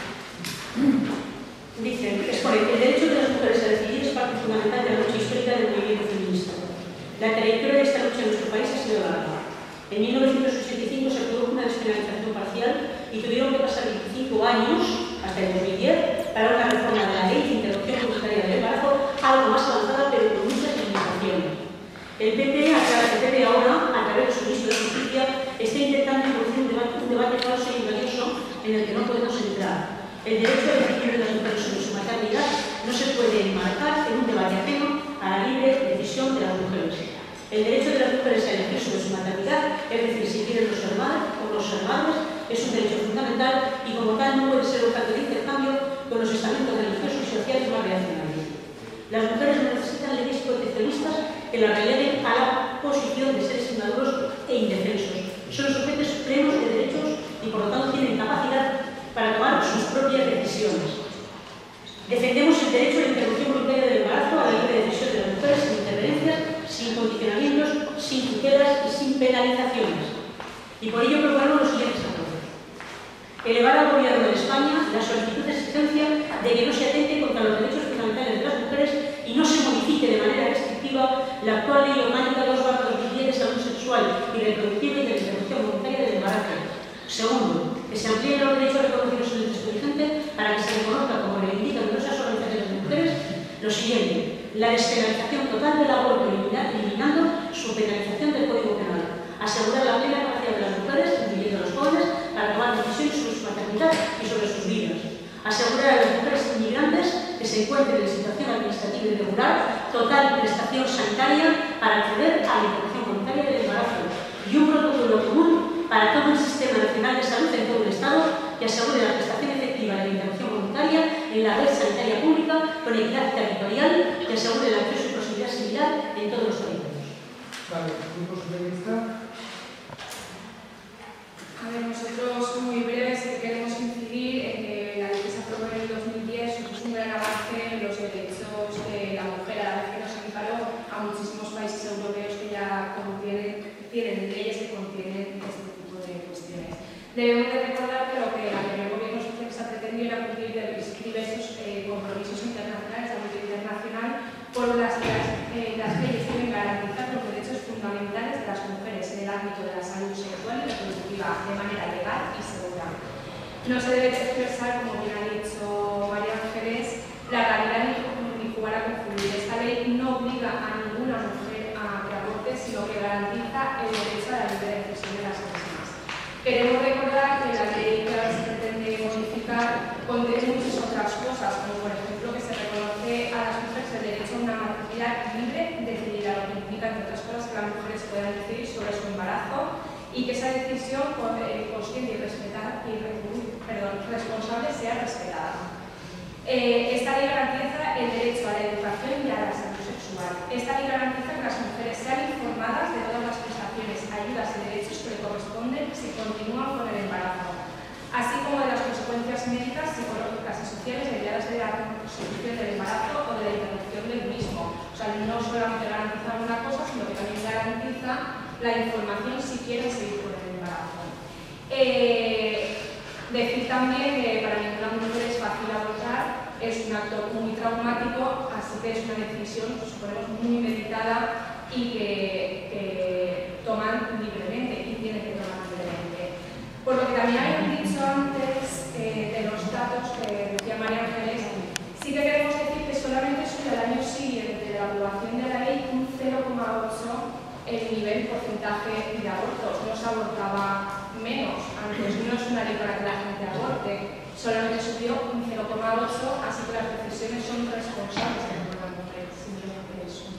Dice, expone, el derecho de las mujeres a decidir es parte fundamental de la lucha histórica del movimiento feminista. La trayectoria de esta lucha en nuestro país ha sido larga. En mil novecientos ochenta y cinco se produjo una despenalización parcial y tuvieron que pasar veinticinco años, hasta el dos mil diez, para una reforma de la ley de interrupción voluntaria del embarazo, algo más avanzada pero con muchas limitaciones. El P P, el P P ahora, a través de su ministro de Justicia, está intentando introducir un debate, un debate falso y engañoso en el que no podemos entrar. El derecho a decidir de las mujeres sobre su maternidad no se puede enmarcar en un debate ajeno a la libre decisión de las mujeres. El derecho de las mujeres a elegir sobre su maternidad, es decir, si quieren no ser madres o no ser madres, es un derecho fundamental y como tal no puede ser objeto de intercambio con los estamentos religiosos y sociales más reaccionarios. Las mujeres no necesitan leyes proteccionistas que las releguen a la posición de seres inmaduros e indefensos. Son sujetos plenos de derechos y por lo tanto tienen capacidad para tomar sus propias decisiones. Defendemos el derecho a la interrupción voluntaria del embarazo, a la libre decisión de las mujeres sin interferencias, sin condicionamientos, sin tutelas y sin penalizaciones. Y por ello proponemos los siguientes acuerdos. Elevar al Gobierno de España la solicitud de exigencia de que no se atente contra los derechos fundamentales de las mujeres y no se modifique de manera restrictiva la actual ley orgánica dos barra dos mil diez de salud sexual y reproductiva y de la interrupción voluntaria del embarazo. Segundo, que se amplíen los derechos reconocidos en el texto vigente para que se reconozca, como reivindican numerosas organizaciones de mujeres, lo siguiente: la despenalización total del aborto, eliminando su penalización del Código Penal. Asegurar la plena capacidad de las mujeres, incluyendo a los jóvenes, para tomar decisiones sobre su maternidad y sobre sus vidas. Asegurar a las mujeres inmigrantes que se encuentren en situación administrativa irregular total prestación sanitaria para acceder a la interrupción voluntaria del embarazo. Y un protocolo común para todo el sistema nacional de salud en todo el Estado que asegure la prestación efectiva de la interrupción voluntaria en la red sanitaria pública con equidad territorial que asegure el acceso y posibilidad similar en todos los territorios. Vale, ¿grupo socialista? A ver, nosotros muy breves que queremos incidir en que la ley que se aprobó en el dos mil diez supuso un gran avance en los derechos de la mujer a la vez que nos equiparó a muchísimos países europeos que ya contienen, tienen leyes que contienen este tipo de cuestiones. Debemos de recordar que lo que el anterior gobierno socialista pretendió era cumplir diversos eh, compromisos internacionales de ámbito internacional por las que las, eh, las leyes deben garantizar los derechos fundamentales de las mujeres en el ámbito de la salud sexual y reproductiva de manera legal y segura. No se debe expresar, como bien ha dicho María Ángeles, la realidad ni, ni jugar a confundir. Esta ley no obliga a ninguna mujer a que aborte, sino que garantiza el derecho a la libre decisión de las personas. Queremos recordar que la ley que ahora se pretende modificar contiene muchas otras cosas, como por ejemplo que se reconoce a las mujeres el derecho a una maternidad libre decidida, lo que implica, entre otras cosas, que las mujeres puedan decidir sobre su embarazo y que esa decisión consciente y, respetar, y perdón, responsable sea respetada. Eh, esta ley garantiza el derecho a la educación y a la salud sexual. Esta ley garantiza que las mujeres sean informadas de todas las prestaciones, ayudas y derechos que le corresponden si continúan con el embarazo, así como de las consecuencias médicas, psicológicas y sociales derivadas de la consecución del embarazo o de la interrupción del mismo. O sea, no solamente garantiza una cosa, sino que también garantiza la información si quieren seguir con el embarazo. Eh, decir también que para ninguna mujer es fácil abortar, es un acto muy traumático, así que es una decisión, pues, suponemos, muy meditada y que, que toman libremente y tienen que tomar libremente. Por lo que también habían dicho antes eh, de los datos que decía María Ángeles, sí que queremos decir que solamente sube al año siguiente de la aprobación de la ley un cero coma ocho el nivel porcentaje de abortos. No se abortaba menos, antes no es una ley para que la gente aborte, solamente subió un cero coma ocho, así que las decisiones son responsables de la mujer, simplemente eso.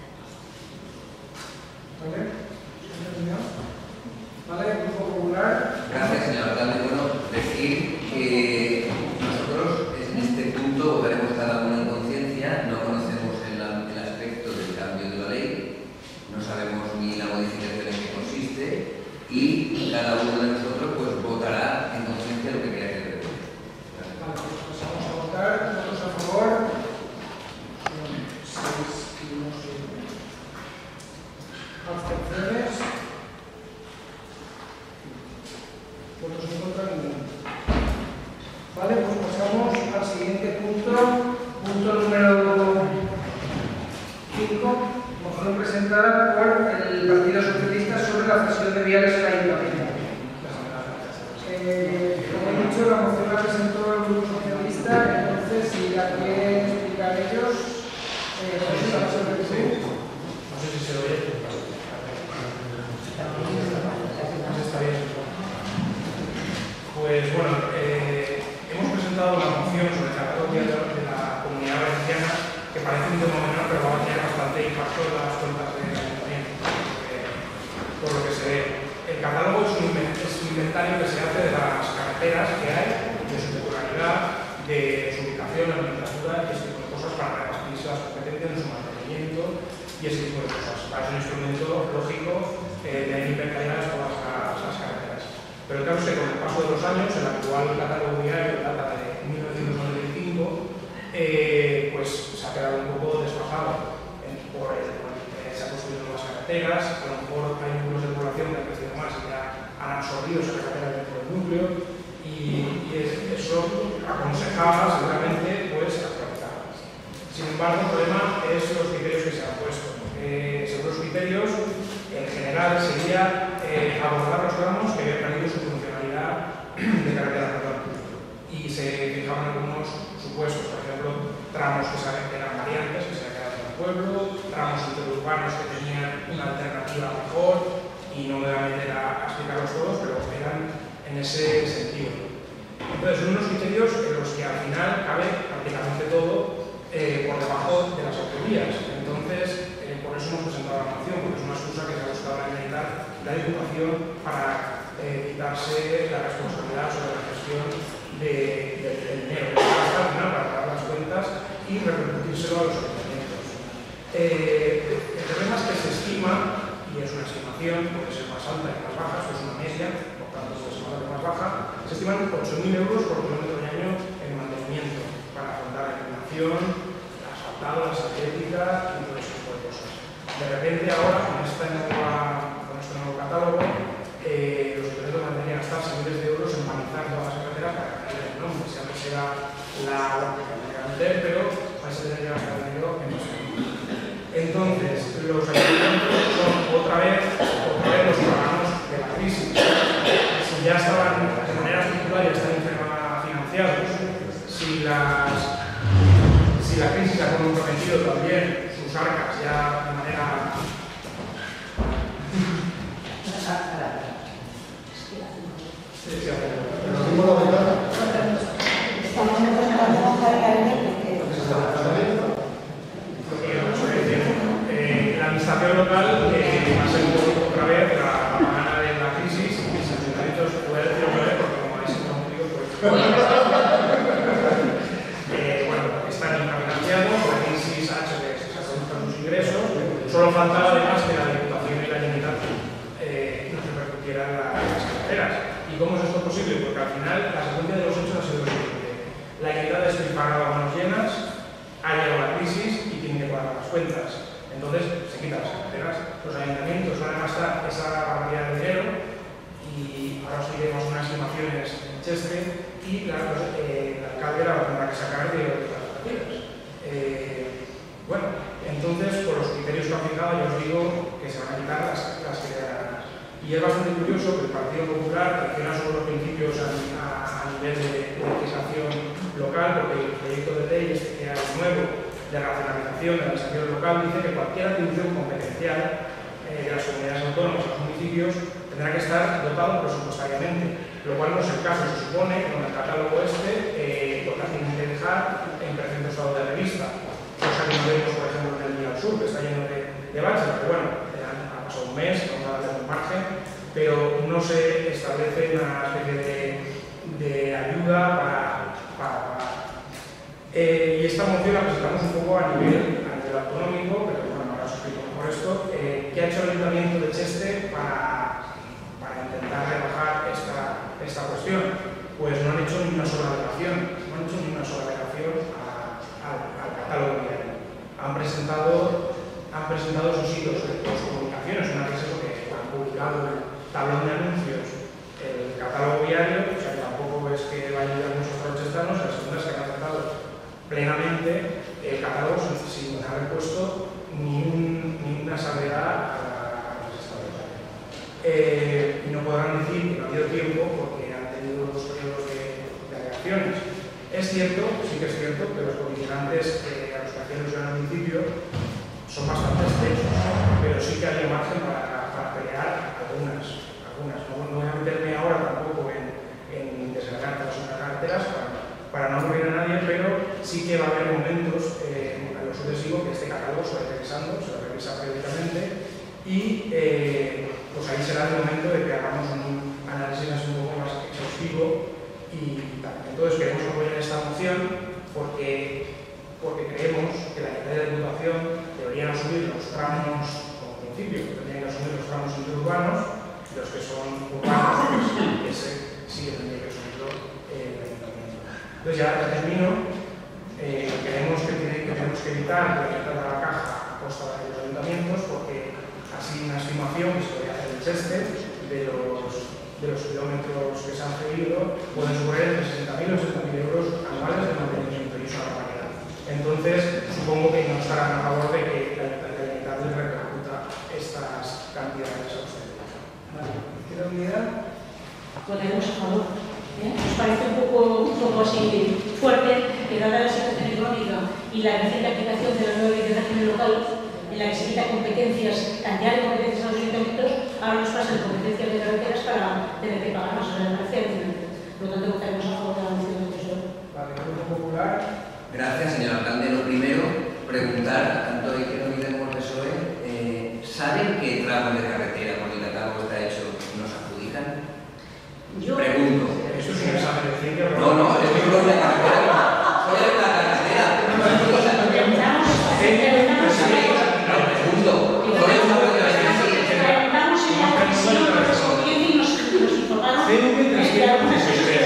¿Vale? ¿Vale? Grupo Popular. Gracias, señor alcalde. Bueno, decir que nosotros en este punto votaremos cada uno en conciencia, no conocemos el, el aspecto del cambio de la ley, no sabemos ni la modificación en qué consiste y cada uno de nosotros pues votará en conciencia lo que crea que debe. Vale, pues pasamos a votar. ¿Votos a favor? seis y no siete. ¿Abstenciones? ¿Votos en contra? Ninguno. Vale, pues pasamos al siguiente punto, punto número cinco, moción presentada por el Partido Socialista sobre la cesión de viales al Ayuntamiento. Eh, como he dicho, la moción la presentó el Grupo Socialista, entonces si la quieren explicar ellos, eh, José, la vas a repetir. No sé si se oye. No sé si está bien. Pues bueno, eh, hemos presentado una moción sobre el catálogo de la Comunidad Valenciana que parece un tema menor, pero va a tener bastante impacto en las cuentas del Ayuntamiento, por lo que se ve. El catálogo es un, es un inventario que se hace de las carreteras que hay, de su popularidad, de su ubicación, la nomenclatura y ese tipo de cosas para repartirse las competencias en su mantenimiento y ese tipo de cosas. Es un instrumento lógico eh, de inventariar todas las, las carreteras. Pero claro, que con el paso de los años, el actual catálogo diario data de mil novecientos noventa y cinco, eh, pues se ha quedado un poco desfasado. Eh, por, eh, se han construido nuevas carreteras, a lo mejor hay núcleos de población que han crecido más y ya han absorbido esa carretera dentro del núcleo, y, y es, eso aconsejaba seguramente pues actualizarlas. Sin embargo, el problema es los criterios que se han puesto. Eh, según los criterios, en general sería eh, abordar los tramos que habían perdido su funcionalidad de carretera, perdón, y se fijaban algunos supuestos, por ejemplo, tramos que eran variantes, que se habían quedado en el pueblo, tramos interurbanos que tenían una alternativa mejor, y no me voy a meter a, a explicarlos todos, pero eran en ese sentido. Entonces, son unos criterios en los que al final cabe prácticamente todo eh, por debajo de las autovías. Entonces, eh, por eso hemos presentado la moción, porque es una excusa que se ha buscado realizar la Diputación para eh, quitarse la responsabilidad sobre la gestión de, de, del dinero que se gasta al final para pagar las cuentas y repercutírselo a los ayuntamientos. Eh, el problema es que se estima, y es una estimación, puede ser más alta y más baja, esto es una media, por tanto puede ser más alta y más baja, se estiman ocho mil euros por kilómetro de año en mantenimiento para afrontar la iluminación, el asfaltado, la satética y todo ese tipo de cosas. De repente ahora, con este nuevo, con este nuevo catálogo, eh, los ayuntamientos van a tener que gastarse miles de euros en panizar todas las carreteras para que caigan el nombre, si antes era la que tenía que vender, pero vais a tener que gastar dinero en eso. Entonces, los ayuntamientos son otra vez, otra vez los ciudadanos de la crisis. Si ya estaban de manera estructural y están infrafinanciados, si, las, si la crisis ha comprometido también sus arcas ya de manera... Sí, sí, la administración local eh, va a ser un poco otra vez la banana de la crisis. solo faltaba además que la Diputación y la Generalitat eh, nos repercutieran la, las carreteras. ¿Y cómo es esto posible? Porque al final la secuencia de los hechos ha sido lo siguiente. La Generalitat despilfarraba a manos llenas, ha llegado la crisis y tiene que pagar las cuentas. Entonces se quitan las carreteras. Los ayuntamientos van a gastar esa barbaridad de dinero y ahora os diremos unas estimaciones en Cheste y claro, pues, eh, el alcalde la tendrá que sacar de otras partidas. Eh, bueno, entonces por los criterios que ha aplicado yo os digo que se van a quitar las, las que quedan. Y es bastante curioso que el Partido Popular traiciona sobre los principios a, a, a nivel de, de legislación local, porque el proyecto de ley este que hay nuevo de racionalización de la administración local dice que cualquier atribución competencial eh, de las comunidades autónomas a los municipios tendrá que estar dotado presupuestariamente, lo cual no es el caso. Se supone que con el catálogo este eh, lo que tienen que dejar en perfecto estado de revista, cosa que no vemos, por ejemplo, en el Día al Sur, que está lleno de, de baches, pero bueno, ha pasado un mes, vamos a darle un margen, pero no se establece una especie de, de ayuda para, para pagar. Eh, y esta moción la presentamos un poco a nivel, a nivel autonómico, pero bueno, ahora os explico mejor esto. Eh, ¿Qué ha hecho el Ayuntamiento de Cheste para, para intentar rebajar esta, esta cuestión? Pues no han hecho ni una sola delegación, no han hecho ni una sola delegación a, a, al catálogo diario. Han presentado, han presentado sus hitos de comunicaciones, una vez eso que han publicado el tablón de anuncios, el catálogo diario, o sea que tampoco es que vaya a ayudar mucho a los chestanos, las segundas que han aceptado plenamente el catálogo sin haber puesto ni, un, ni una salvedad a los estados. Eh, y no podrán decir que no ha habido tiempo porque han tenido los periodos de, de alegaciones. Es cierto, sí que es cierto, que los condicionantes eh, a los que hacemos en el municipio son bastante estrechos, pero sí que hay margen para, para pelear algunas. algunas. No, no voy a meterme ahora tampoco en, en desgranar todas las carreteras para, para no aburrir a nadie, pero sí que va a haber momentos eh, a lo sucesivo que este catálogo se va revisando, se va a revisar periódicamente y eh, pues ahí será el momento de que hagamos un análisis un poco más exhaustivo y tal. Entonces queremos apoyar esta moción porque, porque creemos que la Generalitat de Diputación deberían asumir los tramos, como principio, tendrían que asumir los tramos interurbanos, los que son urbanos, pues ese sí que tendría que asumirlo eh, el Ayuntamiento. Entonces ya, ya termino. Eh, creemos que, tiene, que tenemos que evitar que entrada a la caja a costa de los ayuntamientos porque así una estimación que se podría hacer en Cheste de los, de los kilómetros que se han cedido pueden superar entre sesenta mil o setenta mil euros anuales de mantenimiento y eso es una barbaridad. Entonces supongo que no estarán a favor de que la Generalitat les repercuta estas cantidades a ustedes. Vale. ¿Tiene unidad? Votaremos a favor. ¿Eh? Nos parece un poco, un poco así fuerte que dada la situación económica y la reciente aplicación de la nueva ley de régimen local en la que se quita competencias, cantidad de competencias a los ayuntamientos, ahora nos pasan competencias de carreteras para tener que pagar más. O sea, me parece evidente. Por lo tanto, votaremos a favor de la moción del P S O E. Vale, Grupo Popular. Gracias, señor alcalde. Lo primero, preguntar, tanto de Izquierda Unida como el P S O E, eh, ¿saben qué tramo de carretera con el catálogo está hecho nos adjudican? Yo Pregunto. Eso es un examen de ciencia. No, no, es que solo de la carretera. Solo de la carretera. preguntamos No, pregunto. Solo es una cosa de la preguntamos en la comisión correspondiente y nos, nos informaron C V de algunas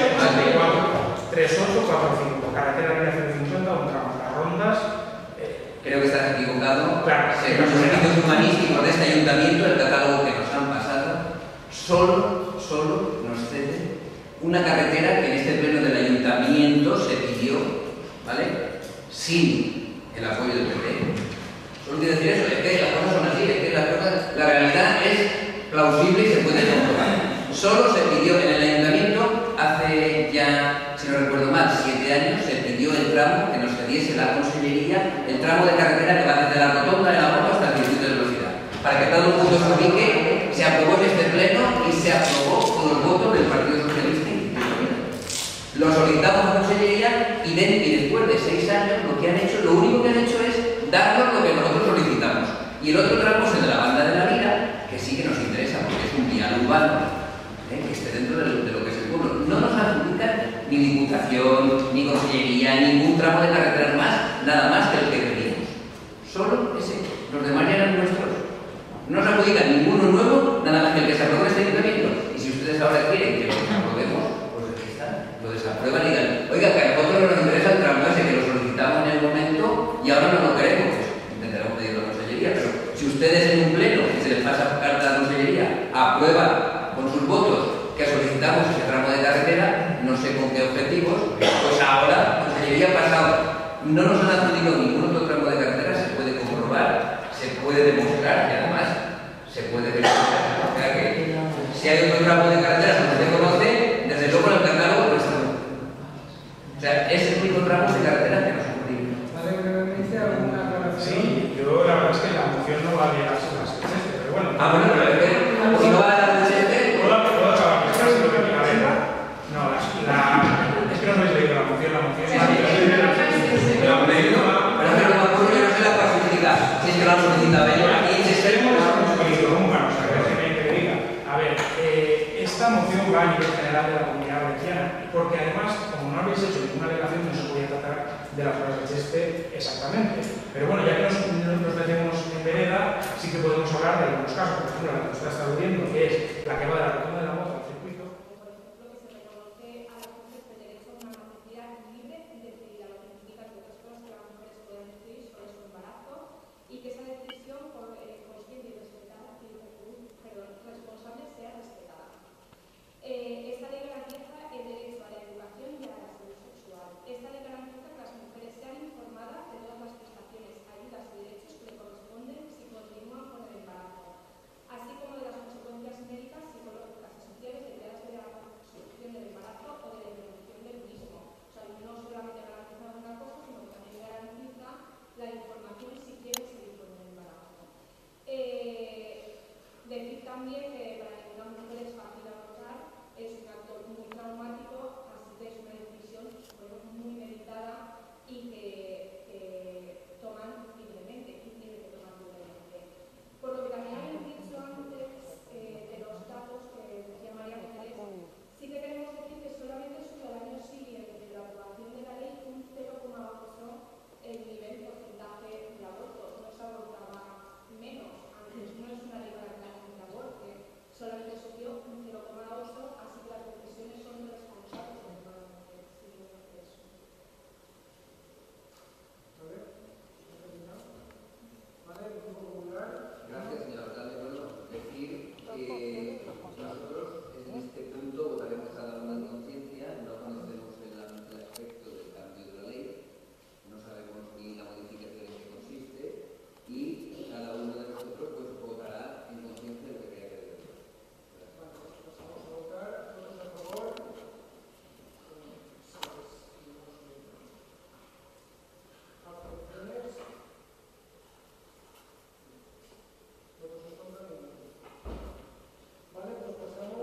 tres ocho cuatro cinco, carretera de cero cincuenta, un tramo. Las rondas. Eh, Creo que estás equivocado. Claro. Según los servicios humanísticos de este ayuntamiento, el catálogo que nos han pasado, solo, solo nos cede una carretera que en este pleno del ayuntamiento se pidió, ¿vale? Sin el apoyo del P P. Solo quiero decir eso, es que las cosas son así, es que las cosas, la realidad es plausible y se puede comprobar. Solo se pidió en el ayuntamiento, hace ya, si no recuerdo mal, siete años, se pidió el tramo que nos cediese la consellería, el tramo de carretera que va desde la rotonda de la moto hasta el circuito de velocidad. Para que todo el mundo se ubique, se aprobó en este pleno y se aprobó con los votos del Partido Socialista. Lo solicitamos a la Consellería y, de, y después de seis años lo que han hecho, lo único que han hecho es darnos lo que nosotros solicitamos. Y el otro tramo es el de la banda de la vida, que sí que nos interesa porque es un vial urbano, ¿eh? Que esté dentro de lo, de lo que es el pueblo. No nos adjudican ni Diputación, ni Consellería, ningún tramo de carretera más, nada más que el que pedimos. Solo ese. Los demás ya eran nuestros. diga ninguno nuevo, nada más que el que se apruebe este ayuntamiento. Y si ustedes ahora quieren que lo aprobemos, pues aquí está, lo desaprueban y digan, oiga, que a nosotros no nos interesa el trasvase, que lo solicitamos en el momento y ahora no lo queremos. Pues intentaremos pedirlo a la consellería, pero si ustedes en un pleno, que se les pasa carta a la consellería, aprueban con sus votos que solicitamos ese tramo de carretera, no sé con qué objetivos, pues ahora la consellería ha pasado. No nos han adjudicado ningún otro tramo de carretera, se puede comprobar, se puede demostrar y además se puede verificar. O sea que si hay otro tramo de carretera que no se conoce, desde luego en el catálogo no está. O sea, es el único tramo de carretera que nos cumplimos. ¿Vale? ¿Me dice alguna aclaración? Sí, yo la verdad es que la moción no va a llegar a las fechas, pero bueno. Ah, bueno, pero es que si no va a dar un cheque, ¿Puedo, puedo acabar? Casi lo que quiero ver. No, la, la, es que no habéis leído la moción, la moción. Sí, sí, La moción va. pero es que no me acuerdo, yo no sé la casuística, si es que lo han solicitado ellos. Aquí se Esperemos un poquito, un humano, o sea, que déjeme que diga. A ver, eh, esta moción va a nivel general de la Comunidad Valenciana, porque además, como no habéis hecho ninguna alegación, no se podía tratar de las horas de Cheste exactamente. Pero bueno, ya que nos, nos metemos en vereda, sí que podemos hablar de algunos casos. Por ejemplo, la que usted está aludiendo, que es la que va de la rotonda de la moto al circuito. Y que esa decisión por eh, consciente y respetada y perdón, responsable sea respetada. Eh, esta ley garantiza el derecho a la educación y a la salud sexual. Esta ley garantiza que las mujeres sean informadas de todas las prestaciones, ayudas y derechos que le corresponden si continúan con el embarazo, así como de las consecuencias médicas, psicológicas y sociales derivadas de la construcción del embarazo o de la interrupción del mismo. O sea, no solamente garantiza una cosa, sino que también garantiza la información si quiere seguir con el embarazo. Eh, decir también que para ninguna mujer es fácil abortar, es un acto muy traumático, así que es una decisión bueno, muy meditada y que, que toman libremente y tiene que tomar libremente. Por lo que también habéis dicho antes eh, de los datos que decía María Ángeles, sí que queremos decir que solamente sube al año siguiente de la aprobación de la ley un cero coma ocho el nivel porcentaje de aborto, no se abortaba menos, antes no es una ley para que la gente aborte, solamente subió un cero coma ocho, así que las decisiones son responsables de todas las mujeres, si no hace eso. ¿Vale? ¿Grupo Popular? Gracias, señor alcalde. Bueno, decir que nosotros en este punto votaremos cada una en conciencia, no conocemos el, el aspecto del cambio de la ley, no sabemos ni la modificación en qué consiste y cada uno de nosotros pues votará en conciencia lo que crea que debe ser. Bueno, pues pasamos a votar. ¿Todos a favor? ¿Abstenciones? Todos en contra. Vale, pues pasamos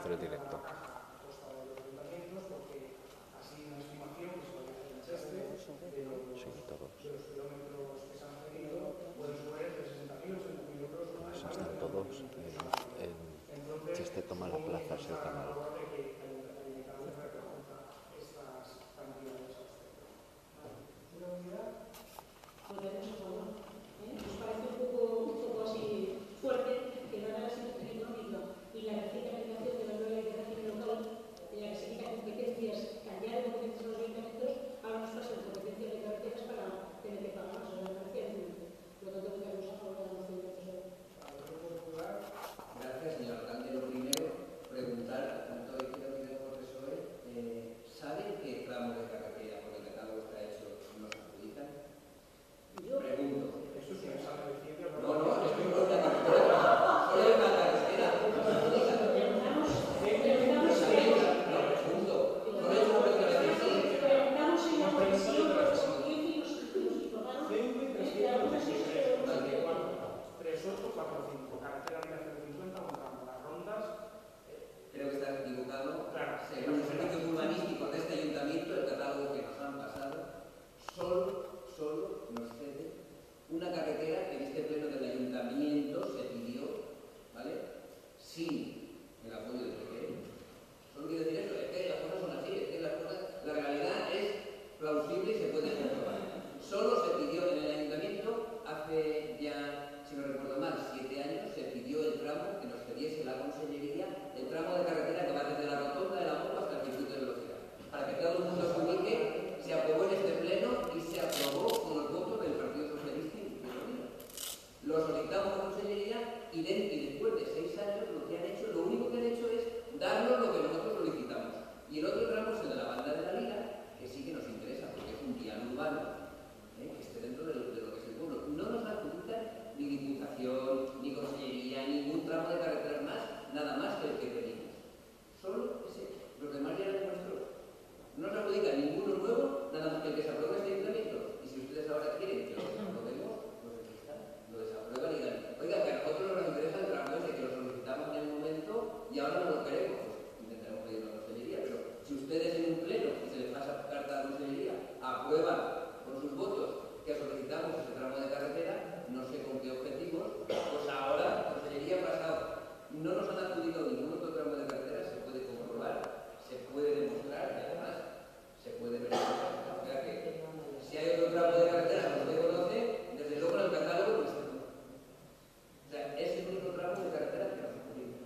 hacer el directo. Sí, todos. Pues están todos en, en Cheste toma la plaza, es el canal. Nos parece un poco, un poco así fuerte que no haga la situación económica y la reciente aplicación de la nueva ley de régimen local, en la que se quitan competencias, cambiar de competencias a los ayuntamientos, ahora nos pasan competencias de carreteras para tener que pagar más. O sea, me parece absurdo. Por lo tanto, votaremos a favor de la moción de profesor. Gracias, señor alcalde. Lo primero, preguntar, tanto a Izquierda Unida como al P S O E, eh, ¿saben qué tramo de carretera por el catálogo está hecho no se adjudican? Yo Pregunto. Eso sí me sale de ciencia. No, no, es que no es una carretera. Solo hay una carretera. No se adjudican. preguntamos, No, preguntamos, pregunto. Solo hay una carretera. preguntamos en la comisión de los científicos y nos informaron de algunas cosas que tres ocho cuatro cinco, carretera de cero cincuenta, montamos las rondas. Creo que estás equivocado. Claro. Según los servicios urbanísticos de este ayuntamiento, el catálogo que nos han pasado, solo, solo nos cede una carretera que en este pleno del ayuntamiento se pidió, ¿vale? Sin el apoyo del P P E. Solo quiero decir eso, es que las cosas son así, es que las cosas, la realidad es plausible y se puede comprobar. Solo se pidió en el ayuntamiento hace ya, si no recuerdo mal, siete años, se pidió el tramo que nos cediese la consellería, el tramo de carretera que va desde la rotonda de la Mopa hasta el circuito de velocidad. Para que todo el mundo se ubique, se aprobó en este pleno y se aprobó con los votos del Partido Socialista y Izquierda Unida. Lo solicitamos a la consellería y, de, y después de seis años lo que han hecho, lo único que han hecho es darnos lo que nosotros solicitamos. Y el otro tramo es el de la banda de la Liga, que sí que nos interesa porque es un vial urbano, ¿eh? Que esté dentro de lo, de lo que es el pueblo. No nos adjudican ni Diputación, ni Consellería, ningún tramo de carreteras más, nada más que el que pedimos. Solo ese. Los demás ya eran nuestros. No nos adjudican ninguno nuevo, nada más que el que se aprueba este ayuntamiento. Y si ustedes ahora quieren que lo desaprobemos, pues aquí está. Lo desaprueban y digan, oiga, que a nosotros nos interesa el tramo ese que lo solicitamos en el momento y ahora no lo queremos. Pues intentaremos pedir una consellería, pero si ustedes en un pleno, y se les pasa carta a la consellería, aprueban con sus votos que solicitamos ese tramo de carretera, no sé con qué objetivos, pues ahora, consellería pasado, no nos han adjudicado ningún otro tramo de carretera, se puede comprobar, se puede demostrar y además se puede verificar. O sea que si hay otro tramo de carretera que usted conoce, desde luego en el catálogo no está. O sea, es el único tramo de carretera que nos adjudica.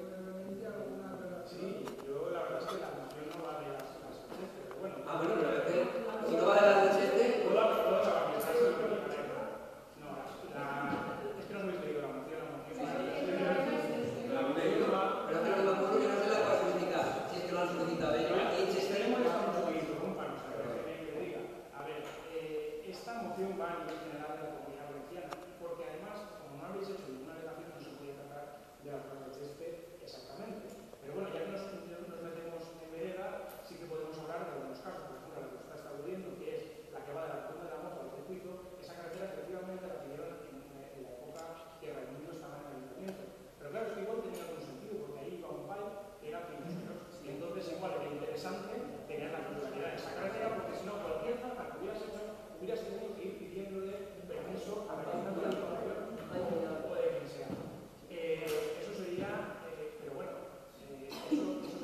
Sí, yo la verdad es que la moción no va de las cosas, pero bueno. Ah, bueno, pero es que si no va de las de este, ¿Puedo puedo acabar mi frase? No, la, es que no me habéis leído la moción, la moción va la moción va. pero que no me acuerdo que no se la va a solicitar, si es que no la han solicitado ellos. Y Esperemos que estamos muy interrumpanos, a ver, que me diga. A ver, eh, esta moción va a nivel general de la Comunidad Valenciana, porque además, como no habéis hecho ninguna alegación, no se puede tratar de la plaza de este exactamente. Pero bueno, ya que nos, nos metemos en vereda, sí que podemos hablar de algunos casos. Por ejemplo, la que está estableciendo, que es la que va de la rotonda de la Mopa al circuito, esa carretera efectivamente la pidieron en, en la época que Raimundo estaba en el ayuntamiento. Pero claro, es que igual tenía algún sentido, porque ahí iba un país que era primeros, y entonces igual era interesante tener la titularidad de esa carretera, porque si no, cualquier zona que hubieras hecho, hubieras tenido que ir pidiéndole permiso a la Junta de la Diputación o de quien sea. Eh, eso sería, eh, pero bueno, eh, eso, eso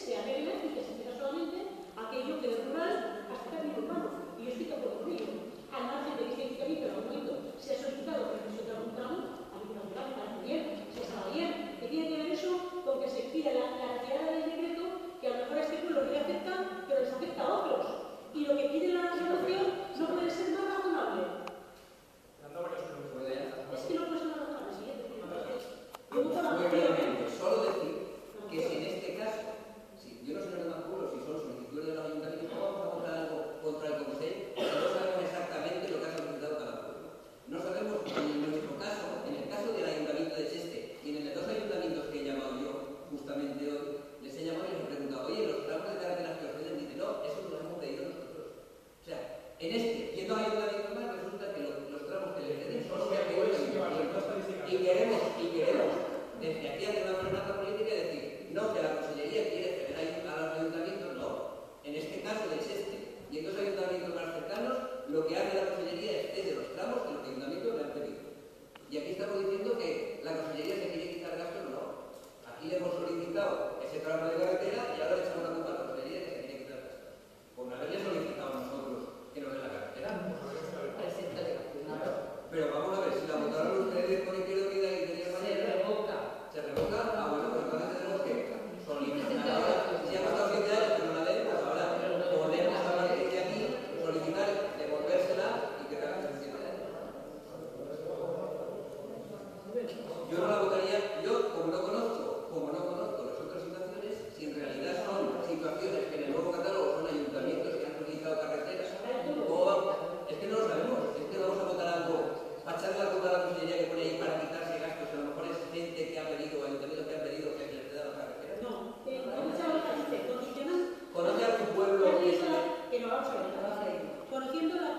se arregle y que se quede solamente aquello que es rural hasta el urbano. Y yo estoy de acuerdo con ello. Al margen de que este ayuntamiento en algún momento se ha solicitado que se solicite algún tramo, a mí me parece bien, se estaba bien. ¿Qué tiene que ver eso con que se pida la, la retirada del decreto que a lo mejor a este pueblo no le afecta, pero les afecta a otros? Y lo que pide la resolución no puede ser más razonable. Es que no puede ser más razonable. Siguiente. Yo voto la moción. Solo decir que si en este caso, si yo no soy de más pueblos, si son solicitudes de los ayuntamientos, no vamos a votar algo contra el Consejo, no sabemos exactamente lo que ha solicitado cada pueblo. No sabemos, en nuestro caso, en el caso del ayuntamiento de Cheste y en los dos ayuntamientos que he llamado yo justamente hoy, les he llamado y les he preguntado, oye, los tramos de carreteras que os piden, dicen, no, eso lo hemos pedido nosotros. O sea, en este, y en dos ayuntamientos más, resulta que los, los tramos que les piden son los que han pedido el ayuntamiento. Y queremos, y queremos, desde aquí hacer una amenaza política y decir, no, que la Consellería quiere ceder a los ayuntamientos, no. En este caso de Cheste y en dos ayuntamientos más cercanos, lo que hace la Consellería es ceder los tramos que los ayuntamientos le han pedido. Y aquí estamos diciendo que la Consellería se quiere quitar gastos, no. Aquí le hemos solicitado ese tramo de carretera y ahora le echamos la culpa a la Consellería que se quiere quitar gastos. Por no haberle solicitado a nosotros que nos dé la carretera. Pero vamos a ver, si la votaron ustedes con Izquierda Unida y Izquierda Unida, se revoca. ¿Se revoca? Ah, bueno, pues entonces tenemos que solicitar. Si ha pasado siete años que no la den, pues ahora podemos a partir de aquí solicitar devolvérsela y que tenga siete años. Yo no la votaría, yo como no conozco, como no conozco las otras situaciones, si en realidad son situaciones que en el nuevo catálogo son ayuntamientos que han solicitado carreteras, o es que no lo sabemos, es que vamos a votar algo, a echarle la culpa a la Consellería que pone ahí para quitarse gastos, a lo mejor es gente que ha pedido, ayuntamientos que han pedido que se les dé la carretera. No, eh, condicionan. ¿Conoce algún pueblo que se le... Que no vamos a ver, conociendo la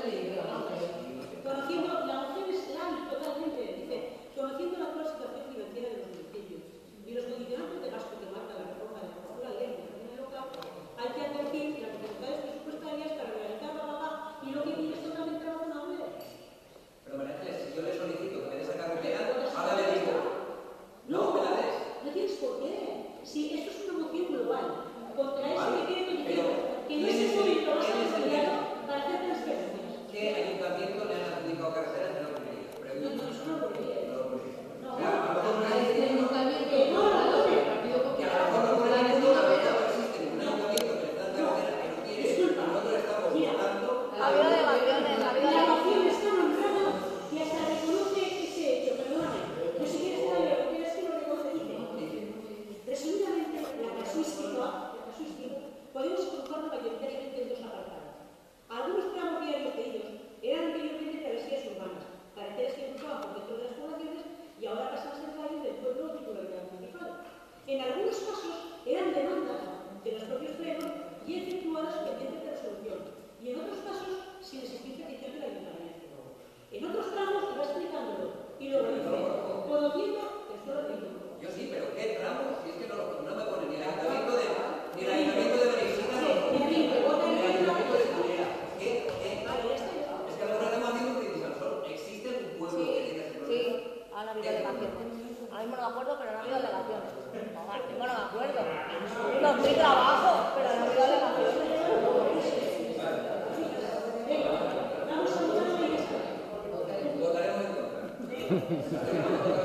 conociendo la moción es clave totalmente, dice, conociendo la actual situación financiera de los municipios y los condicionantes de gasto que marca la reforma de la futura ley de economía local, hay que advertir las dificultades presupuestarias para realizar la paga y lo que pide es totalmente razonable. Pero María Ángeles, si yo le solicito que me dé esa carretera, ahora le digo, no me la des. No tienes por qué. Si esto es una moción global, contra ese decreto que no se puede tomar para hacer transferencias. ¿Qué ayuntamiento le han adjudicado carreteras que no quería? No, no, eso no lo quería. No lo quería. No, a lo mejor no A este ayuntamiento, que no, no, no. que a lo mejor no puede ninguno, pero no existe ningún ayuntamiento que le dan carretera que no quiere, y nosotros estamos votando. Ha habido devaluaciones, ha habido La moción está nombrada y hasta reconoce ese hecho, perdóname. Yo si quieres te la leo, porque es que lo reconoce, dice. Resumidamente, la casuística, la casuística, podemos agruparlo mayoritariamente en dos apartados. Algunos tramos viarios pedidos eran anteriormente travesías urbanas, carreteras que cruzaban por dentro de las poblaciones y ahora pasan a ser calles del pueblo de titularidad municipal. En algunos casos eran demandas de los propios plenos y efectuadas pendientes de resolución, y en otros casos sin existir petición del ayuntamiento. En otros tramos te va explicándolo y luego dice, conociendo el suelo de digo. Yo sí, pero ¿qué tramos? Si es que no, no me pone ni el ayuntamiento de ni el ayuntamiento de Benixina, ni el ayuntamiento de Culera. ¿Qué? ¿Qué? Es que a lo mejor estamos haciendo un brindis al sol. ¿Existe un pueblo que tenga ese problema? Sí, han habido alegaciones. Ahora mismo no me acuerdo, pero han habido alegaciones. No, ahora mismo no me acuerdo. No estoy trabajo, pero han habido alegaciones. Votaremos en contra.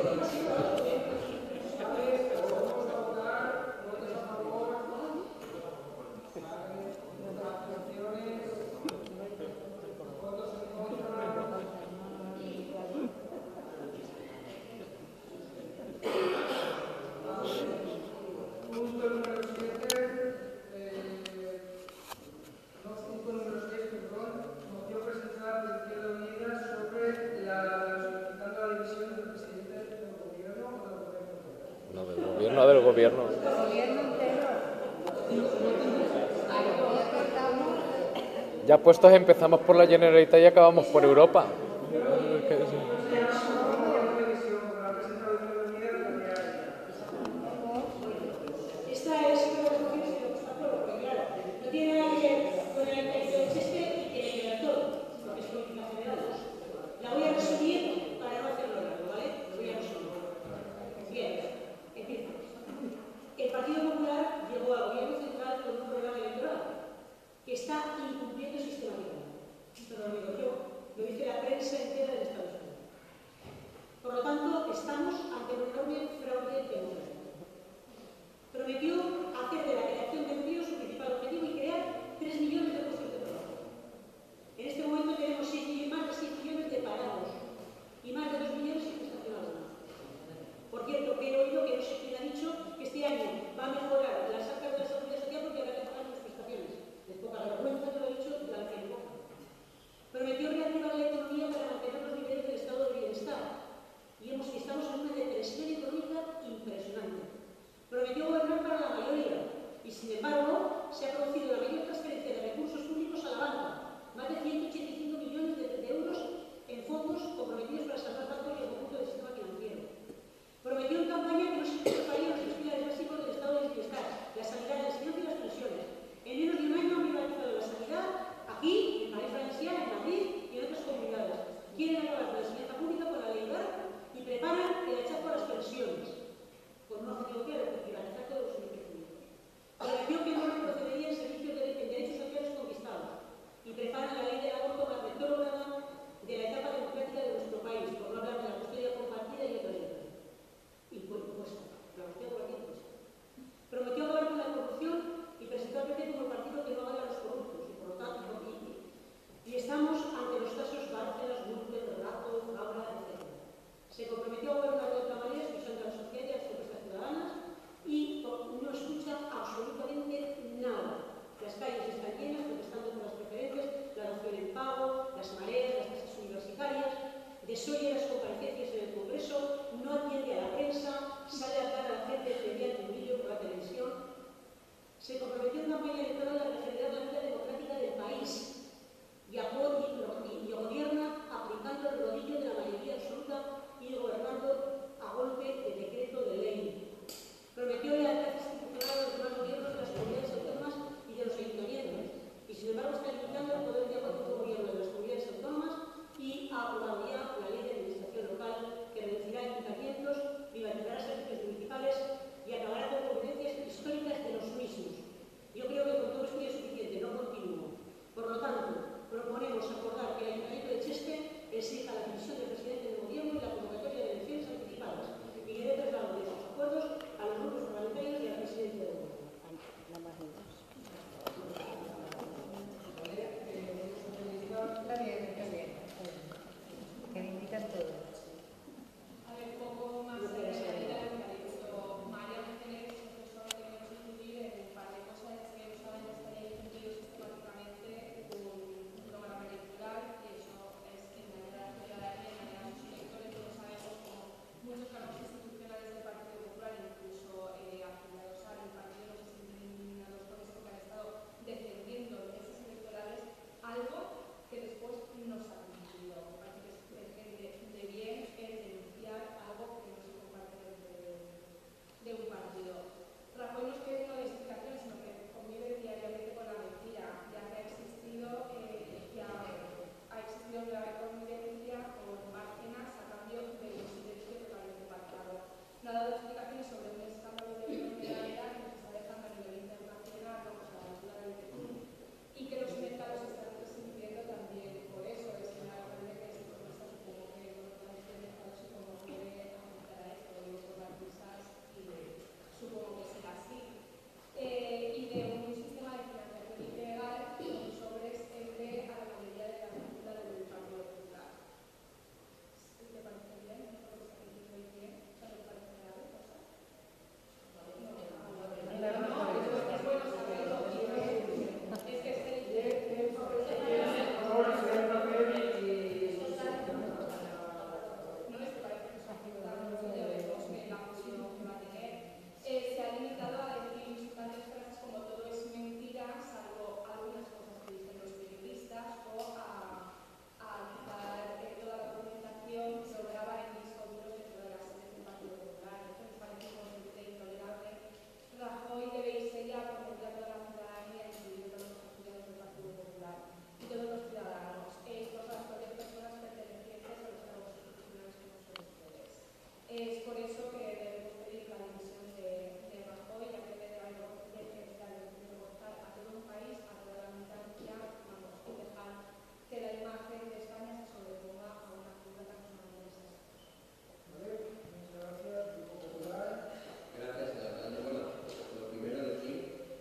Punto número siete, eh, no, punto número seis, perdón, moción presentada por Izquierda Unida sobre la solicitando la división del presidente del gobierno o del gobierno. No, del gobierno, del gobierno. Ya puestos empezamos por la Generalitat y acabamos por Europa. Esta es una de las mociones que nos acuerdo, porque claro, no tiene nada que ver con el texto de Cheste y tiene que ver todo, porque es política general. La voy a resumir para no hacerlo largo, ¿vale? Lo voy a resumir. Bien, empiezo. El Partido Popular llegó ha dado explicaciones sobre un escándalo de criminalidad que se está dejando a nivel internacional, vamos a la altura del Perú, y que los mercados están resistiendo también por eso. Es una grande que es economista, supongo que conoce los mercados y cómo puede afectar a esto, y por las risas, y supongo que será así. Eh, y de un sistema de financiación ilegal con sobres entre a la mayoría de la cultura del Partido Popular. ¿Te parece bien? ¿No te parece bien? ¿Te parece grave? Rajoy debe irse ya por meter a toda la ciudadanía, incluyendo los estudiantes del Partido Popular y todos los ciudadanos, eh, por las propias personas pertenecientes a los cargos institucionales como son ustedes. Es por eso que debemos pedir la dimisión de, de Rajoy, ya que debe avergonzar a todo un país, a toda la militancia, vamos, y dejar que la imagen de España se sobreponga a una figura tan sumamente desastrosa. Muchas gracias, Grupo Popular. Gracias, señor alcalde. Bueno, lo primero decir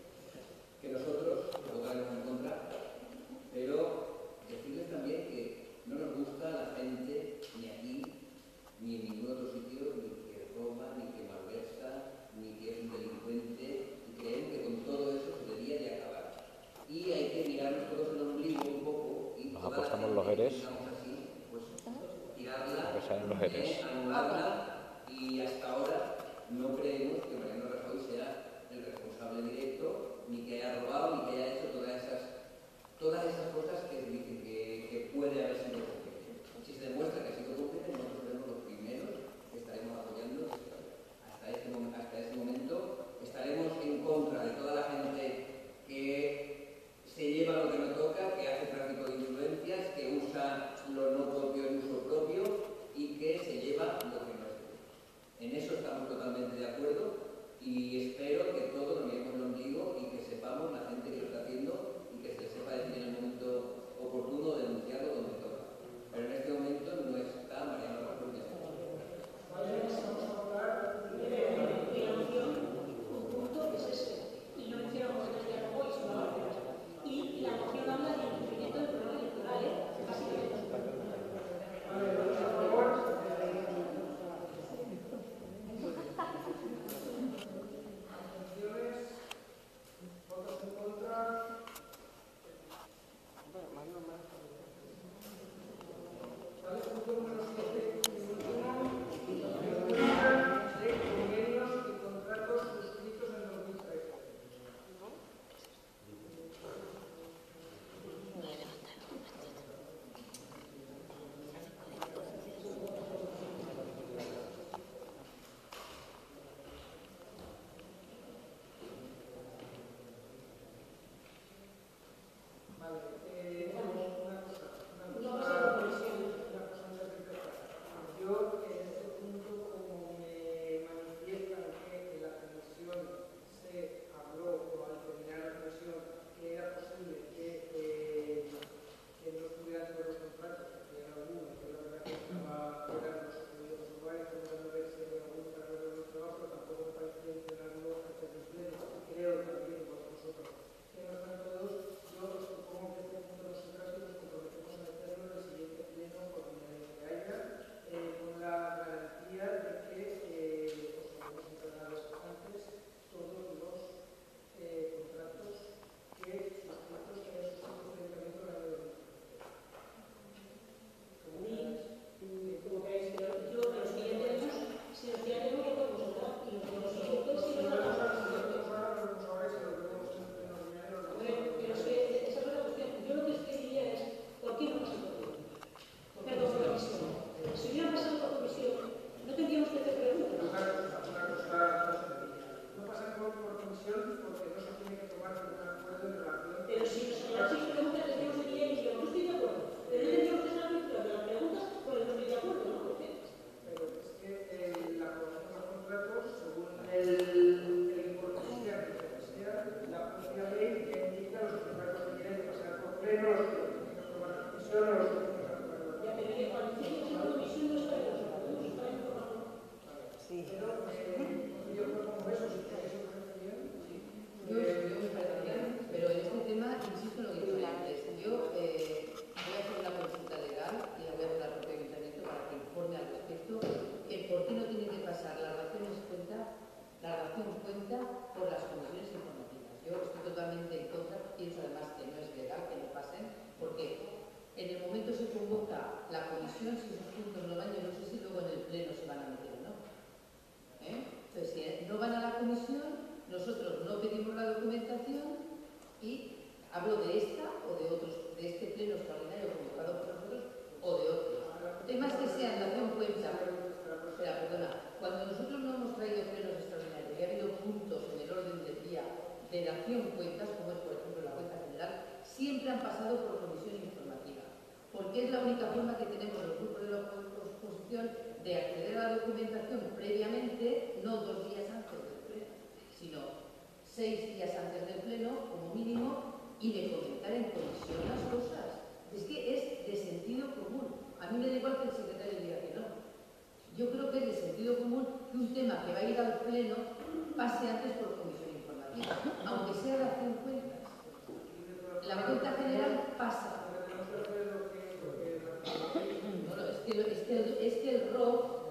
que nosotros votaremos en contra, pero decirles también que no nos gusta la gente ni aquí ni en ningún otro sitio, ni que roba, ni que malversa, ni que es un delincuente, y creen que con todo eso se debería de acabar. Y hay que mirarnos todos el ombligo un poco y nos toda apostamos la los gente, eres, digamos así, pues tirarla, que salen los eres. eh, anularla, y hasta ahora no creemos que Mariano Rajoy sea el responsable directo, ni que haya robado, ni que haya hecho todas esas, todas esas cosas que dicen que, que puede haber sido cómplice. Si se demuestra que ha sido cómplice, nosotros seremos los primeros que estaremos apoyando hasta ese, hasta ese momento. Estaremos en contra de toda la gente que se lleva lo que no toca, que hace tráfico de influencias, que usa lo no propio en uso propio y que se lleva lo que no es propio. En eso estamos totalmente de acuerdo y espero que todos nos miremos el ombligo y que sepamos la gente que lo está haciendo y que se sepa decir en el momento oportuno, denunciarlo donde toca. Pero en este momento no está Mariano Rajoy. Un punto es ese, y no hicieron cosas de Rajoy, sino otras. Y la moción habla del incumplimiento del programa electoral, ¿eh? Básicamente. Vale, por favor. comisiones informativas. Yo estoy totalmente en contra, pienso además que no es legal que lo pasen, porque en el momento se convoca la comisión, si esos puntos no van, yo no sé si luego en el pleno se van a meter o no. ¿Eh? Entonces, si no van a la comisión, nosotros no pedimos la documentación y hablo de esta o de otros, de este pleno extraordinario convocado por nosotros o de otros. Temas que sean dación cuenta. Espera, perdona. Cuando nosotros no hemos traído plenos extraordinarios y ha habido puntos en el orden del día de dación cuentas, como es por ejemplo la cuenta general, siempre han pasado por comisión informativa. Porque es la única forma que tenemos los grupos de la oposición de acceder a la documentación previamente, no dos días antes del pleno, sino seis días antes del pleno, como mínimo, y de comentar en comisión las cosas. Es que es de sentido común. A mí me da igual que el secretario diga que no. Yo creo que es de sentido común que un tema que va a ir al pleno pase antes por comisión informativa, aunque sea de acción cuentas. La cuenta general pasa. Bueno, es que, es que, es que el R O C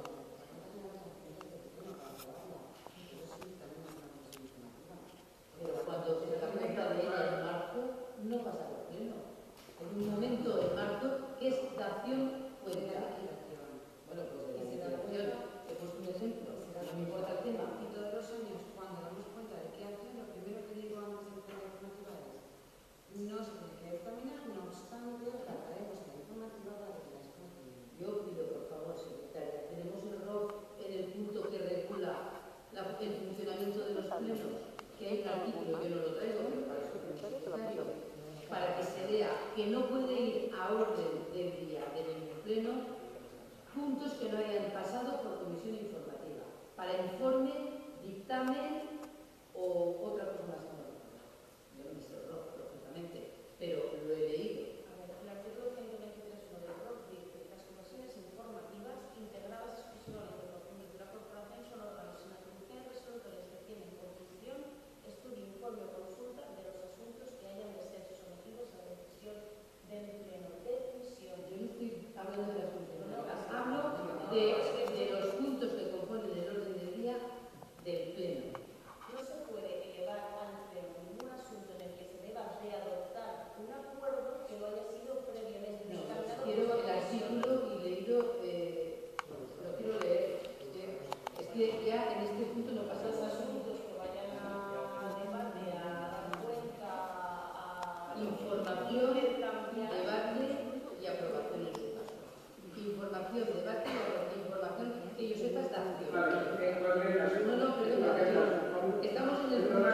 pero cuando se da cuenta de ella en marzo, no pasa por pleno. En un momento en marzo que es dación cuenta. Bueno, pues de la dación, he puesto un ejemplo, no me importa el tema. Y todos los años, cuando damos cuenta de qué hacer, lo primero que digo antes de entrar a la informativa es no se tiene que examinar, no obstante, trataremos la informativa para que las cosas. Yo pido, por favor, secretaria, tenemos el R O C en el punto que regula la, el funcionamiento de los plenos, que hay un artículo, yo no lo traigo, pero para eso es necesario, para que se vea que no puede ir a orden del día del pleno puntos que no hayan pasado por comisión informativa, para informe, dictamen o otra cosa más. Yo no me sé el R O C, lógicamente, pero lo he leído. A ver, el artículo ciento veintitrés punto uno del R O C dice que las comisiones informativas integradas exclusivamente por miembros de la corporación son órganos sin atribuciones resolutorias que tienen por función estudio, informe o consulta de los asuntos que hayan de ser sometidos a la decisión del pleno. Decisión. Yo no estoy hablando de las funcionalidades, hablo de, de los puntos que componen el orden del día del pleno. No se puede elevar al pleno ningún asunto en el que se deba de adoptar un acuerdo que no haya sido previamente No, dictaminado. quiero el artículo y leído, eh, lo quiero leer. Es que, es que ya en este punto no pasa Los nada. asuntos que vayan a debate, a dar cuenta, a Información, debate y aprobación en su caso. Información, debate y información que yo sepa es dación. No, no, perdón, estamos en el punto.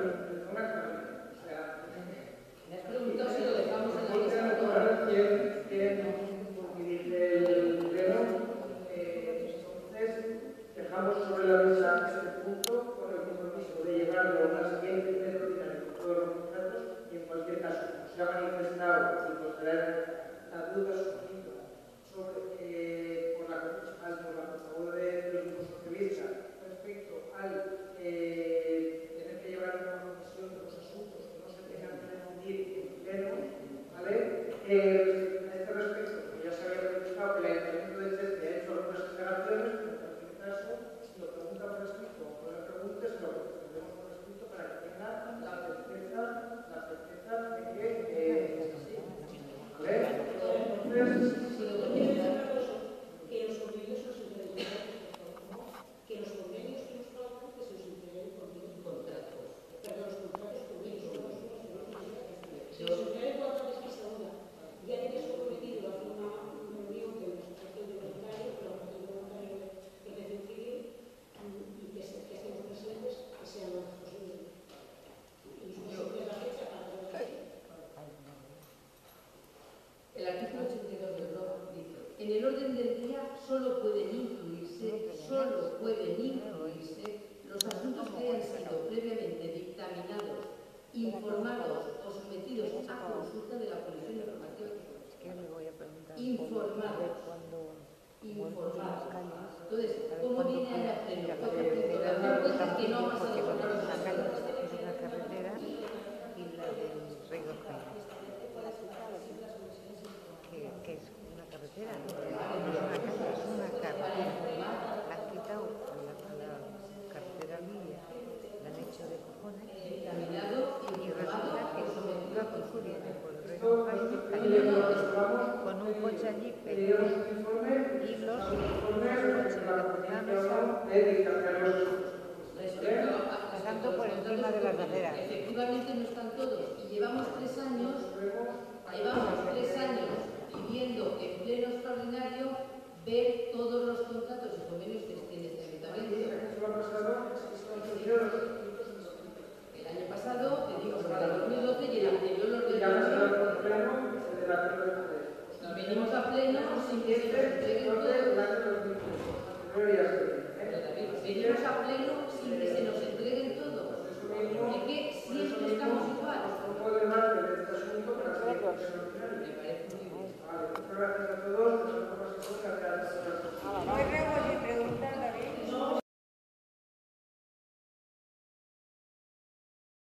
Me has preguntado si lo dejamos en la mesa. Entonces, dejamos sobre la mesa este punto con el compromiso de llevarlo al siguiente pleno ordinario con todos los contratos y en cualquier caso, como se ha manifestado y por traer la duda surgida sobre, eh, por la al por la portavoz de los grupos socialistas respecto al eh, tener que llevar una comisión de los asuntos que no se tengan que discutir en pleno, ¿vale? Eh, a este respecto, que ya se había manifestado que el Ayuntamiento de Cheste ha hecho algunas aclaraciones, pero en cualquier caso, si lo pregunta por escrito o no le pregunte, se lo respondemos por escrito para que tenga la certeza, la certeza de que eh, es así. ¿Vale? Entonces, que los convenios los entreguen que los convenios que nos trabajan que se los entreguen con contratos. Perdón, los contratos convenios. Se los entreguen contratos que se una. Ya tienes comprometido a hacer una reunión de los contratos de voluntario, pero los contratos de voluntario de protección civil y que estemos presentes, que sean lo más posible. Y nosotros la fecha para trabajar. El artículo ochenta y dos del R O C dice: en el orden del día solo pueden incluirse, solo pueden incluirse los asuntos que hayan sido previamente dictaminados, informados o sometidos a consulta de la Comisión Informativa que informados. Informados. Entonces, ¿cómo viene a la pleno? Otro punto, la propuesta que no ha pasado por la una carretera y la del Río Jaén. Que, que es una carretera, no es una casa, es una carretera. La han quitado a la, a la carretera vía, la han hecho de cojones y cambiar los Respecto a- pasando por el tema de las barreras. Efectivamente no están todos. Y llevamos tres años, llevamos tres años pidiendo en pleno extraordinario ver todos los contratos y convenios que tiene este ayuntamiento. El año pasado, te digo, para el dos mil doce y el anterior los de y venimos a pleno sin que se nos entreguen todos. Venimos a pleno sin que